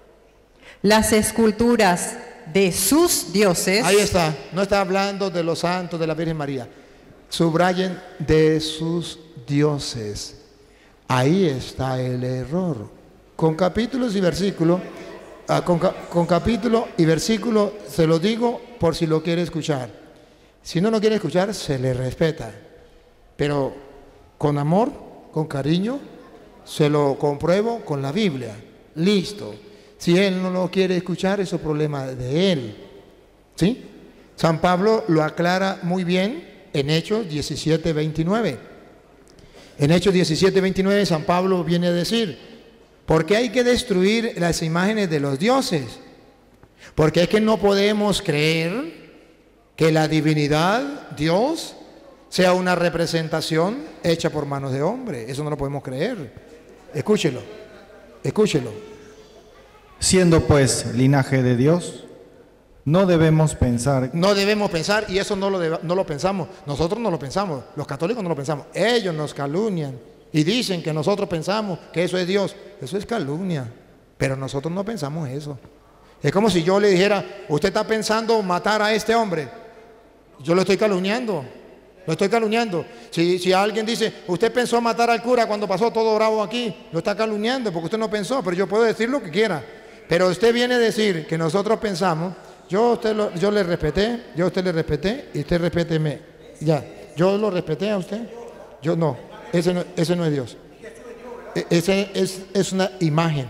Las esculturas de sus dioses. Ahí está, no está hablando de los santos de la Virgen María. Subrayen, de sus dioses. Ahí está el error. Con capítulos y versículos, con capítulo y versículo se lo digo por si lo quiere escuchar. Si no lo quiere escuchar, se le respeta. Pero con amor, con cariño, Se lo compruebo con la Biblia. Listo. Si él no lo quiere escuchar, eso es problema de él. ¿Sí? San Pablo lo aclara muy bien en Hechos 17:29. En Hechos 17:29 San Pablo viene a decir, ¿por qué hay que destruir las imágenes de los dioses? Porque es que no podemos creer que la divinidad, Dios, sea una representación hecha por manos de hombre. Eso no lo podemos creer. Escúchelo, escúchelo. Siendo pues linaje de Dios, no debemos pensar. No debemos pensar, y eso no lo pensamos. Nosotros no lo pensamos, los católicos no lo pensamos. Ellos nos calumnian y dicen que nosotros pensamos que eso es Dios. Eso es calumnia, pero nosotros no pensamos eso. Es como si yo le dijera, usted está pensando matar a este hombre. Yo lo estoy calumniando. Lo estoy calumniando. Si alguien dice, usted pensó matar al cura cuando pasó todo bravo aquí, lo está calumniando porque usted no pensó, pero yo puedo decir lo que quiera. Pero usted viene a decir que nosotros pensamos, yo le respeté, yo a usted le respeté y usted respéteme. Ya, yo lo respeté a usted. Yo no, ese no es Dios. Ese es una imagen.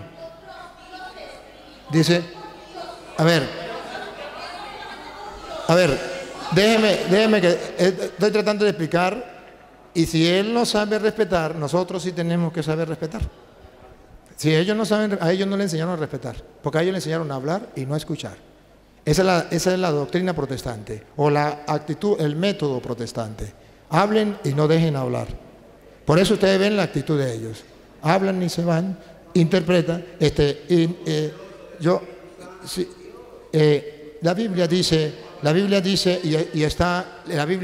Dice, a ver, déjeme que estoy tratando de explicar, y si él no sabe respetar, nosotros sí tenemos que saber respetar. Si ellos no saben, a ellos no le enseñaron a respetar, porque a ellos le enseñaron a hablar y no a escuchar. Esa es la doctrina protestante, o la actitud, el método protestante. Hablen y no dejen hablar. Por eso ustedes ven la actitud de ellos. Hablan y se van, interpretan. La Biblia dice y está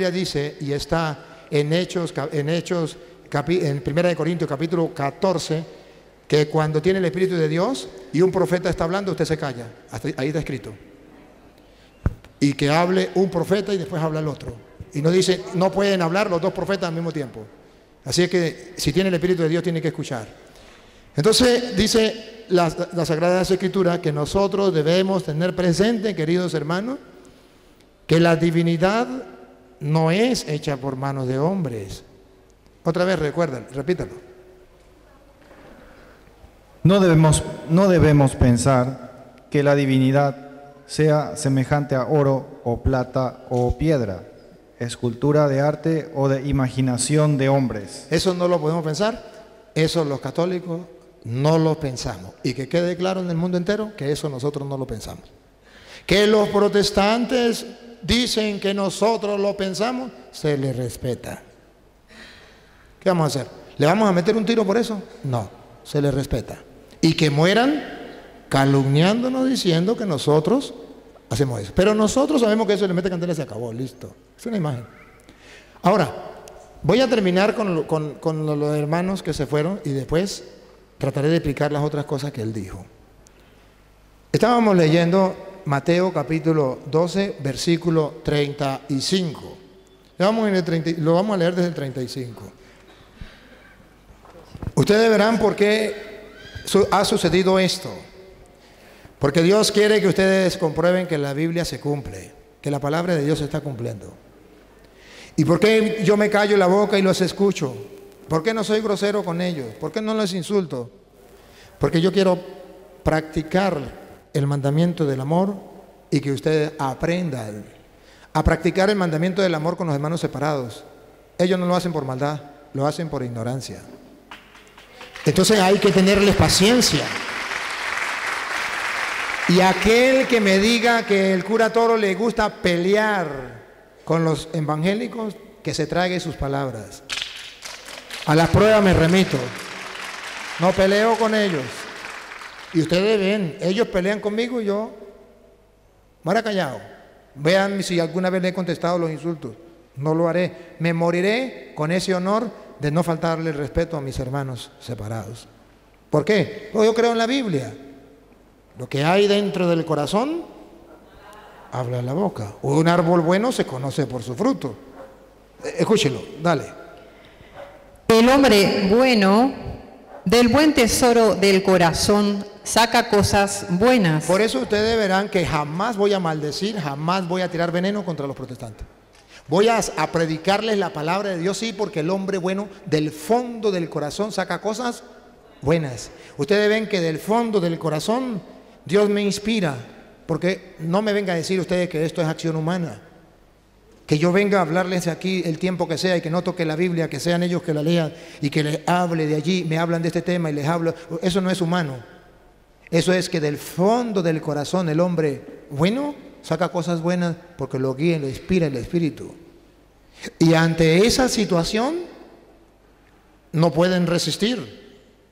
en Hechos, en 1 Corintios capítulo 14, que cuando tiene el Espíritu de Dios y un profeta está hablando, usted se calla. Ahí está escrito. Y que hable un profeta y después habla el otro. Y no dice, no pueden hablar los dos profetas al mismo tiempo. Así es que si tiene el Espíritu de Dios tiene que escuchar. Entonces dice la Sagrada Escritura que nosotros debemos tener presente, queridos hermanos, que la divinidad no es hecha por manos de hombres. Otra vez recuerden, repítalo. No debemos pensar que la divinidad sea semejante a oro o plata o piedra, escultura de arte o de imaginación de hombres. Eso no lo podemos pensar, eso los católicos no lo pensamos. Y que quede claro en el mundo entero que eso nosotros no lo pensamos. Que los protestantes dicen que nosotros lo pensamos, se les respeta. ¿Qué vamos a hacer? ¿Le vamos a meter un tiro por eso? No, se les respeta. Y que mueran calumniándonos diciendo que nosotros hacemos eso. Pero nosotros sabemos que eso le mete candela y se acabó, listo. Es una imagen. Ahora, voy a terminar con los hermanos que se fueron y después trataré de explicar las otras cosas que él dijo. Estábamos leyendo Mateo capítulo 12, versículo 35. Lo vamos a leer desde el 35. Ustedes verán por qué ha sucedido esto. Porque Dios quiere que ustedes comprueben que la Biblia se cumple, que la palabra de Dios se está cumpliendo. ¿Y por qué yo me callo la boca y los escucho? ¿Por qué no soy grosero con ellos? ¿Por qué no los insulto? Porque yo quiero practicar el mandamiento del amor y que ustedes aprendan a practicar el mandamiento del amor con los hermanos separados. Ellos no lo hacen por maldad, lo hacen por ignorancia. Entonces hay que tenerles paciencia. Y aquel que me diga que el cura Toro le gusta pelear con los evangélicos, que se trague sus palabras. A las pruebas me remito. No peleo con ellos. Y ustedes ven, ellos pelean conmigo y yo muera callado. Vean si alguna vez le he contestado los insultos. No lo haré. Me moriré con ese honor de no faltarle el respeto a mis hermanos separados. ¿Por qué? Porque yo creo en la Biblia. Lo que hay dentro del corazón, habla la boca. Un árbol bueno se conoce por su fruto. Escúchelo, dale. El hombre bueno, del buen tesoro del corazón, saca cosas buenas. Por eso ustedes verán que jamás voy a maldecir, jamás voy a tirar veneno contra los protestantes. Voy a predicarles la palabra de Dios, sí, porque el hombre bueno del fondo del corazón saca cosas buenas. Ustedes ven que del fondo del corazón Dios me inspira, porque no me venga a decir ustedes que esto es acción humana. Que yo venga a hablarles aquí el tiempo que sea y que no toque la Biblia, que sean ellos que la lean y que les hable de allí, me hablan de este tema y les hablo. Eso no es humano. Eso es que del fondo del corazón el hombre bueno saca cosas buenas porque lo guía y lo inspira el Espíritu. Y ante esa situación no pueden resistir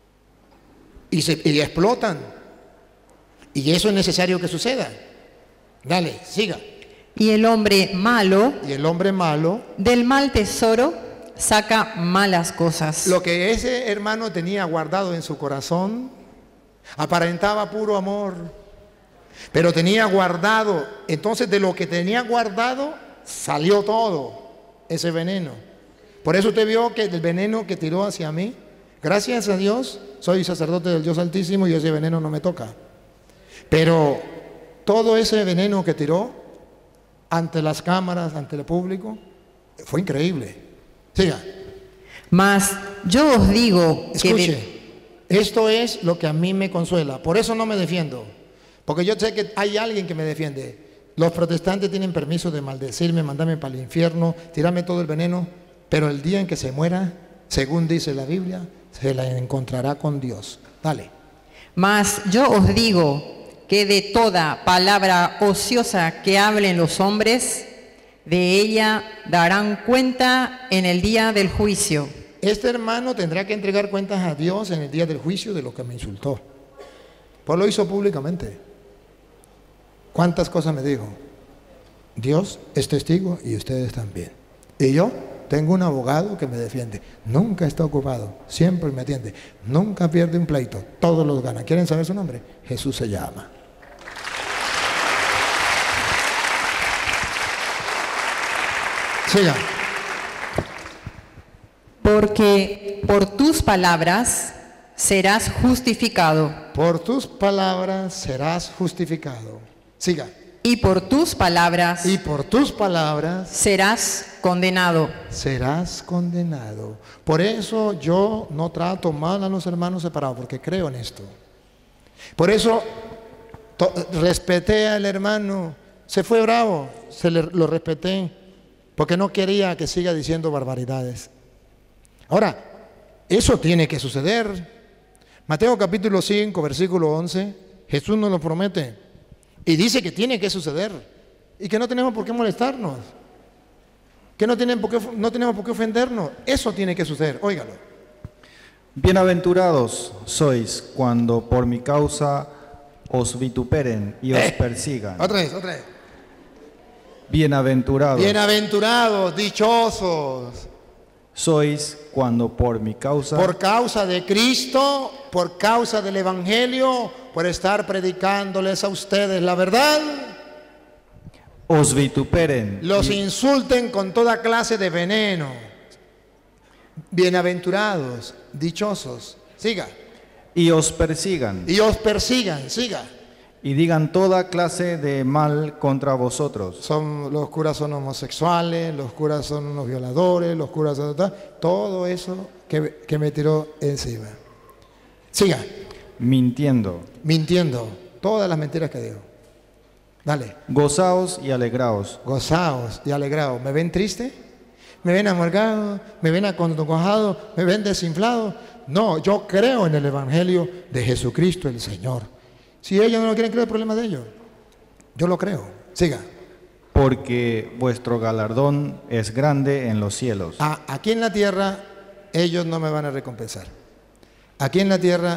y explotan. Y eso es necesario que suceda. Dale, siga. Y el hombre malo, del mal tesoro saca malas cosas. Lo que ese hermano tenía guardado en su corazón aparentaba puro amor, pero tenía guardado. Entonces de lo que tenía guardado salió todo ese veneno. Por eso usted vio que el veneno que tiró hacia mí, gracias a Dios, soy sacerdote del Dios Altísimo y ese veneno no me toca. Pero todo ese veneno que tiró ante las cámaras, ante el público, fue increíble. Siga. Mas yo os digo escuche, esto es lo que a mí me consuela. Por eso no me defiendo, porque yo sé que hay alguien que me defiende. Los protestantes tienen permiso de maldecirme, mandarme para el infierno, tirarme todo el veneno, pero el día en que se muera, según dice la Biblia, se la encontrará con Dios. Dale. Mas yo os digo que de toda palabra ociosa que hablen los hombres, de ella darán cuenta en el día del juicio. Este hermano tendrá que entregar cuentas a Dios en el día del juicio de lo que me insultó. Pues lo hizo públicamente. ¿Cuántas cosas me dijo? Dios es testigo y ustedes también. Y yo tengo un abogado que me defiende. Nunca está ocupado, siempre me atiende. Nunca pierde un pleito, todos los gana. ¿Quieren saber su nombre? Jesús se llama. Siga. Porque por tus palabras serás justificado. Por tus palabras serás justificado. Siga. Y por tus palabras. Y por tus palabras serás condenado. Serás condenado. Por eso yo no trato mal a los hermanos separados, porque creo en esto. Por eso respeté al hermano. Se fue bravo, lo respeté, porque no quería que siga diciendo barbaridades. Ahora, eso tiene que suceder. Mateo capítulo 5, versículo 11, Jesús nos lo promete. Y dice que tiene que suceder. Y que no tenemos por qué molestarnos. Que no tenemos por qué ofendernos. Eso tiene que suceder, óigalo. Bienaventurados sois cuando por mi causa os vituperen y os persigan. Otra vez. Bienaventurados. Bienaventurados, dichosos. Sois cuando por mi causa. Por causa de Cristo, por causa del Evangelio, por estar predicándoles a ustedes la verdad. Os vituperen. Los insulten con toda clase de veneno. Bienaventurados, dichosos. Siga. Y os persigan. Y os persigan, siga. Y digan toda clase de mal contra vosotros. Los curas son homosexuales, los curas son unos violadores, los curas son todo eso que me tiró encima. Siga. Mintiendo. Todas las mentiras que digo. Dale. Gozaos y alegraos. Gozaos y alegraos. ¿Me ven triste? ¿Me ven amargado? ¿Me ven acongojado? ¿Me ven desinflado? No, yo creo en el Evangelio de Jesucristo el Señor. Si ellos no lo quieren creer, el problema de ellos. Yo lo creo. Siga. Porque vuestro galardón es grande en los cielos. Aquí en la tierra, ellos no me van a recompensar. Aquí en la tierra,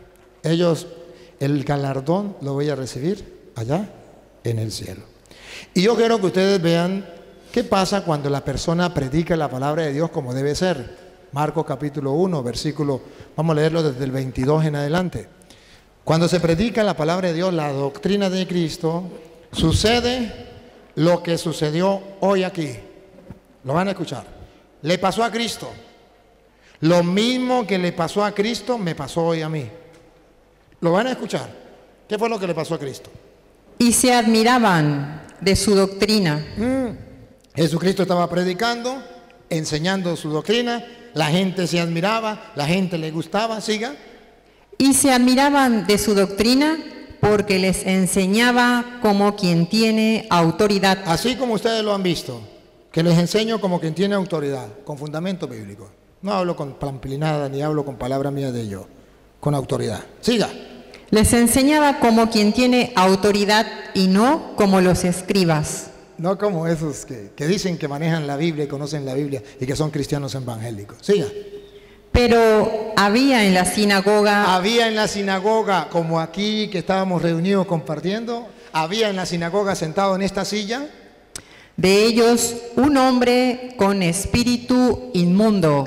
el galardón lo voy a recibir allá en el cielo. Y yo quiero que ustedes vean qué pasa cuando la persona predica la palabra de Dios como debe ser. Marcos capítulo 1, versículo, vamos a leerlo desde el 22 en adelante. Cuando se predica la palabra de Dios, la doctrina de Cristo, sucede lo que sucedió hoy aquí. Lo van a escuchar. Le pasó a Cristo. Lo mismo que le pasó a Cristo, me pasó hoy a mí. Lo van a escuchar. ¿Qué fue lo que le pasó a Cristo? Y se admiraban de su doctrina. Jesucristo estaba predicando, enseñando su doctrina. La gente se admiraba, la gente le gustaba. Siga. y se admiraban de su doctrina porque les enseñaba como quien tiene autoridad. Así como ustedes lo han visto, que les enseño como quien tiene autoridad, con fundamento bíblico. No hablo con pamplinada ni hablo con palabra mía de yo, con autoridad. Siga. Les enseñaba como quien tiene autoridad y no como los escribas. No como esos que dicen que manejan la Biblia y conocen la Biblia y que son cristianos evangélicos. Siga. Pero había en la sinagoga... Había en la sinagoga, como aquí que estábamos reunidos compartiendo, había en la sinagoga sentado en esta silla. De ellos un hombre con espíritu inmundo.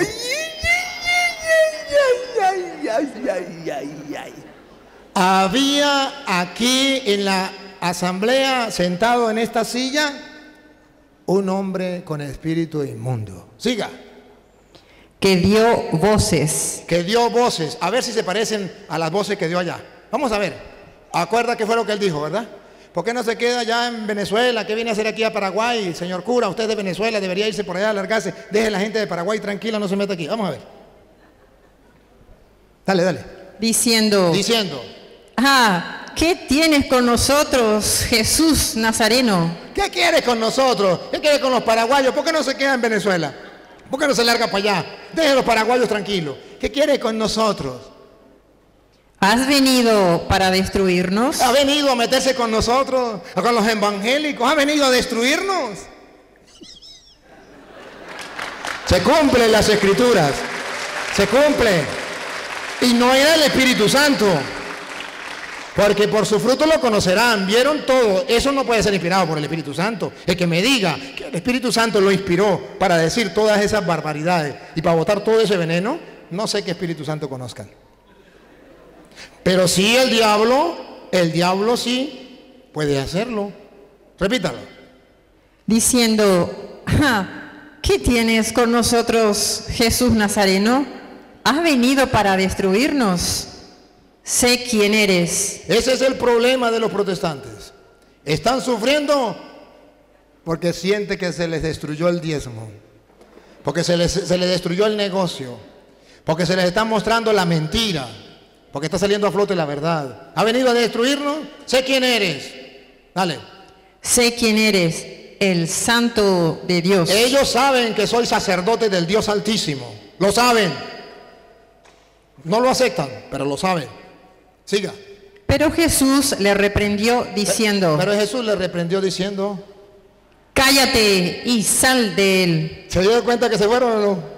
Había aquí en la asamblea sentado en esta silla un hombre con espíritu inmundo. Siga. Que dio voces. Que dio voces. A ver si se parecen a las voces que dio allá. Vamos a ver. Acuerda que fue lo que él dijo, ¿verdad? ¿Por qué no se queda allá en Venezuela? ¿Qué viene a hacer aquí a Paraguay? Señor cura, usted es de Venezuela, debería irse por allá, alargarse. Deje a la gente de Paraguay tranquila, no se meta aquí. Vamos a ver. Dale, dale. Diciendo. ¿Qué tienes con nosotros, Jesús Nazareno? ¿Qué quieres con nosotros? ¿Qué quieres con los paraguayos? ¿Por qué no se queda en Venezuela? ¿Por qué no se larga para allá? Deje a los paraguayos tranquilos. ¿Qué quieres con nosotros? ¿Has venido para destruirnos? ¿Ha venido a meterse con nosotros? ¿Con los evangélicos? ¿Ha venido a destruirnos? Se cumplen las escrituras. Se cumple. Y no era el Espíritu Santo. Porque por su fruto lo conocerán. ¿Vieron todo? Eso no puede ser inspirado por el Espíritu Santo. El que me diga que el Espíritu Santo lo inspiró para decir todas esas barbaridades y para botar todo ese veneno, no sé qué Espíritu Santo conozcan. Pero sí el diablo sí puede hacerlo. Repítalo. Diciendo, ¿qué tienes con nosotros, Jesús Nazareno? ¿Has venido para destruirnos? Sé quién eres. Ese es el problema de los protestantes. Están sufriendo porque sienten que se les destruyó el diezmo, porque se les destruyó el negocio, porque se les está mostrando la mentira, porque está saliendo a flote la verdad. ¿Ha venido a destruirnos? Sé quién eres. Dale. Sé quién eres, el Santo de Dios. Ellos saben que soy sacerdote del Dios Altísimo. Lo saben. No lo aceptan, pero lo saben. Siga. Pero Jesús le reprendió diciendo. Cállate y sal de él. ¿Se dio cuenta que se fueron o no?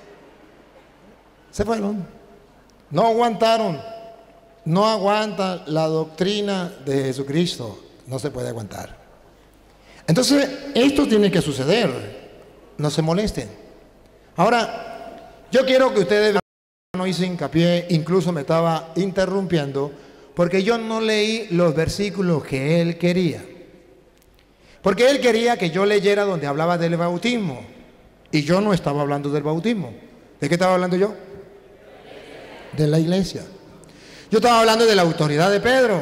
Se fueron. No aguantaron. No aguanta la doctrina de Jesucristo. No se puede aguantar. Entonces, esto tiene que suceder. No se molesten. Ahora, yo quiero que ustedes vean. No hice hincapié, incluso me estaba interrumpiendo, porque yo no leí los versículos que él quería. Porque él quería que yo leyera donde hablaba del bautismo. Y yo no estaba hablando del bautismo. ¿De qué estaba hablando yo? De la iglesia. Yo estaba hablando de la autoridad de Pedro.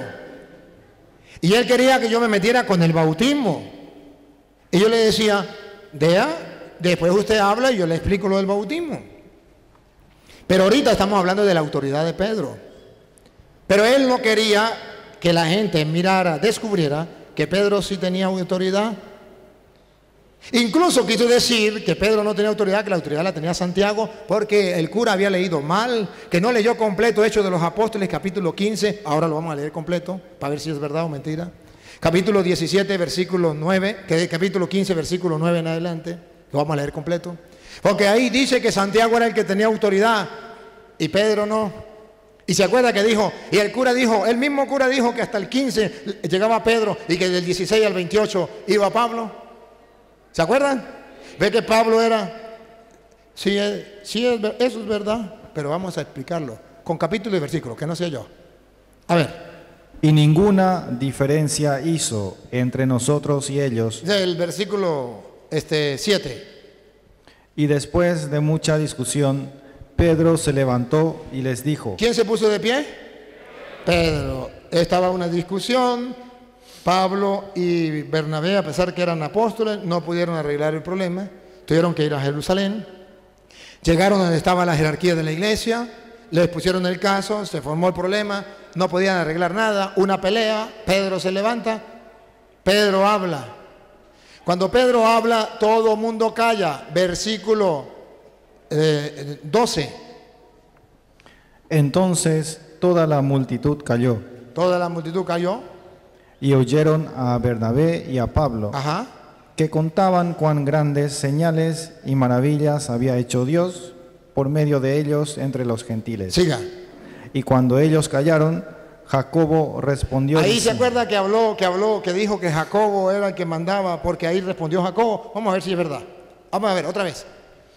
Y él quería que yo me metiera con el bautismo. Y yo le decía, después usted habla y yo le explico lo del bautismo. Pero ahorita estamos hablando de la autoridad de Pedro. Pero él no quería que la gente mirara, descubriera que Pedro sí tenía autoridad. Incluso quiso decir que Pedro no tenía autoridad, que la autoridad la tenía Santiago, porque el cura había leído mal, que no leyó completo Hechos de los Apóstoles, capítulo 15. Ahora lo vamos a leer completo, para ver si es verdad o mentira. Capítulo 17, versículo 9, capítulo 15, versículo 9 en adelante. Lo vamos a leer completo. Porque ahí dice que Santiago era el que tenía autoridad y Pedro no. Y se acuerda que dijo, y el mismo cura dijo que hasta el 15 llegaba Pedro y que del 16 al 28 iba Pablo. ¿Se acuerdan? Ve que Pablo era, eso es verdad, pero vamos a explicarlo con capítulo y versículo, que no sé yo. A ver. Y ninguna diferencia hizo entre nosotros y ellos. Del versículo 7. Y después de mucha discusión, Pedro se levantó y les dijo. ¿Quién se puso de pie? Pedro. Estaba una discusión. Pablo y Bernabé, a pesar que eran apóstoles, no pudieron arreglar el problema. Tuvieron que ir a Jerusalén. Llegaron donde estaba la jerarquía de la iglesia. les pusieron el caso, se formó el problema, no podían arreglar nada, una pelea, Pedro se levanta, Pedro habla. Cuando Pedro habla, todo mundo calla. Versículo 12. Entonces toda la multitud calló. Toda la multitud cayó. Y oyeron a Bernabé y a Pablo, Ajá. que contaban cuán grandes señales y maravillas había hecho Dios por medio de ellos entre los gentiles. Siga. Y cuando ellos callaron, Jacobo respondió Ahí se diciendo, acuerda que dijo que Jacobo era el que mandaba, porque ahí respondió Jacobo. Vamos a ver si es verdad. Vamos a ver otra vez.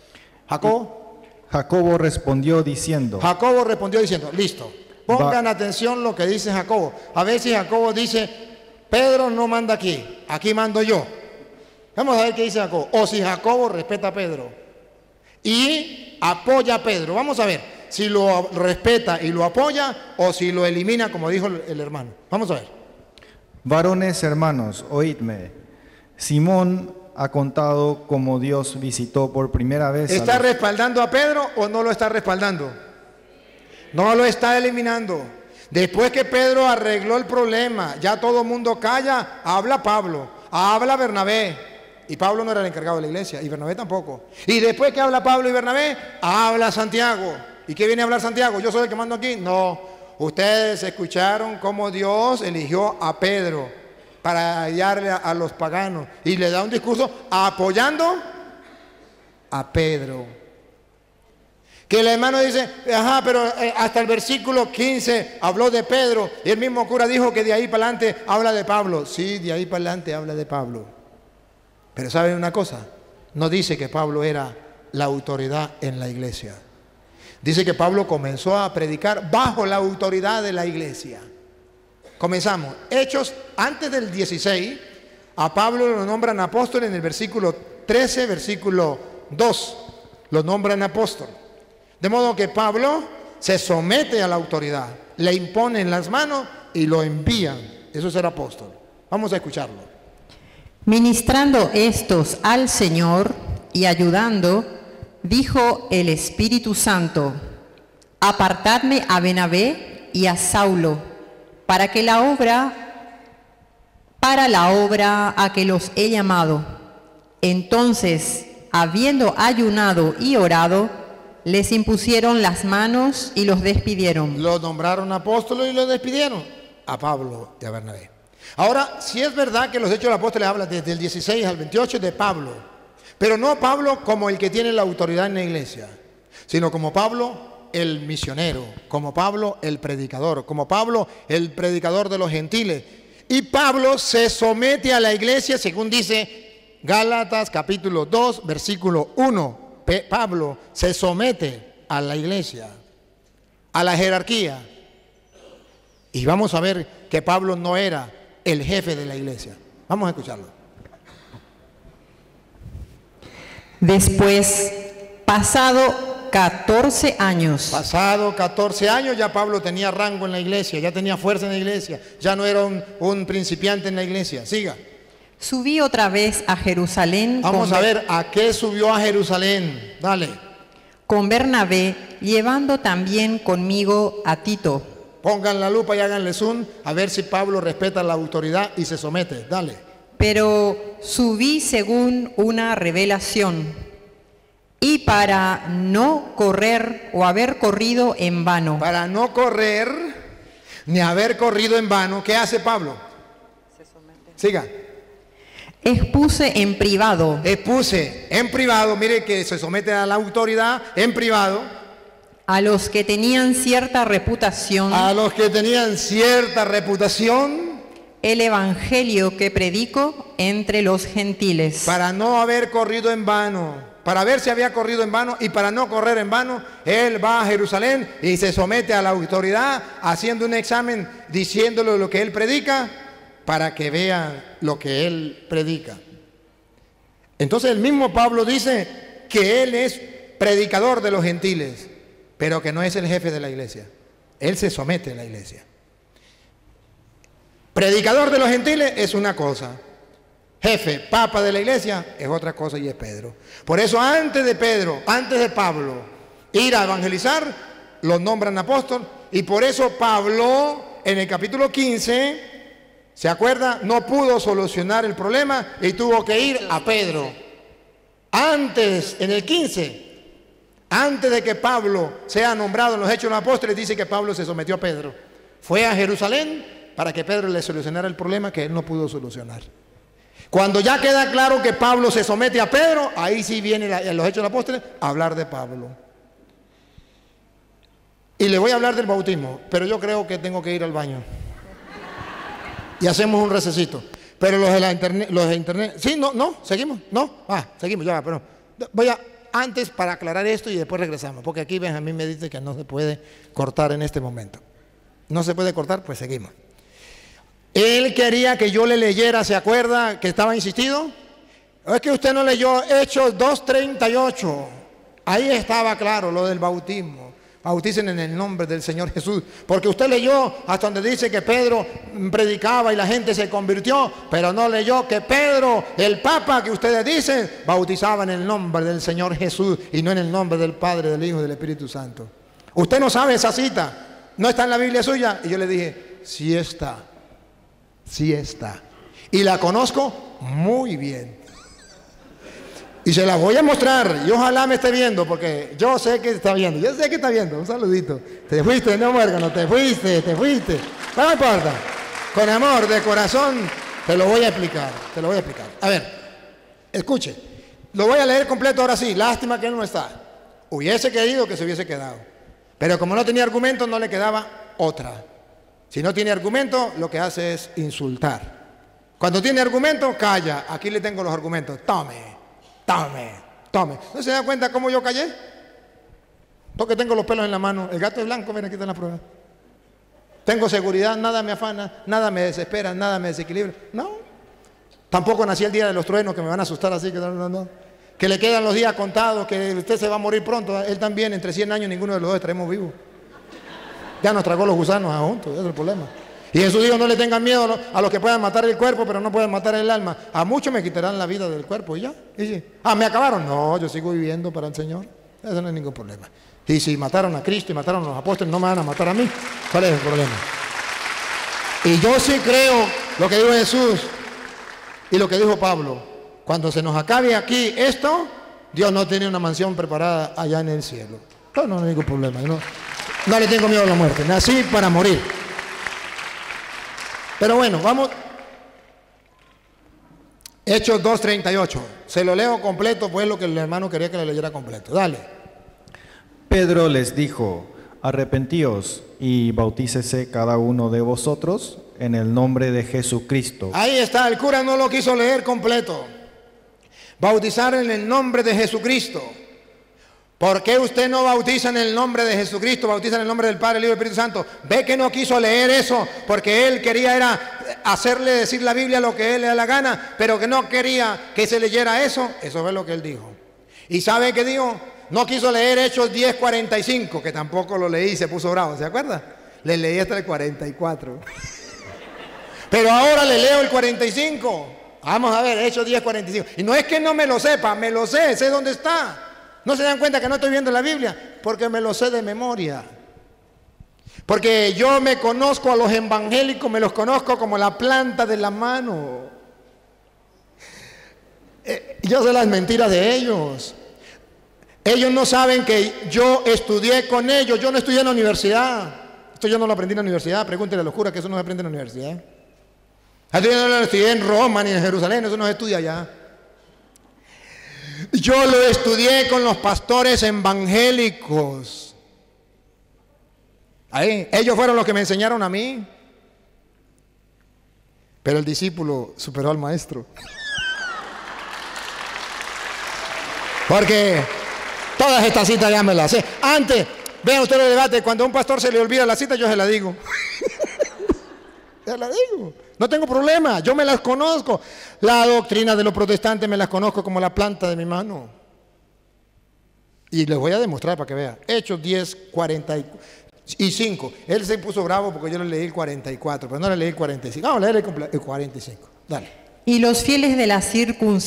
Jacobo respondió diciendo, listo. Pongan atención lo que dice Jacobo. A ver si Jacobo dice, Pedro no manda aquí, aquí mando yo. Vamos a ver qué dice Jacobo. O si Jacobo respeta a Pedro y apoya a Pedro. Vamos a ver si lo respeta y lo apoya o si lo elimina, como dijo el hermano. Vamos a ver. varones hermanos, oídme. Simón ha contado cómo Dios visitó por primera vez ¿Está respaldando a Pedro o no lo está respaldando? No lo está eliminando. Después que Pedro arregló el problema, ya todo el mundo calla, habla Pablo, habla Bernabé. Y Pablo no era el encargado de la iglesia, y Bernabé tampoco. Y después que habla Pablo y Bernabé, habla Santiago. ¿Y qué viene a hablar Santiago? ¿Yo soy el que mando aquí? No. Ustedes escucharon cómo Dios eligió a Pedro para hallarle a los paganos. Y le da un discurso apoyando a Pedro. Que el hermano dice, ajá, pero hasta el versículo 15 habló de Pedro. Y el mismo cura dijo que de ahí para adelante habla de Pablo. Sí, de ahí para adelante habla de Pablo. Pero ¿saben una cosa? No dice que Pablo era la autoridad en la iglesia. Dice que Pablo comenzó a predicar bajo la autoridad de la iglesia. Comenzamos. Hechos, antes del 16, a Pablo lo nombran apóstol en el versículo 13, versículo 2. Lo nombran apóstol. De modo que Pablo se somete a la autoridad, le imponen las manos y lo envían. Eso es ser apóstol. Vamos a escucharlo. Ministrando estos al Señor y ayudando, dijo el Espíritu Santo, apartadme a Bernabé y a Saulo, para la obra a que los he llamado. Entonces, habiendo ayunado y orado, les impusieron las manos y los despidieron. Los nombraron apóstoles y los despidieron. A Pablo y a Bernabé. Ahora, si es verdad que los Hechos de los Apóstoles hablan desde el 16 al 28 de Pablo, pero no Pablo como el que tiene la autoridad en la iglesia, sino como Pablo el misionero, como Pablo el predicador, como Pablo el predicador de los gentiles. Y Pablo se somete a la iglesia, según dice Gálatas capítulo 2, versículo 1. Pablo se somete a la iglesia, a la jerarquía. Y vamos a ver que Pablo no era el jefe de la iglesia. Vamos a escucharlo. Después, pasado 14 años. Pasado 14 años ya Pablo tenía rango en la iglesia, ya tenía fuerza en la iglesia, ya no era un principiante en la iglesia. Siga. Subí otra vez a Jerusalén. Vamos a ver a qué subió a Jerusalén. Dale. Con Bernabé, llevando también conmigo a Tito. Pongan la lupa y háganle zoom a ver si Pablo respeta la autoridad y se somete. Dale. Pero subí según una revelación, y para no correr o haber corrido en vano. Para no correr ni haber corrido en vano, ¿qué hace Pablo? Se somete. Siga. Expuse en privado. Mire que se somete a la autoridad en privado. A los que tenían cierta reputación. El evangelio que predico entre los gentiles. Para no haber corrido en vano, para ver si había corrido en vano y para no correr en vano, él va a Jerusalén y se somete a la autoridad haciendo un examen, diciéndole lo que él predica, para que vean lo que él predica. Entonces el mismo Pablo dice que él es predicador de los gentiles, pero que no es el jefe de la iglesia. Él se somete a la iglesia. Predicador de los gentiles es una cosa, jefe, papa de la iglesia es otra cosa, y es Pedro. Por eso antes de Pablo ir a evangelizar, los nombran apóstol, y por eso Pablo en el capítulo 15, ¿se acuerda? No pudo solucionar el problema y tuvo que ir a Pedro. Antes, en el 15, antes de que Pablo sea nombrado en los Hechos de los Apóstoles, dice que Pablo se sometió a Pedro. Fue a Jerusalén para que Pedro le solucionara el problema que él no pudo solucionar. Cuando ya queda claro que Pablo se somete a Pedro, ahí sí viene en los Hechos de los Apóstoles a hablar de Pablo. Y le voy a hablar del bautismo, pero yo creo que tengo que ir al baño. Y hacemos un recesito. Pero los de internet, sí, no, seguimos, seguimos, ya va, pero voy a, antes para aclarar esto y después regresamos, porque aquí Benjamín me dice que no se puede cortar en este momento. No se puede cortar, pues seguimos. Él quería que yo le leyera, ¿se acuerda que estaba insistido? Es que usted no leyó Hechos 2:38. Ahí estaba claro lo del bautismo. Bauticen en el nombre del Señor Jesús. Porque usted leyó hasta donde dice que Pedro predicaba y la gente se convirtió, pero no leyó que Pedro, el Papa que ustedes dicen, bautizaba en el nombre del Señor Jesús y no en el nombre del Padre, del Hijo y del Espíritu Santo. Usted no sabe esa cita, no está en la Biblia suya. Y yo le dije, sí está. Sí está. Y la conozco muy bien. Y se la voy a mostrar. Y ojalá me esté viendo, porque yo sé que está viendo. Yo sé que está viendo. Un saludito. Te fuiste, no, muérgano. Te fuiste. Pero no importa. Con amor, de corazón, te lo voy a explicar. Te lo voy a explicar. A ver, escuche. Lo voy a leer completo ahora sí. Lástima que él no está. Hubiese querido que se hubiese quedado. Pero como no tenía argumento, no le quedaba otra. Si no tiene argumento, lo que hace es insultar. Cuando tiene argumento, calla. Aquí le tengo los argumentos. Tome. ¿No se da cuenta cómo yo callé? Porque tengo los pelos en la mano. El gato es blanco, mira, aquí está la prueba. Tengo seguridad, nada me afana, nada me desespera, nada me desequilibra. No. Tampoco nací el día de los truenos que me van a asustar así. Que le quedan los días contados, que usted se va a morir pronto. Él también, entre 100 años, ninguno de los dos estaremos vivos. Ya nos tragó los gusanos juntos, ese es el problema. Y Jesús dijo, no le tengan miedo a los que puedan matar el cuerpo, pero no pueden matar el alma. A muchos me quitarán la vida del cuerpo y ya. ¿Me acabaron? No, yo sigo viviendo para el Señor. Eso no es ningún problema. Y si mataron a Cristo y mataron a los apóstoles, no me van a matar a mí. ¿Cuál es el problema? Y yo sí creo lo que dijo Jesús y lo que dijo Pablo. Cuando se nos acabe aquí esto, Dios no tiene una mansión preparada allá en el cielo. No hay ningún problema. No le tengo miedo a la muerte. Nací para morir. Pero bueno, vamos. Hechos 2:38. Se lo leo completo, pues lo que el hermano quería que le leyera completo. Dale. Pedro les dijo, arrepentíos y bautícese cada uno de vosotros en el nombre de Jesucristo. Ahí está, el cura no lo quiso leer completo. Bautizar en el nombre de Jesucristo. ¿Por qué usted no bautiza en el nombre de Jesucristo? Bautiza en el nombre del Padre, el Hijo y el Espíritu Santo. Ve que no quiso leer eso porque él quería era hacerle decir la Biblia lo que él le da la gana, pero que no quería que se leyera eso. Eso fue lo que él dijo. ¿Y sabe qué dijo? No quiso leer Hechos 10:45, que tampoco lo leí y se puso bravo, ¿se acuerda? Le leí hasta el 44. Pero ahora le leo el 45. Vamos a ver, Hechos 10:45. Y no es que no me lo sepa, me lo sé dónde está. ¿No se dan cuenta que no estoy viendo la Biblia? Porque me lo sé de memoria. Porque yo me conozco a los evangélicos, me los conozco como la planta de la mano. Yo sé las mentiras de ellos. Ellos no saben que yo estudié con ellos. Yo no estudié en la universidad. Esto yo no lo aprendí en la universidad. Pregúntele a los curas que eso no se aprende en la universidad. Esto yo no lo estudié en Roma ni en Jerusalén. Eso no se estudia allá. Yo lo estudié con los pastores evangélicos. Ahí, ellos fueron los que me enseñaron a mí. Pero el discípulo superó al maestro. Porque todas estas citas ya me las sé. Antes, vean ustedes el debate, cuando a un pastor se le olvida la cita, yo se la digo. Se la digo. No tengo problema, yo me las conozco. La doctrina de los protestantes me las conozco como la planta de mi mano. Y les voy a demostrar para que vean. Hechos 10:45. Él se puso bravo porque yo le leí el 44, pero no le leí el 45. Vamos a leer el 45. Dale. Y los fieles de la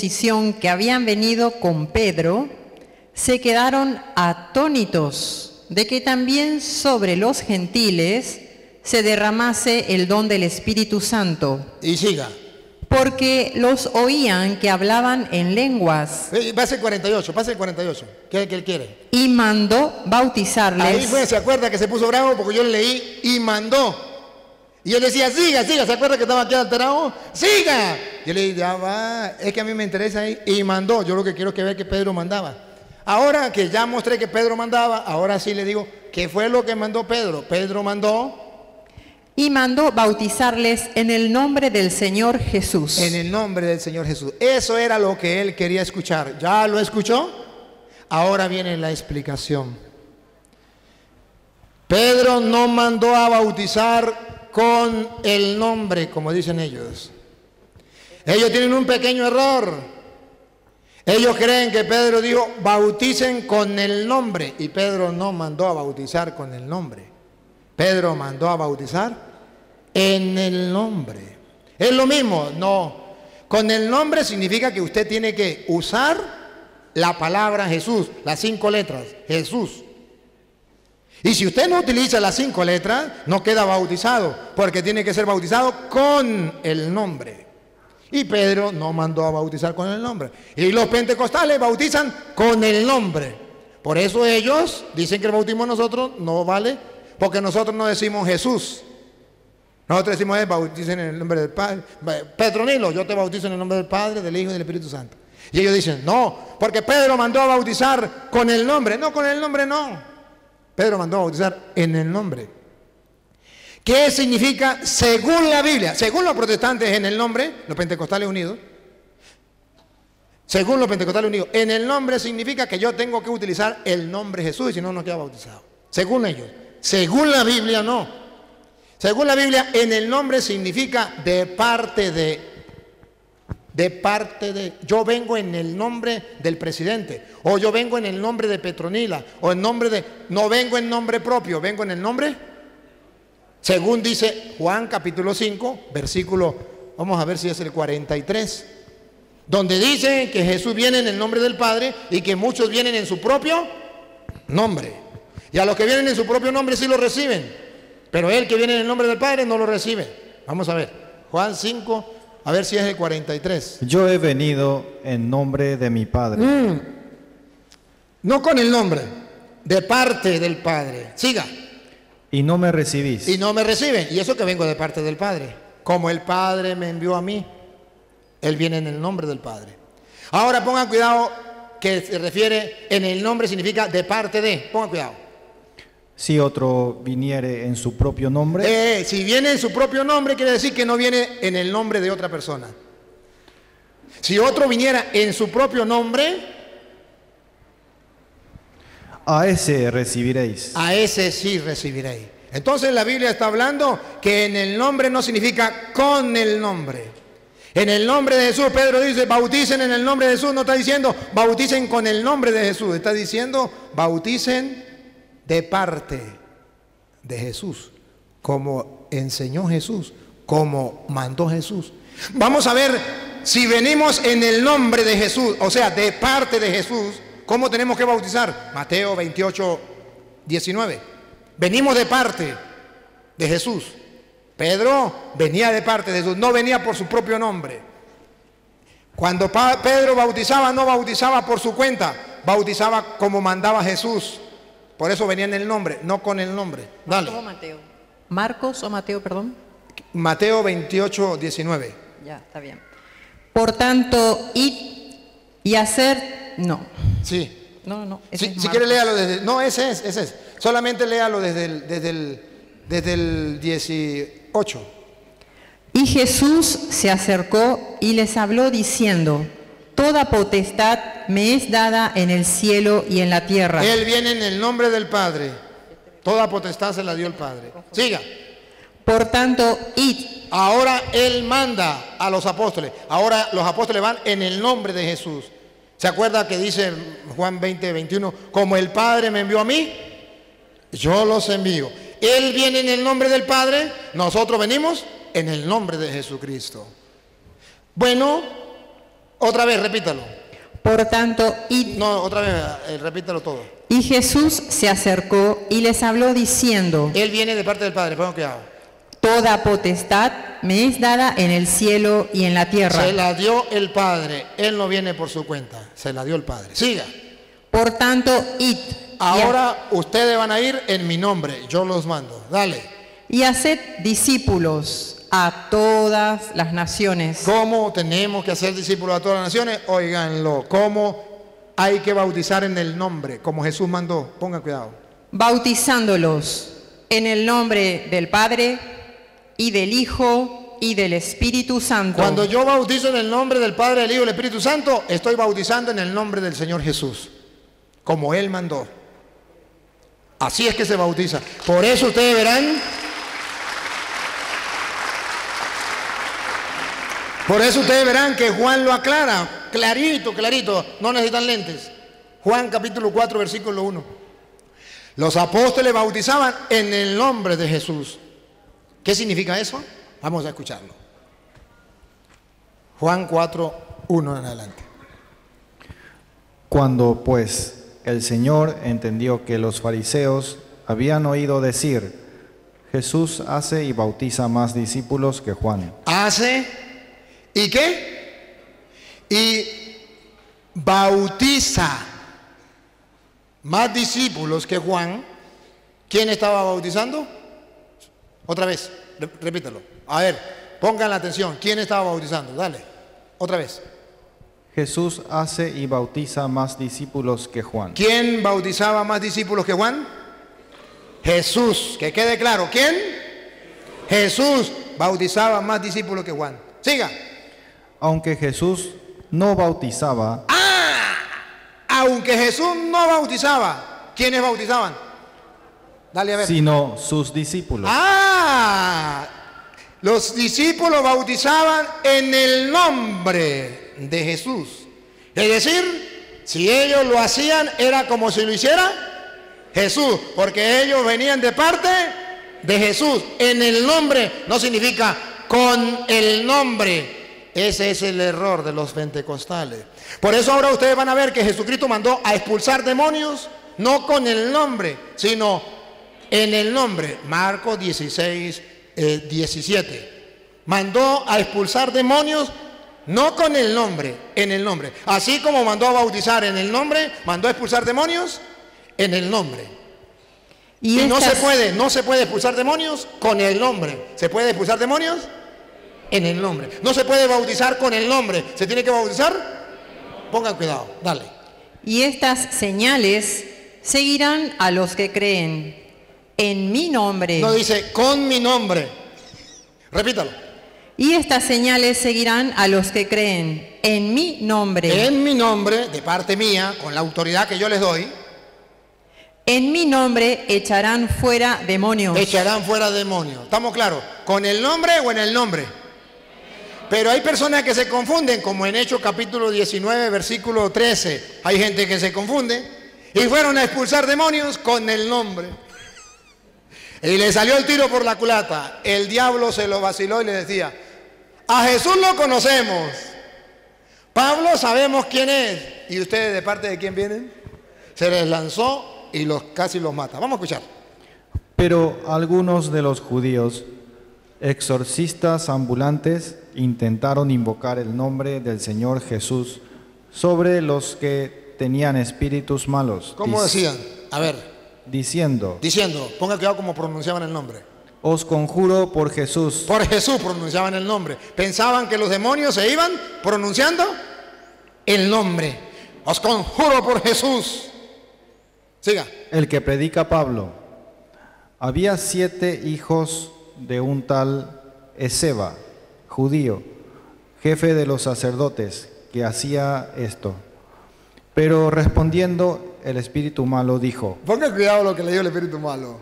circuncisión que habían venido con Pedro se quedaron atónitos de que también sobre los gentiles se derramase el don del Espíritu Santo. Y siga. Porque los oían que hablaban en lenguas. Pase el 48, pase el 48. ¿Qué es que él quiere? Y mandó bautizarles. Ahí fue, ¿se acuerda que se puso bravo? Porque yo le leí y mandó. Y él decía, siga, siga. ¿Se acuerda que estaba aquí alterado? ¡Siga! Yo le dije, ya va. Es que a mí me interesa ahí. Y mandó. Yo lo que quiero es que vea que Pedro mandaba. Ahora que ya mostré que Pedro mandaba, ahora sí le digo, ¿qué fue lo que mandó Pedro? Pedro mandó. Y mandó bautizarles en el nombre del Señor Jesús. En el nombre del Señor Jesús. Eso era lo que él quería escuchar. ¿Ya lo escuchó? Ahora viene la explicación. Pedro no mandó a bautizar con el nombre, como dicen ellos. Ellos tienen un pequeño error. Ellos creen que Pedro dijo, bauticen con el nombre. Y Pedro no mandó a bautizar con el nombre. Pedro mandó a bautizar en el nombre. Es lo mismo, no. Con el nombre significa que usted tiene que usar la palabra Jesús, las 5 letras, Jesús. Y si usted no utiliza las 5 letras, no queda bautizado, porque tiene que ser bautizado con el nombre. Y Pedro no mandó a bautizar con el nombre. Y los pentecostales bautizan con el nombre. Por eso ellos dicen que el bautismo de nosotros no vale, porque nosotros no decimos Jesús. Nosotros decimos, bauticen en el nombre del Padre. Petronilo, yo te bautizo en el nombre del Padre, del Hijo y del Espíritu Santo. Y ellos dicen, no, porque Pedro mandó a bautizar con el nombre. No, con el nombre no. Pedro mandó a bautizar en el nombre. ¿Qué significa según la Biblia? Según los protestantes en el nombre, los pentecostales unidos. Según los pentecostales unidos, en el nombre significa que yo tengo que utilizar el nombre Jesús y si no, no queda bautizado. Según ellos. Según la Biblia, no. Según la Biblia, en el nombre significa de parte de. De parte de. Yo vengo en el nombre del presidente. O yo vengo en el nombre de Petronila. O en nombre de. No vengo en nombre propio, vengo en el nombre. Según dice Juan capítulo 5, versículo, vamos a ver si es el 43. Donde dice que Jesús viene en el nombre del Padre y que muchos vienen en su propio nombre. Y a los que vienen en su propio nombre sí lo reciben. Pero él que viene en el nombre del Padre no lo recibe. Vamos a ver. Juan 5, a ver si es el 43. Yo he venido en nombre de mi Padre. No con el nombre, de parte del Padre. Siga. Y no me recibís. Y no me reciben. Y eso que vengo de parte del Padre. Como el Padre me envió a mí, él viene en el nombre del Padre. Ahora pongan cuidado que se refiere en el nombre significa de parte de. Pongan cuidado. Si otro viniere en su propio nombre. Si viene en su propio nombre, quiere decir que no viene en el nombre de otra persona. Si otro viniera en su propio nombre, a ese recibiréis. A ese sí recibiréis. Entonces la Biblia está hablando que en el nombre no significa con el nombre. En el nombre de Jesús, Pedro dice, bauticen en el nombre de Jesús. No está diciendo, bauticen con el nombre de Jesús. Está diciendo, bauticen de parte de Jesús, como enseñó Jesús, como mandó Jesús. Vamos a ver si venimos en el nombre de Jesús, o sea, de parte de Jesús, ¿cómo tenemos que bautizar? Mateo 28, 19. Venimos de parte de Jesús. Pedro venía de parte de Jesús, no venía por su propio nombre. Cuando Pedro bautizaba, no bautizaba por su cuenta, bautizaba como mandaba Jesús. Por eso venía en el nombre, no con el nombre. Dale. Marcos o Mateo, perdón. Mateo 28, 19. Ya, está bien. Por tanto, id y hacer, no. Sí. No. Si quiere léalo desde, no, ese es. Solamente léalo desde el 18. Y Jesús se acercó y les habló diciendo, toda potestad me es dada en el cielo y en la tierra. Él viene en el nombre del Padre. Toda potestad se la dio el Padre. Siga. Por tanto, id. Ahora Él manda a los apóstoles. Ahora los apóstoles van en el nombre de Jesús. ¿Se acuerda que dice Juan 20, 21? Como el Padre me envió a mí, yo los envío. Él viene en el nombre del Padre, nosotros venimos en el nombre de Jesucristo. Bueno, otra vez, repítalo. Por tanto, id. No, otra vez, repítelo todo. Y Jesús se acercó y les habló diciendo: Él viene de parte del Padre, pongan cuidado. Toda potestad me es dada en el cielo y en la tierra. Se la dio el Padre, Él no viene por su cuenta, se la dio el Padre. Siga. Por tanto, id. Ahora ustedes van a ir en mi nombre, yo los mando. Dale. Y haced discípulos a todas las naciones. ¿Cómo tenemos que hacer discípulos a todas las naciones? Óiganlo. ¿Cómo hay que bautizar en el nombre? Como Jesús mandó. Pongan cuidado. Bautizándolos en el nombre del Padre y del Hijo y del Espíritu Santo. Cuando yo bautizo en el nombre del Padre, del Hijo y del Espíritu Santo, estoy bautizando en el nombre del Señor Jesús, como Él mandó. Así es que se bautiza. Por eso ustedes verán. Por eso ustedes verán que Juan lo aclara, clarito, clarito, no necesitan lentes. Juan capítulo 4, versículo 1. Los apóstoles bautizaban en el nombre de Jesús. ¿Qué significa eso? Vamos a escucharlo. Juan 4, 1 en adelante. Cuando pues el Señor entendió que los fariseos habían oído decir: Jesús hace y bautiza más discípulos que Juan. Hace y ¿qué? Y bautiza más discípulos que Juan. ¿Quién estaba bautizando? Otra vez, repítelo. A ver, pongan la atención. ¿Quién estaba bautizando? Dale, otra vez. Jesús hace y bautiza más discípulos que Juan. ¿Quién bautizaba más discípulos que Juan? Jesús. Que quede claro. ¿Quién? Jesús bautizaba más discípulos que Juan. Siga. Aunque Jesús no bautizaba. Aunque Jesús no bautizaba, ¿quiénes bautizaban? Dale a ver. Sino sus discípulos. Los discípulos bautizaban en el nombre de Jesús. Es decir, si ellos lo hacían, era como si lo hiciera Jesús, porque ellos venían de parte de Jesús. En el nombre no significa con el nombre. Ese es el error de los pentecostales. Por eso ahora ustedes van a ver que Jesucristo mandó a expulsar demonios, no con el nombre, sino en el nombre. Marcos 16, 17. Mandó a expulsar demonios, no con el nombre, en el nombre. Así como mandó a bautizar en el nombre, mandó a expulsar demonios en el nombre. Y no se puede expulsar demonios con el nombre. ¿Se puede expulsar demonios? En el nombre. No se puede bautizar con el nombre. ¿Se tiene que bautizar? Pongan cuidado, dale. Y estas señales seguirán a los que creen en mi nombre. No dice con mi nombre. Repítalo. Y estas señales seguirán a los que creen en mi nombre. En mi nombre, de parte mía, con la autoridad que yo les doy. En mi nombre echarán fuera demonios. Echarán fuera demonios. ¿Estamos claros? ¿Con el nombre o en el nombre? Pero hay personas que se confunden, como en Hechos capítulo 19, versículo 13. Hay gente que se confunde y fueron a expulsar demonios con el nombre. Y le salió el tiro por la culata. El diablo se lo vaciló y le decía: a Jesús lo conocemos, Pablo sabemos quién es. ¿Y ustedes de parte de quién vienen? Se les lanzó y casi los mata. Vamos a escuchar. Pero algunos de los judíos, exorcistas ambulantes, intentaron invocar el nombre del Señor Jesús sobre los que tenían espíritus malos. ¿Cómo decían? A ver. Diciendo, ponga cuidado cómo pronunciaban el nombre. Os conjuro por Jesús. Por Jesús pronunciaban el nombre. Pensaban que los demonios se iban pronunciando el nombre. Os conjuro por Jesús. Siga. El que predica Pablo. Había 7 hijos de un tal Esceva, judío, jefe de los sacerdotes, que hacía esto. Pero respondiendo, el espíritu malo dijo: ponga cuidado lo que le dio el espíritu malo.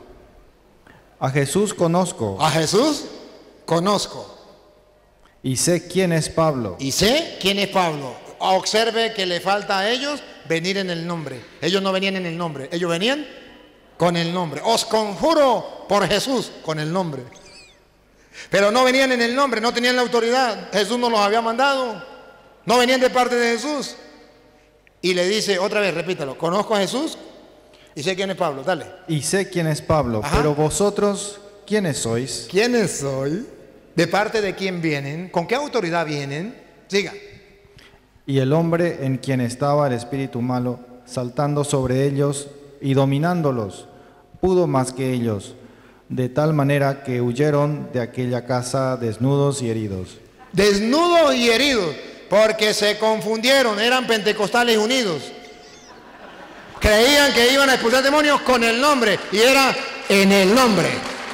A Jesús conozco. A Jesús conozco. Y sé quién es Pablo. Y sé quién es Pablo. Observe que le falta a ellos venir en el nombre. Ellos no venían en el nombre, ellos venían con el nombre. Os conjuro por Jesús, con el nombre. Pero no venían en el nombre, no tenían la autoridad. Jesús no los había mandado. No venían de parte de Jesús. Y le dice, otra vez, repítalo, conozco a Jesús y sé quién es Pablo, dale. Y sé quién es Pablo, Ajá. pero vosotros, ¿quiénes sois? ¿Quiénes soy? ¿De parte de quién vienen? ¿Con qué autoridad vienen? Siga. Y el hombre en quien estaba el espíritu malo, saltando sobre ellos y dominándolos, pudo más que ellos, de tal manera que huyeron de aquella casa desnudos y heridos. Desnudos y heridos, porque se confundieron, eran pentecostales unidos. Creían que iban a expulsar demonios con el nombre, y era en el nombre.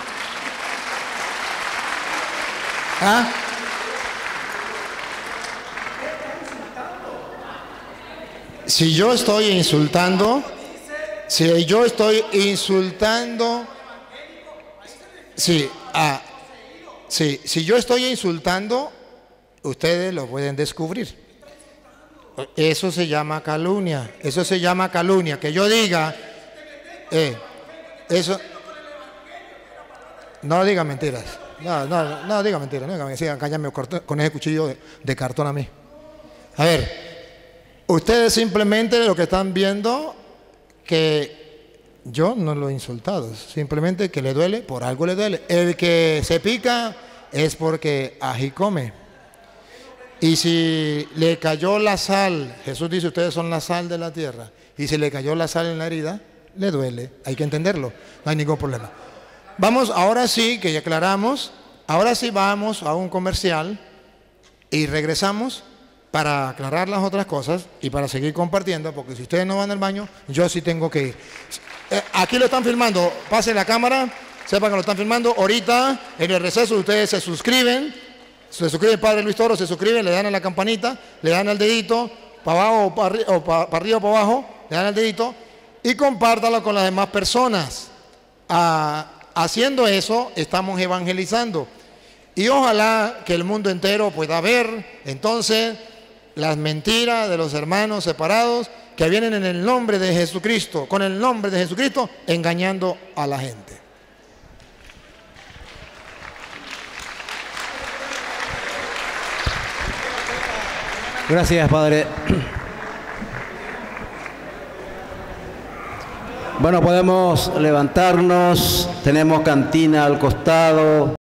¿Ah? Si yo estoy insultando, si yo estoy insultando, ustedes lo pueden descubrir. Eso se llama calumnia. Eso se llama calumnia. Que yo diga, eso. No diga mentiras. No diga mentiras. No diga, sigan callarme con ese cuchillo de cartón a mí. A ver, ustedes simplemente lo que están viendo, que yo no lo he insultado. Simplemente que le duele, por algo le duele. El que se pica es porque ají come. Y si le cayó la sal, Jesús dice, ustedes son la sal de la tierra, y si le cayó la sal en la herida, le duele, hay que entenderlo, no hay ningún problema. Vamos, ahora sí, que ya aclaramos, ahora sí vamos a un comercial y regresamos para aclarar las otras cosas y para seguir compartiendo, porque si ustedes no van al baño, yo sí tengo que ir. Aquí lo están filmando, pase la cámara, sepan que lo están filmando, ahorita en el receso ustedes se suscriben. Se suscribe Padre Luis Toro, se suscriben, le dan a la campanita, le dan al dedito, para abajo o para arriba o para abajo, le dan al dedito y compártalo con las demás personas. Haciendo eso, estamos evangelizando. Y ojalá que el mundo entero pueda ver, entonces, las mentiras de los hermanos separados que vienen en el nombre de Jesucristo, con el nombre de Jesucristo, engañando a la gente. Gracias, Padre. Bueno, podemos levantarnos, tenemos cantina al costado.